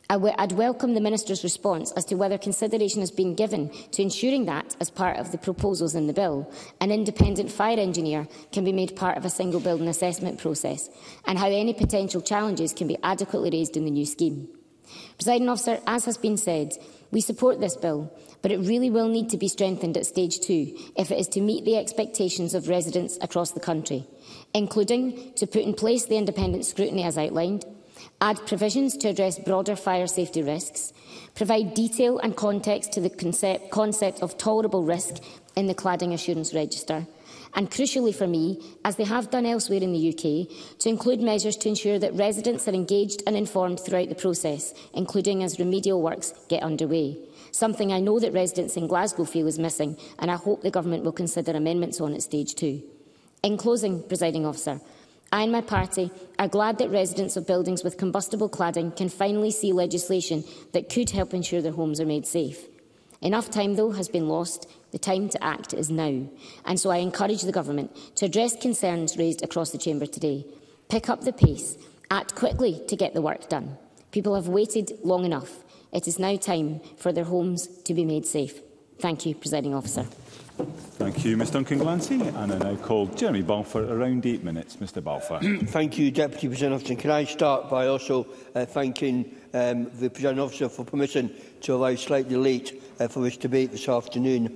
S19: I'd welcome the Minister's response as to whether consideration has been given to ensuring that, as part of the proposals in the bill, an independent fire engineer can be made part of a single building assessment process, and how any potential challenges can be adequately raised in the new scheme. Presiding Officer, as has been said, we support this bill, but it really will need to be strengthened at stage two if it is to meet the expectations of residents across the country, including to put in place the independent scrutiny as outlined, add provisions to address broader fire safety risks, provide detail and context to the concept, concept of tolerable risk in the Cladding Assurance Register, and crucially for me, as they have done elsewhere in the U K, to include measures to ensure that residents are engaged and informed throughout the process, including as remedial works get underway. Something I know that residents in Glasgow feel is missing, and I hope the Government will consider amendments on at stage two. In closing, Presiding Officer, I and my party are glad that residents of buildings with combustible cladding can finally see legislation that could help ensure their homes are made safe. Enough time, though, has been lost. The time to act is now. And so I encourage the Government to address concerns raised across the Chamber today. Pick up the pace. Act quickly to get the work done. People have waited long enough. It is now time for their homes to be made safe. Thank you, Presiding Officer.
S15: Thank you, Miz Duncan-Glancy. And I now call Jeremy Balfour, around eight minutes. Mr Balfour.
S20: Thank you, Deputy Presiding Officer. Can I start by also uh, thanking um, the Presiding Officer for permission to arrive slightly late uh, for this debate this afternoon.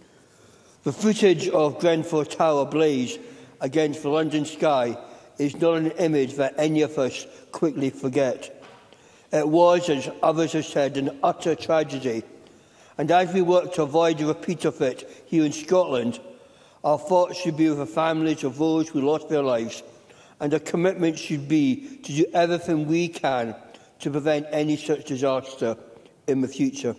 S20: The footage of Grenfell Tower blaze against the London sky is not an image that any of us quickly forget. It was, as others have said, an utter tragedy. And as we work to avoid a repeat of it here in Scotland, our thoughts should be with the families of those who lost their lives, and our commitment should be to do everything we can to prevent any such disaster in the future.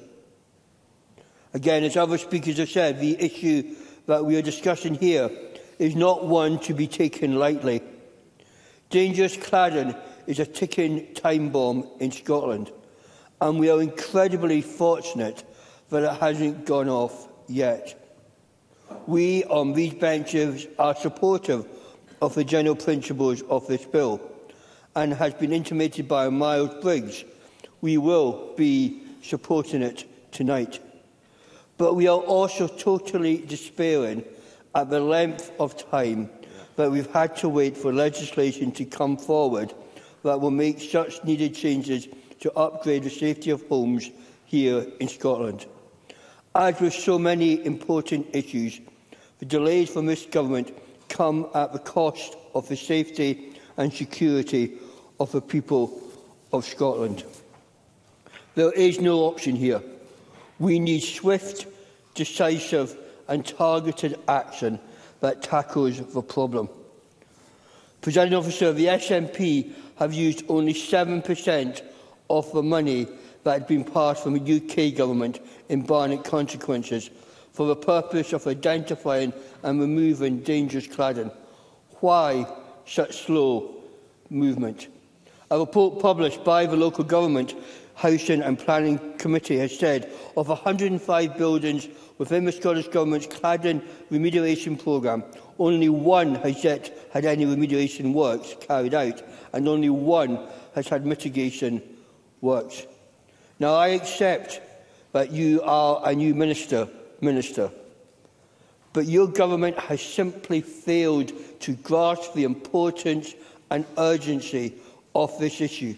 S20: Again, as other speakers have said, the issue that we are discussing here is not one to be taken lightly. Dangerous cladding is a ticking time bomb in Scotland, and we are incredibly fortunate that it hasn't gone off yet. We on these benches are supportive of the general principles of this bill, and has been intimated by Miles Briggs, we will be supporting it tonight. But we are also totally despairing at the length of time that we've had to wait for legislation to come forward that will make such needed changes to upgrade the safety of homes here in Scotland. As with so many important issues, the delays from this government come at the cost of the safety and security of the people of Scotland. There is no option here. We need swift, decisive and targeted action that tackles the problem. Presiding Officer, the S N P have used only seven percent of the money that had been passed from the U K Government in Barnett consequences for the purpose of identifying and removing dangerous cladding. Why such slow movement? A report published by the Local Government Housing and Planning Committee has said of one hundred and five buildings within the Scottish Government's cladding remediation programme, only one has yet had any remediation works carried out, and only one has had mitigation works. Now, I accept that you are a new minister, minister, but your government has simply failed to grasp the importance and urgency of this issue.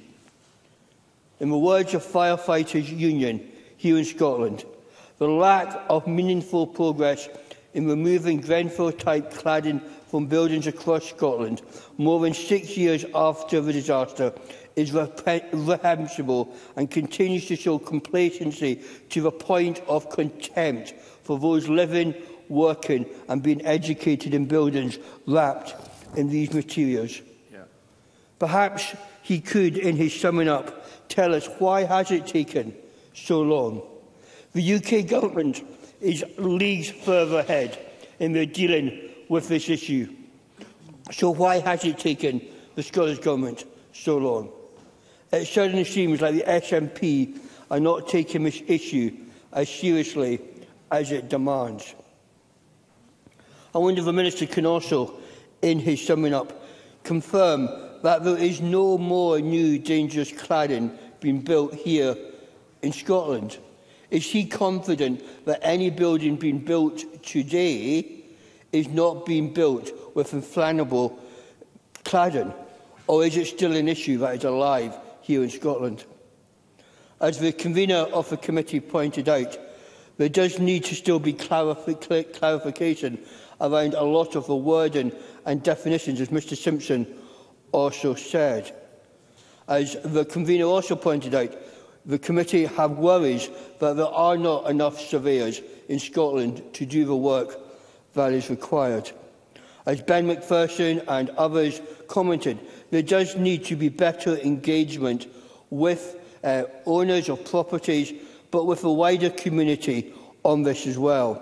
S20: In the words of Firefighters Union here in Scotland, the lack of meaningful progress in removing Grenfell-type cladding from buildings across Scotland more than six years after the disaster is reprehensible and continues to show complacency to the point of contempt for those living, working and being educated in buildings wrapped in these materials. Yeah. Perhaps he could, in his summing up, tell us why has it taken so long? The U K Government is leagues further ahead in their dealing with this issue. So why has it taken the Scottish Government so long? It certainly seems like the S N P are not taking this issue as seriously as it demands. I wonder if the Minister can also, in his summing up, confirm that there is no more new dangerous cladding being built here in Scotland? Is he confident that any building being built today is not being built with inflammable cladding? Or is it still an issue that is alive here in Scotland? As the convener of the committee pointed out, there does need to still be clarif clarification around a lot of the wording and definitions, as Mr Simpson also said. As the convener also pointed out, the committee have worries that there are not enough surveyors in Scotland to do the work that is required. As Ben McPherson and others commented, there does need to be better engagement with uh, owners of properties, but with the wider community on this as well.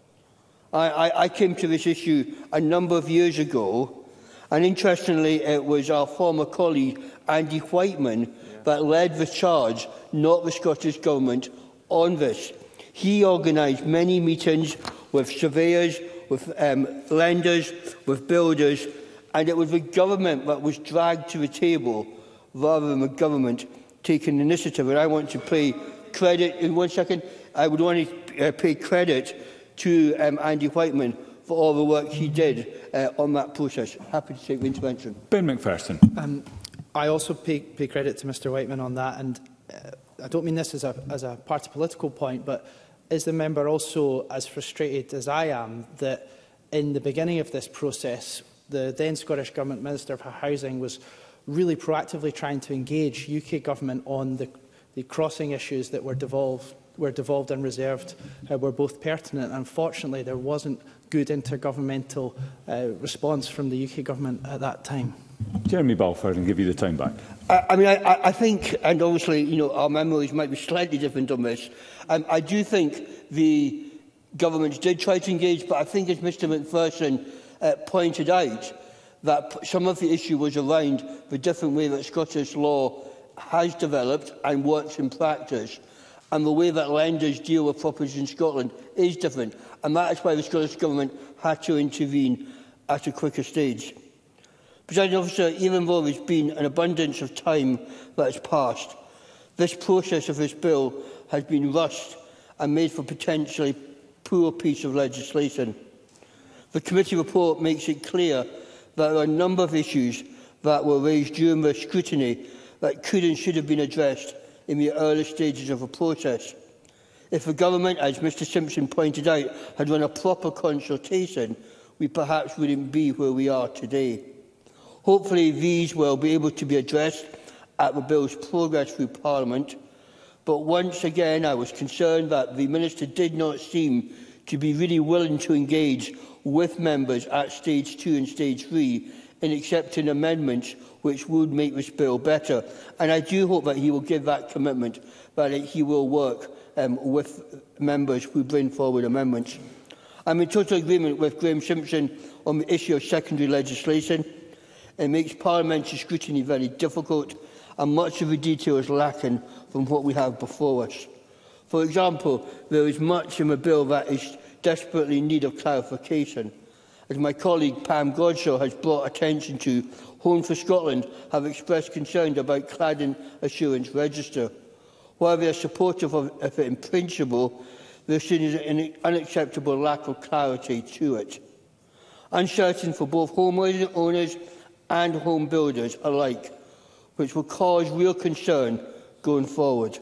S20: I, I, I came to this issue a number of years ago, and interestingly, it was our former colleague, Andy Whiteman, yeah. that led the charge, not the Scottish Government, on this. He organised many meetings with surveyors, with um, lenders, with builders, and it was the government that was dragged to the table rather than the government taking initiative. And I want to pay credit, in one second, I would want to uh, pay credit to um, Andy Whiteman for all the work he did uh, on that process. Happy to take the intervention.
S15: Ben McPherson.
S18: Um, I also pay, pay credit to Mr Whiteman on that, and uh, I don't mean this as a, as a party political point, but is the member also as frustrated as I am that in the beginning of this process, the then Scottish Government Minister for Housing was really proactively trying to engage U K Government on the, the crossing issues that were devolved, were devolved and reserved uh, were both pertinent. Unfortunately, there wasn't good intergovernmental uh, response from the U K Government at that time.
S15: Jeremy Balfour, and give you the time back.
S20: I, I mean, I, I think, and obviously, you know, our memories might be slightly different on this. Um, I do think the governments did try to engage, but I think, as Mr McPherson uh, pointed out, that some of the issue was around the different way that Scottish law has developed and works in practice, and the way that lenders deal with properties in Scotland is different, and that is why the Scottish Government had to intervene at a quicker stage. Presiding Officer, even though there has been an abundance of time that has passed, this process of this bill has been rushed and made for potentially poor piece of legislation. The committee report makes it clear that there are a number of issues that were raised during the scrutiny that could and should have been addressed in the early stages of the process. If the government, as Mr Simpson pointed out, had run a proper consultation, we perhaps wouldn't be where we are today. Hopefully these will be able to be addressed at the bill's progress through Parliament, but once again I was concerned that the Minister did not seem to be really willing to engage with members at stage two and stage three in accepting amendments which would make this bill better. And I do hope that he will give that commitment, that he will work um, with members who bring forward amendments. I'm in total agreement with Graham Simpson on the issue of secondary legislation. It makes parliamentary scrutiny very difficult, and much of the detail is lacking from what we have before us. For example, there is much in the bill that is desperately in need of clarification. As my colleague Pam Godshaw has brought attention to, Home for Scotland have expressed concerns about cladding assurance register. While they are supportive of it in principle, there is an unacceptable lack of clarity to it. Uncertain for both homeowners and home builders alike, which will cause real concern going forward.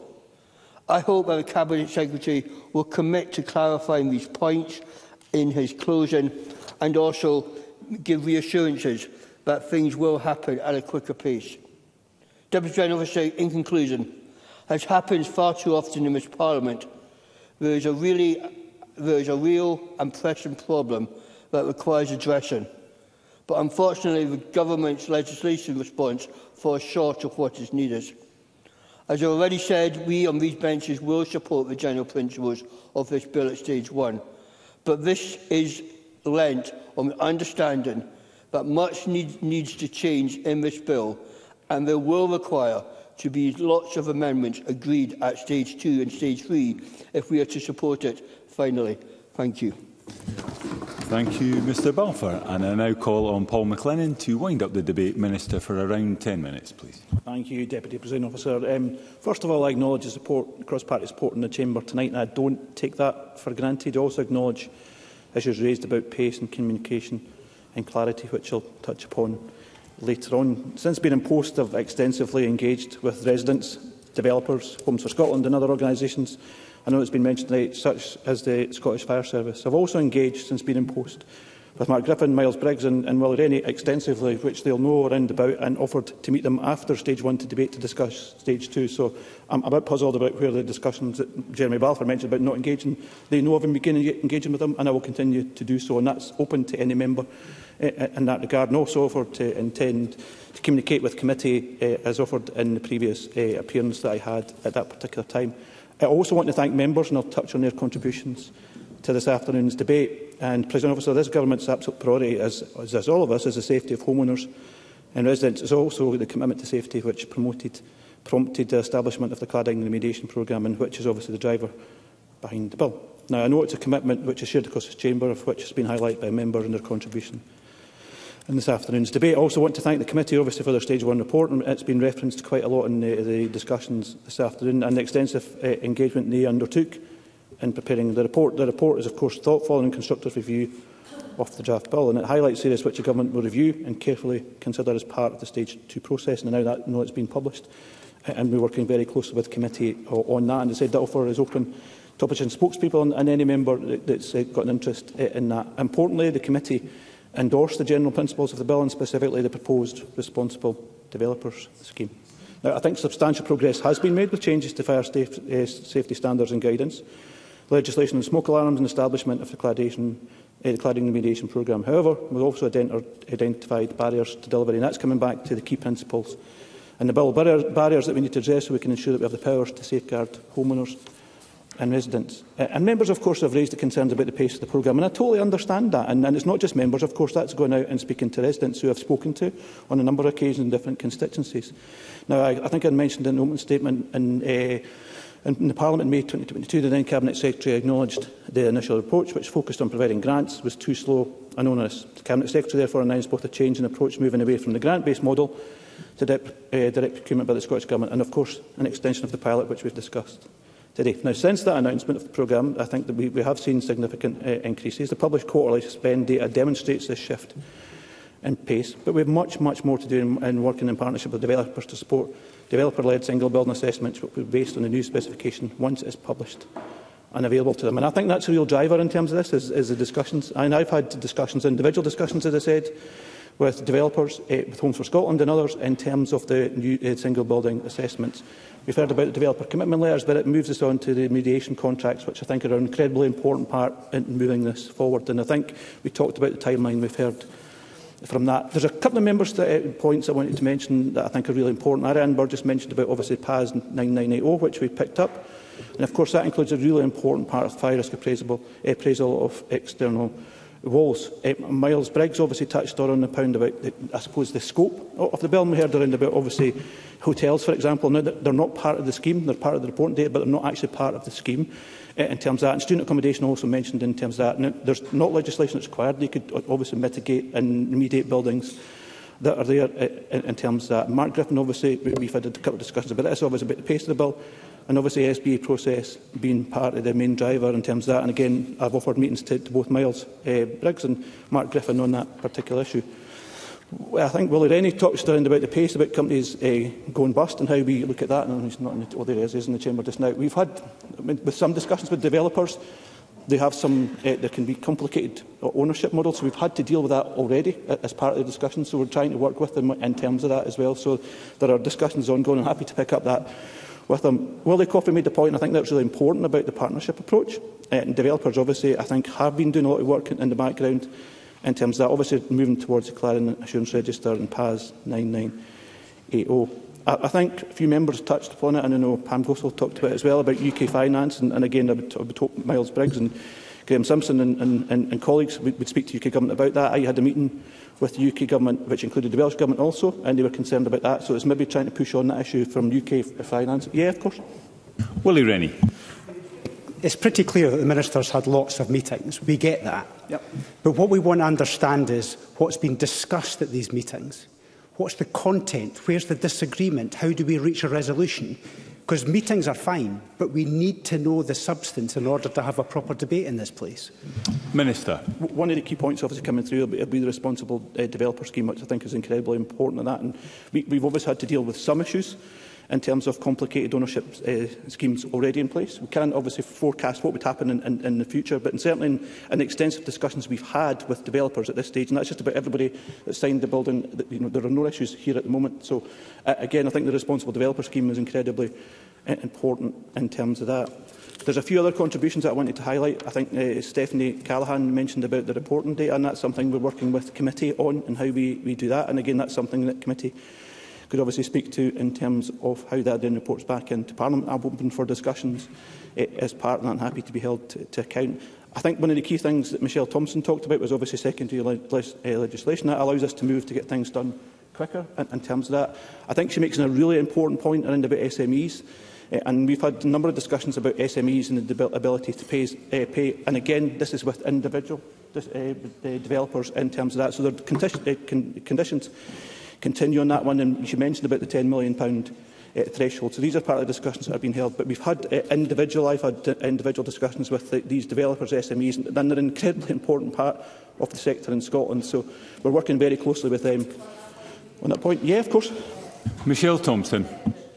S20: I hope that the Cabinet Secretary will commit to clarifying these points in his closing and also give reassurances that things will happen at a quicker pace. Deputy Presiding Officer, in conclusion, as happens far too often in this Parliament, there is a, really, there is a real and pressing problem that requires addressing. But unfortunately, the Government's legislation response falls short of what is needed. As I already said, we on these benches will support the general principles of this bill at stage one. But this is lent on the understanding that much need, needs to change in this bill, and there will require to be lots of amendments agreed at stage two and stage three if we are to support it finally. Thank you.
S15: Thank you, Mr Balfour. And I now call on Paul McLennan to wind up the debate. Minister, for around ten minutes, please.
S2: Thank you, Deputy Presiding Officer. Um, first of all, I acknowledge the support, cross-party support in the Chamber tonight, and I don't take that for granted. I also acknowledge issues raised about pace and communication and clarity, which I'll touch upon later on. Since being in post, I've extensively engaged with residents, developers, Homes for Scotland and other organisations. I know it's been mentioned tonight, such as the Scottish Fire Service. I've also engaged, since being in post, with Mark Griffin, Miles Briggs and, and Willie Rennie extensively, which they'll know around about, and offered to meet them after stage one to debate to discuss stage two. So I'm a bit puzzled about where the discussions that Jeremy Balfour mentioned about not engaging. They know I've been beginning engaging with them, and I will continue to do so, and that's open to any member in that regard, and also offered to intend to communicate with committee uh, as offered in the previous uh, appearance that I had at that particular time. I also want to thank members, and I'll touch on their contributions to this afternoon's debate. And, President Officer, this Government's absolute priority, as, as, as all of us, is the safety of homeowners and residents. It's also the commitment to safety which promoted, prompted the establishment of the Cladding Remediation Programme, and which is obviously the driver behind the bill. Now, I know it's a commitment which is shared across this Chamber, of which has been highlighted by members in their contribution in this afternoon's debate. I also want to thank the committee, obviously, for their stage one report, and it's been referenced quite a lot in the, the discussions this afternoon, and the extensive uh, engagement they undertook in preparing the report. The report is, of course, thoughtful and constructive review of the draft bill, and it highlights areas which the Government will review and carefully consider as part of the stage two process. And now that know it's been published, and we're working very closely with committee on that. And as I said, that offer is open to opposition spokespeople and, and any member that's uh, got an interest in that. Importantly, the committee endorsed the general principles of the bill, and specifically the proposed responsible developers scheme. Now, I think substantial progress has been made with changes to fire safe, uh, safety standards and guidance, legislation on smoke alarms, and establishment of the cladding, uh, the cladding remediation programme. However, we've also ident identified barriers to delivery, and that's coming back to the key principles in the bill. Barriers, barriers that we need to address so we can ensure that we have the powers to safeguard homeowners and residents. Uh, and members, of course, have raised the concerns about the pace of the programme, and I totally understand that. And, and it's not just members, of course, that's going out and speaking to residents who I've spoken to on a number of occasions in different constituencies. Now, I, I think I mentioned in an open statement in, uh, in the Parliament in May twenty twenty-two, the then Cabinet Secretary acknowledged the initial approach, which focused on providing grants, was too slow and onerous. The Cabinet Secretary therefore announced both a change in approach, moving away from the grant-based model to direct, uh, direct procurement by the Scottish Government, and, of course, an extension of the pilot, which we've discussed today. Now, since that announcement of the programme, I think that we, we have seen significant uh, increases. The published quarterly spend data demonstrates this shift in pace, but we have much, much more to do in, in working in partnership with developers to support developer-led single building assessments, which will be based on the new specification once it is published and available to them. And I think that's a real driver in terms of this, is, is the discussions. And I've had discussions, individual discussions, as I said, with developers, uh, with Homes for Scotland and others, in terms of the new uh, single building assessments. We've heard about the developer commitment letters, but it moves us on to the mediation contracts, which I think are an incredibly important part in moving this forward. And I think we talked about the timeline we've heard from that. There's a couple of members' that, uh, points I wanted to mention that I think are really important. Ariane Burgess mentioned about, obviously, P A S nine nine eight zero, which we picked up. And, of course, that includes a really important part of fire risk appraisal, appraisal of external walls. Uh, Miles Briggs obviously touched on the pound about, the, I suppose, the scope of the bill. And we heard around about, obviously, hotels, for example. Now, they're not part of the scheme, they're part of the reporting data, but they're not actually part of the scheme uh, in terms of that. And student accommodation also mentioned in terms of that. Now, there's not legislation that's required. They could obviously mitigate and remediate buildings that are there uh, in, in terms of that. Mark Griffin, obviously, we've had a couple of discussions about this, obviously, about the pace of the bill, and obviously S B A process being part of the main driver in terms of that. And again, I've offered meetings to, to both Miles uh, Briggs and Mark Griffin on that particular issue. I think Willie Rennie touched around about the pace, about companies uh, going bust and how we look at that. And he's not in the, well, there he is, he's in the chamber just now. We've had, I mean, with some discussions with developers, they have some, uh, there can be complicated ownership models, so we've had to deal with that already as part of the discussion. So we're trying to work with them in terms of that as well. So there are discussions ongoing, and happy to pick up that with them. Willie Coffey made the point, and I think that's really important, about the partnership approach. Uh, and developers, obviously, I think have been doing a lot of work in, in the background in terms of that, obviously moving towards the Cladding Assurance Register and P A S nine nine eight zero. I, I think a few members touched upon it, and I know Pam Gossel talked about it as well, about U K finance, and, and again I would, I would hope Miles Briggs and Graham Simpson and, and, and, and colleagues would, would speak to U K Government about that. I had a meeting with the U K Government, which included the Welsh Government also, and they were concerned about that, so it's maybe trying to push on that issue from U K finance. Yeah, of course.
S15: Willie Rennie.
S3: it's pretty clear that the Minister's had lots of meetings. We get that.
S2: Yep.
S3: But what we want to understand is what's been discussed at these meetings. What's the content? Where's the disagreement? How do we reach a resolution? Because meetings are fine, but we need to know the substance in order to have a proper debate in this place.
S15: Minister.
S2: One of the key points obviously coming through will be, will be the responsible uh, developer scheme, which I think is incredibly important in that. And we, we've obviously had to deal with some issues in terms of complicated ownership uh, schemes already in place. We can't obviously forecast what would happen in, in, in the future, but in, certainly in, in the extensive discussions we've had with developers at this stage, and that's just about everybody that signed the building, that, you know, there are no issues here at the moment. So uh, again, I think the responsible developer scheme is incredibly uh, important in terms of that. There's a few other contributions that I wanted to highlight. I think uh, Stephanie Callaghan mentioned about the reporting data, and that's something we're working with the committee on and how we, we do that. And again, that's something that committee could obviously speak to in terms of how that then reports back into Parliament. I'm open for discussions uh, as part of that and happy to be held to, to account. I think one of the key things that Michelle Thompson talked about was obviously secondary le le uh, legislation. That allows us to move to get things done quicker in, in terms of that. I think she makes a really important point around about S M Es. Uh, and we've had a number of discussions about S M Es and the ability to pay, uh, pay. And again, this is with individual uh, developers in terms of that. So there are condition, uh, con conditions continue on that one, and she mentioned about the ten million pound uh, threshold. So these are part of the discussions that have been held. But we've had uh, individual, I've had uh, individual discussions with the, these developers, S M Es, and they're an incredibly important part of the sector in Scotland. So we're working very closely with them on that point. Yeah, of course.
S15: Michelle Thompson.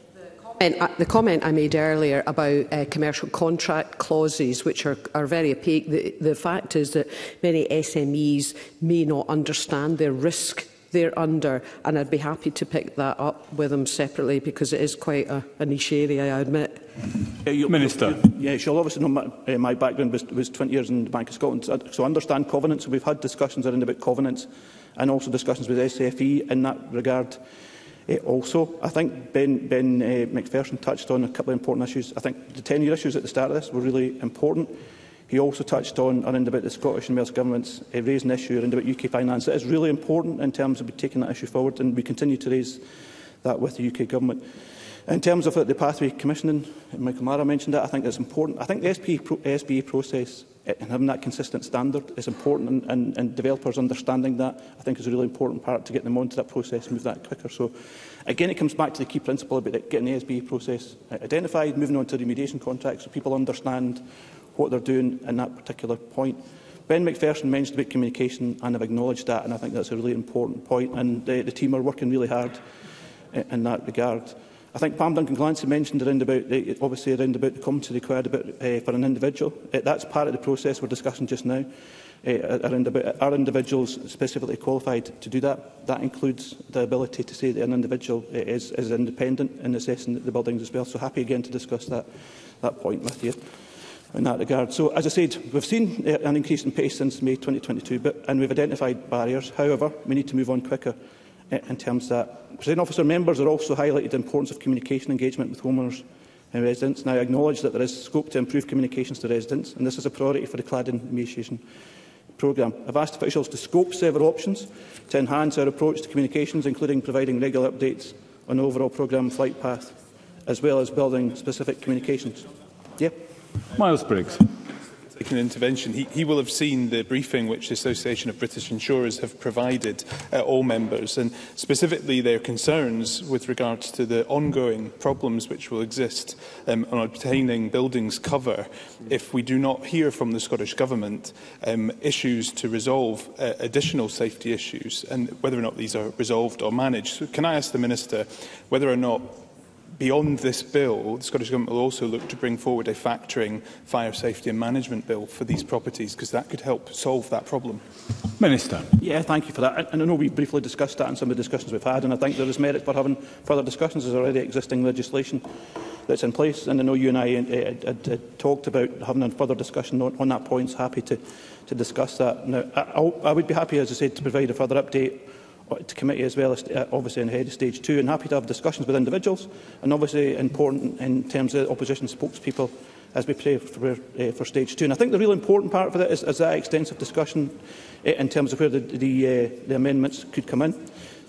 S16: And, uh, the comment I made earlier about uh, commercial contract clauses, which are, are very opaque, the, the fact is that many S M Es may not understand their risk they're under, and I'd be happy to pick that up with them separately because it is quite a, a niche area, I admit.
S2: Uh, you,
S15: Minister.
S2: You, yeah, she'll obviously know my, uh, my background was, was twenty years in the Bank of Scotland, so I, so I understand covenants. So we've had discussions around about covenants and also discussions with S F E in that regard. Uh, also, I think Ben, ben uh, McPherson touched on a couple of important issues. I think the ten-year issues at the start of this were really important. He also touched on around about the Scottish and Welsh Governments uh, raising the issue around about U K finance. It is really important in terms of taking that issue forward, and we continue to raise that with the U K Government. In terms of uh, the pathway commissioning, Michael Mara mentioned that. I think it's important. I think the S B A process uh, and having that consistent standard is important, and, and, and developers understanding that, I think, is a really important part to get them onto that process and move that quicker. So, again, it comes back to the key principle about getting the S B A process identified, moving on to remediation contracts, so people understand what they're doing in that particular point. Ben McPherson mentioned about communication, and I've acknowledged that, and I think that's a really important point, and uh, the team are working really hard uh, in that regard. I think Pam Duncan-Glancy mentioned around about, the, obviously around about the competency required about, uh, for an individual. Uh, that's part of the process we're discussing just now. Uh, around about, are individuals specifically qualified to do that? That includes the ability to say that an individual uh, is, is independent in assessing the buildings as well. So happy again to discuss that, that point with you in that regard. So, as I said, we've seen uh, an increase in pace since May twenty twenty-two, but, and we've identified barriers. However, we need to move on quicker uh, in terms of that. Presiding Officer, members are also highlighted the importance of communication engagement with homeowners and residents. Now, I acknowledge that there is scope to improve communications to residents, and this is a priority for the Cladding Remediation programme. I've asked officials to scope several options to enhance our approach to communications, including providing regular updates on the overall programme flight path, as well as building specific communications. Yeah.
S15: Miles Briggs.
S7: Taking an intervention, he, he will have seen the briefing which the Association of British Insurers have provided uh, all members, and specifically their concerns with regards to the ongoing problems which will exist um, on obtaining buildings cover if we do not hear from the Scottish Government um, issues to resolve uh, additional safety issues, and whether or not these are resolved or managed. So can I ask the Minister whether or not, beyond this bill, the Scottish Government will also look to bring forward a factoring fire safety and management bill for these properties, because that could help solve that problem?
S2: Minister. Yeah, thank you for that. And I know we briefly discussed that in some of the discussions we've had, and I think there is merit for having further discussions. There's already existing legislation that's in place, and I know you and I had, had, had talked about having a further discussion on, on that point. So happy to, to discuss that. Now, I, I would be happy, as I said, to provide a further update to committee as well as uh, obviously ahead of stage two, and happy to have discussions with individuals, and obviously important in terms of opposition spokespeople as we pray for, uh, for stage two. And I think the real important part for that is, is that extensive discussion uh, in terms of where the, the, uh, the amendments could come in.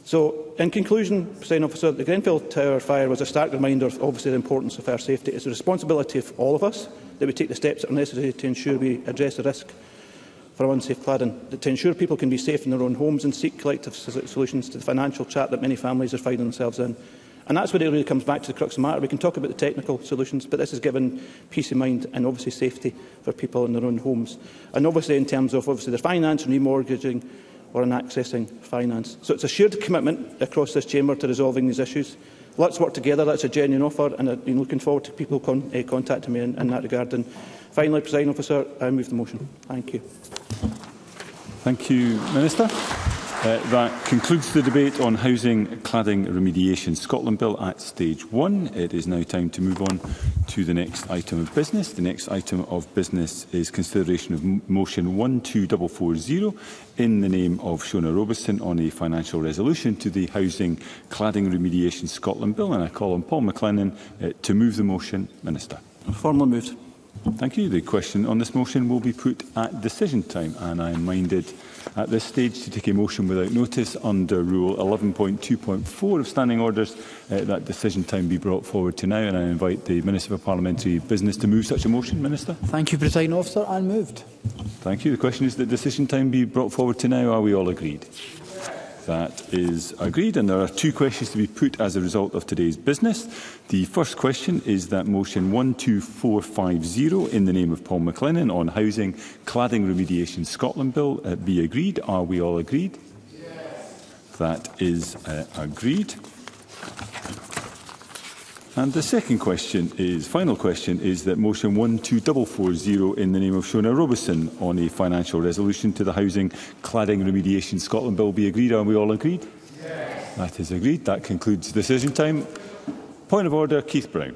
S2: So, in conclusion, Presiding Officer, the Grenfell Tower fire was a stark reminder of obviously the importance of fire safety. It's the responsibility of all of us that we take the steps that are necessary to ensure we address the risk for unsafe cladding, to ensure people can be safe in their own homes and seek collective solutions to the financial trap that many families are finding themselves in. And that's where it really comes back to the crux of the matter. We can talk about the technical solutions, but this is given peace of mind and obviously safety for people in their own homes. And obviously in terms of obviously their finance, remortgaging or in accessing finance. So it's a shared commitment across this chamber to resolving these issues. Let's work together. That's a genuine offer, and I've been looking forward to people con uh, contacting me in, in that regard. And finally, Presiding Officer, I move the motion. Thank you.
S15: Thank you, Minister. Uh, that concludes the debate on Housing, Cladding, Remediation Scotland Bill at stage one. It is now time to move on to the next item of business. The next item of business is consideration of motion one two four four zero in the name of Shona Robertson on a financial resolution to the Housing, Cladding, Remediation Scotland Bill. And I call on Paul McLennan uh, to move the motion. Minister.
S2: Formally moved.
S15: Thank you. The question on this motion will be put at decision time, and I am minded at this stage to take a motion without notice under Rule eleven point two point four of Standing Orders uh, that decision time be brought forward to now, and I invite the Minister for Parliamentary Business to move such a motion. Minister.
S18: Thank you, Presiding Officer. And moved.
S15: Thank you. The question is that decision time be brought forward to now. Are we all agreed? That is agreed, and there are two questions to be put as a result of today's business. The first question is that motion one two four five zero in the name of Paul McLennan on Housing, Cladding Remediation Scotland Bill uh, be agreed. Are we all agreed? Yes. That is uh, agreed. And the second question is, final question, is that motion one two four four zero in the name of Shona Robertson on a financial resolution to the Housing, Cladding Remediation Scotland Bill be agreed. Are we all agreed? Yes. That is agreed. That concludes decision time. Point of order, Keith Brown.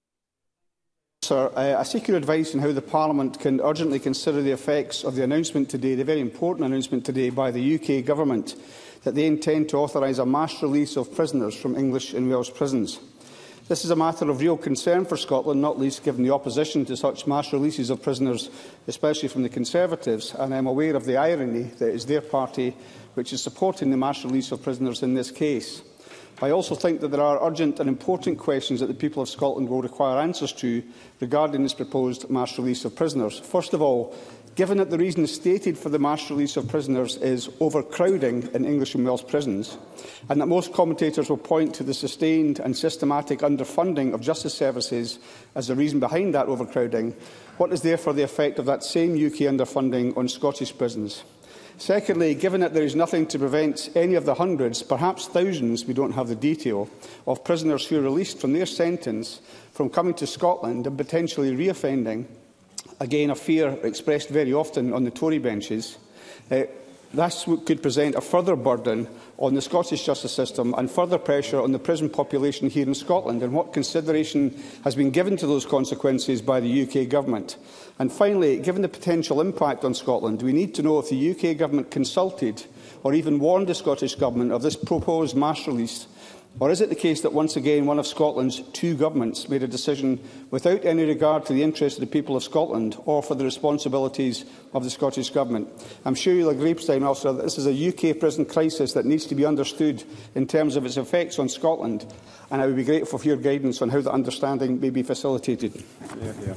S21: Sir, uh, I seek your advice on how the Parliament can urgently consider the effects of the announcement today, the very important announcement today by the U K Government, that they intend to authorise a mass release of prisoners from English and Welsh prisons. This is a matter of real concern for Scotland, not least given the opposition to such mass releases of prisoners, especially from the Conservatives, and I am aware of the irony that it is their party which is supporting the mass release of prisoners in this case. I also think that there are urgent and important questions that the people of Scotland will require answers to regarding this proposed mass release of prisoners. First of all, given that the reason stated for the mass release of prisoners is overcrowding in English and Welsh prisons, and that most commentators will point to the sustained and systematic underfunding of justice services as the reason behind that overcrowding, what is therefore the effect of that same U K underfunding on Scottish prisons? Secondly, given that there is nothing to prevent any of the hundreds, perhaps thousands, we don't have the detail, of prisoners who are released from their sentence from coming to Scotland and potentially reoffending, again a fear expressed very often on the Tory benches, uh, this could present a further burden on the Scottish justice system and further pressure on the prison population here in Scotland, and what consideration has been given to those consequences by the U K Government. And finally, given the potential impact on Scotland, we need to know if the U K Government consulted or even warned the Scottish Government of this proposed mass release. Or is it the case that once again one of Scotland's two governments made a decision without any regard to the interests of the people of Scotland or for the responsibilities of the Scottish Government? I am sure you will agree, Presiding Officer, that this is a U K prison crisis that needs to be understood in terms of its effects on Scotland, and I would be grateful for your guidance on how the understanding may be facilitated.
S15: Yeah, yeah.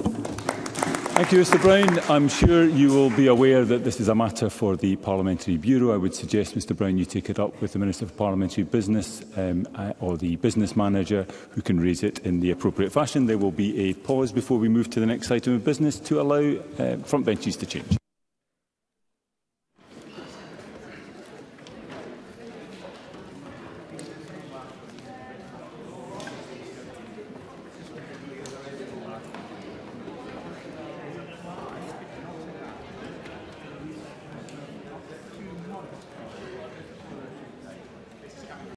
S15: Thank you, Mr Brown. I'm sure you will be aware that this is a matter for the Parliamentary Bureau. I would suggest, Mr Brown, you take it up with the Minister for Parliamentary Business um, or the Business Manager, who can raise it in the appropriate fashion. There will be a pause before we move to the next item of business to allow uh, front benches to change.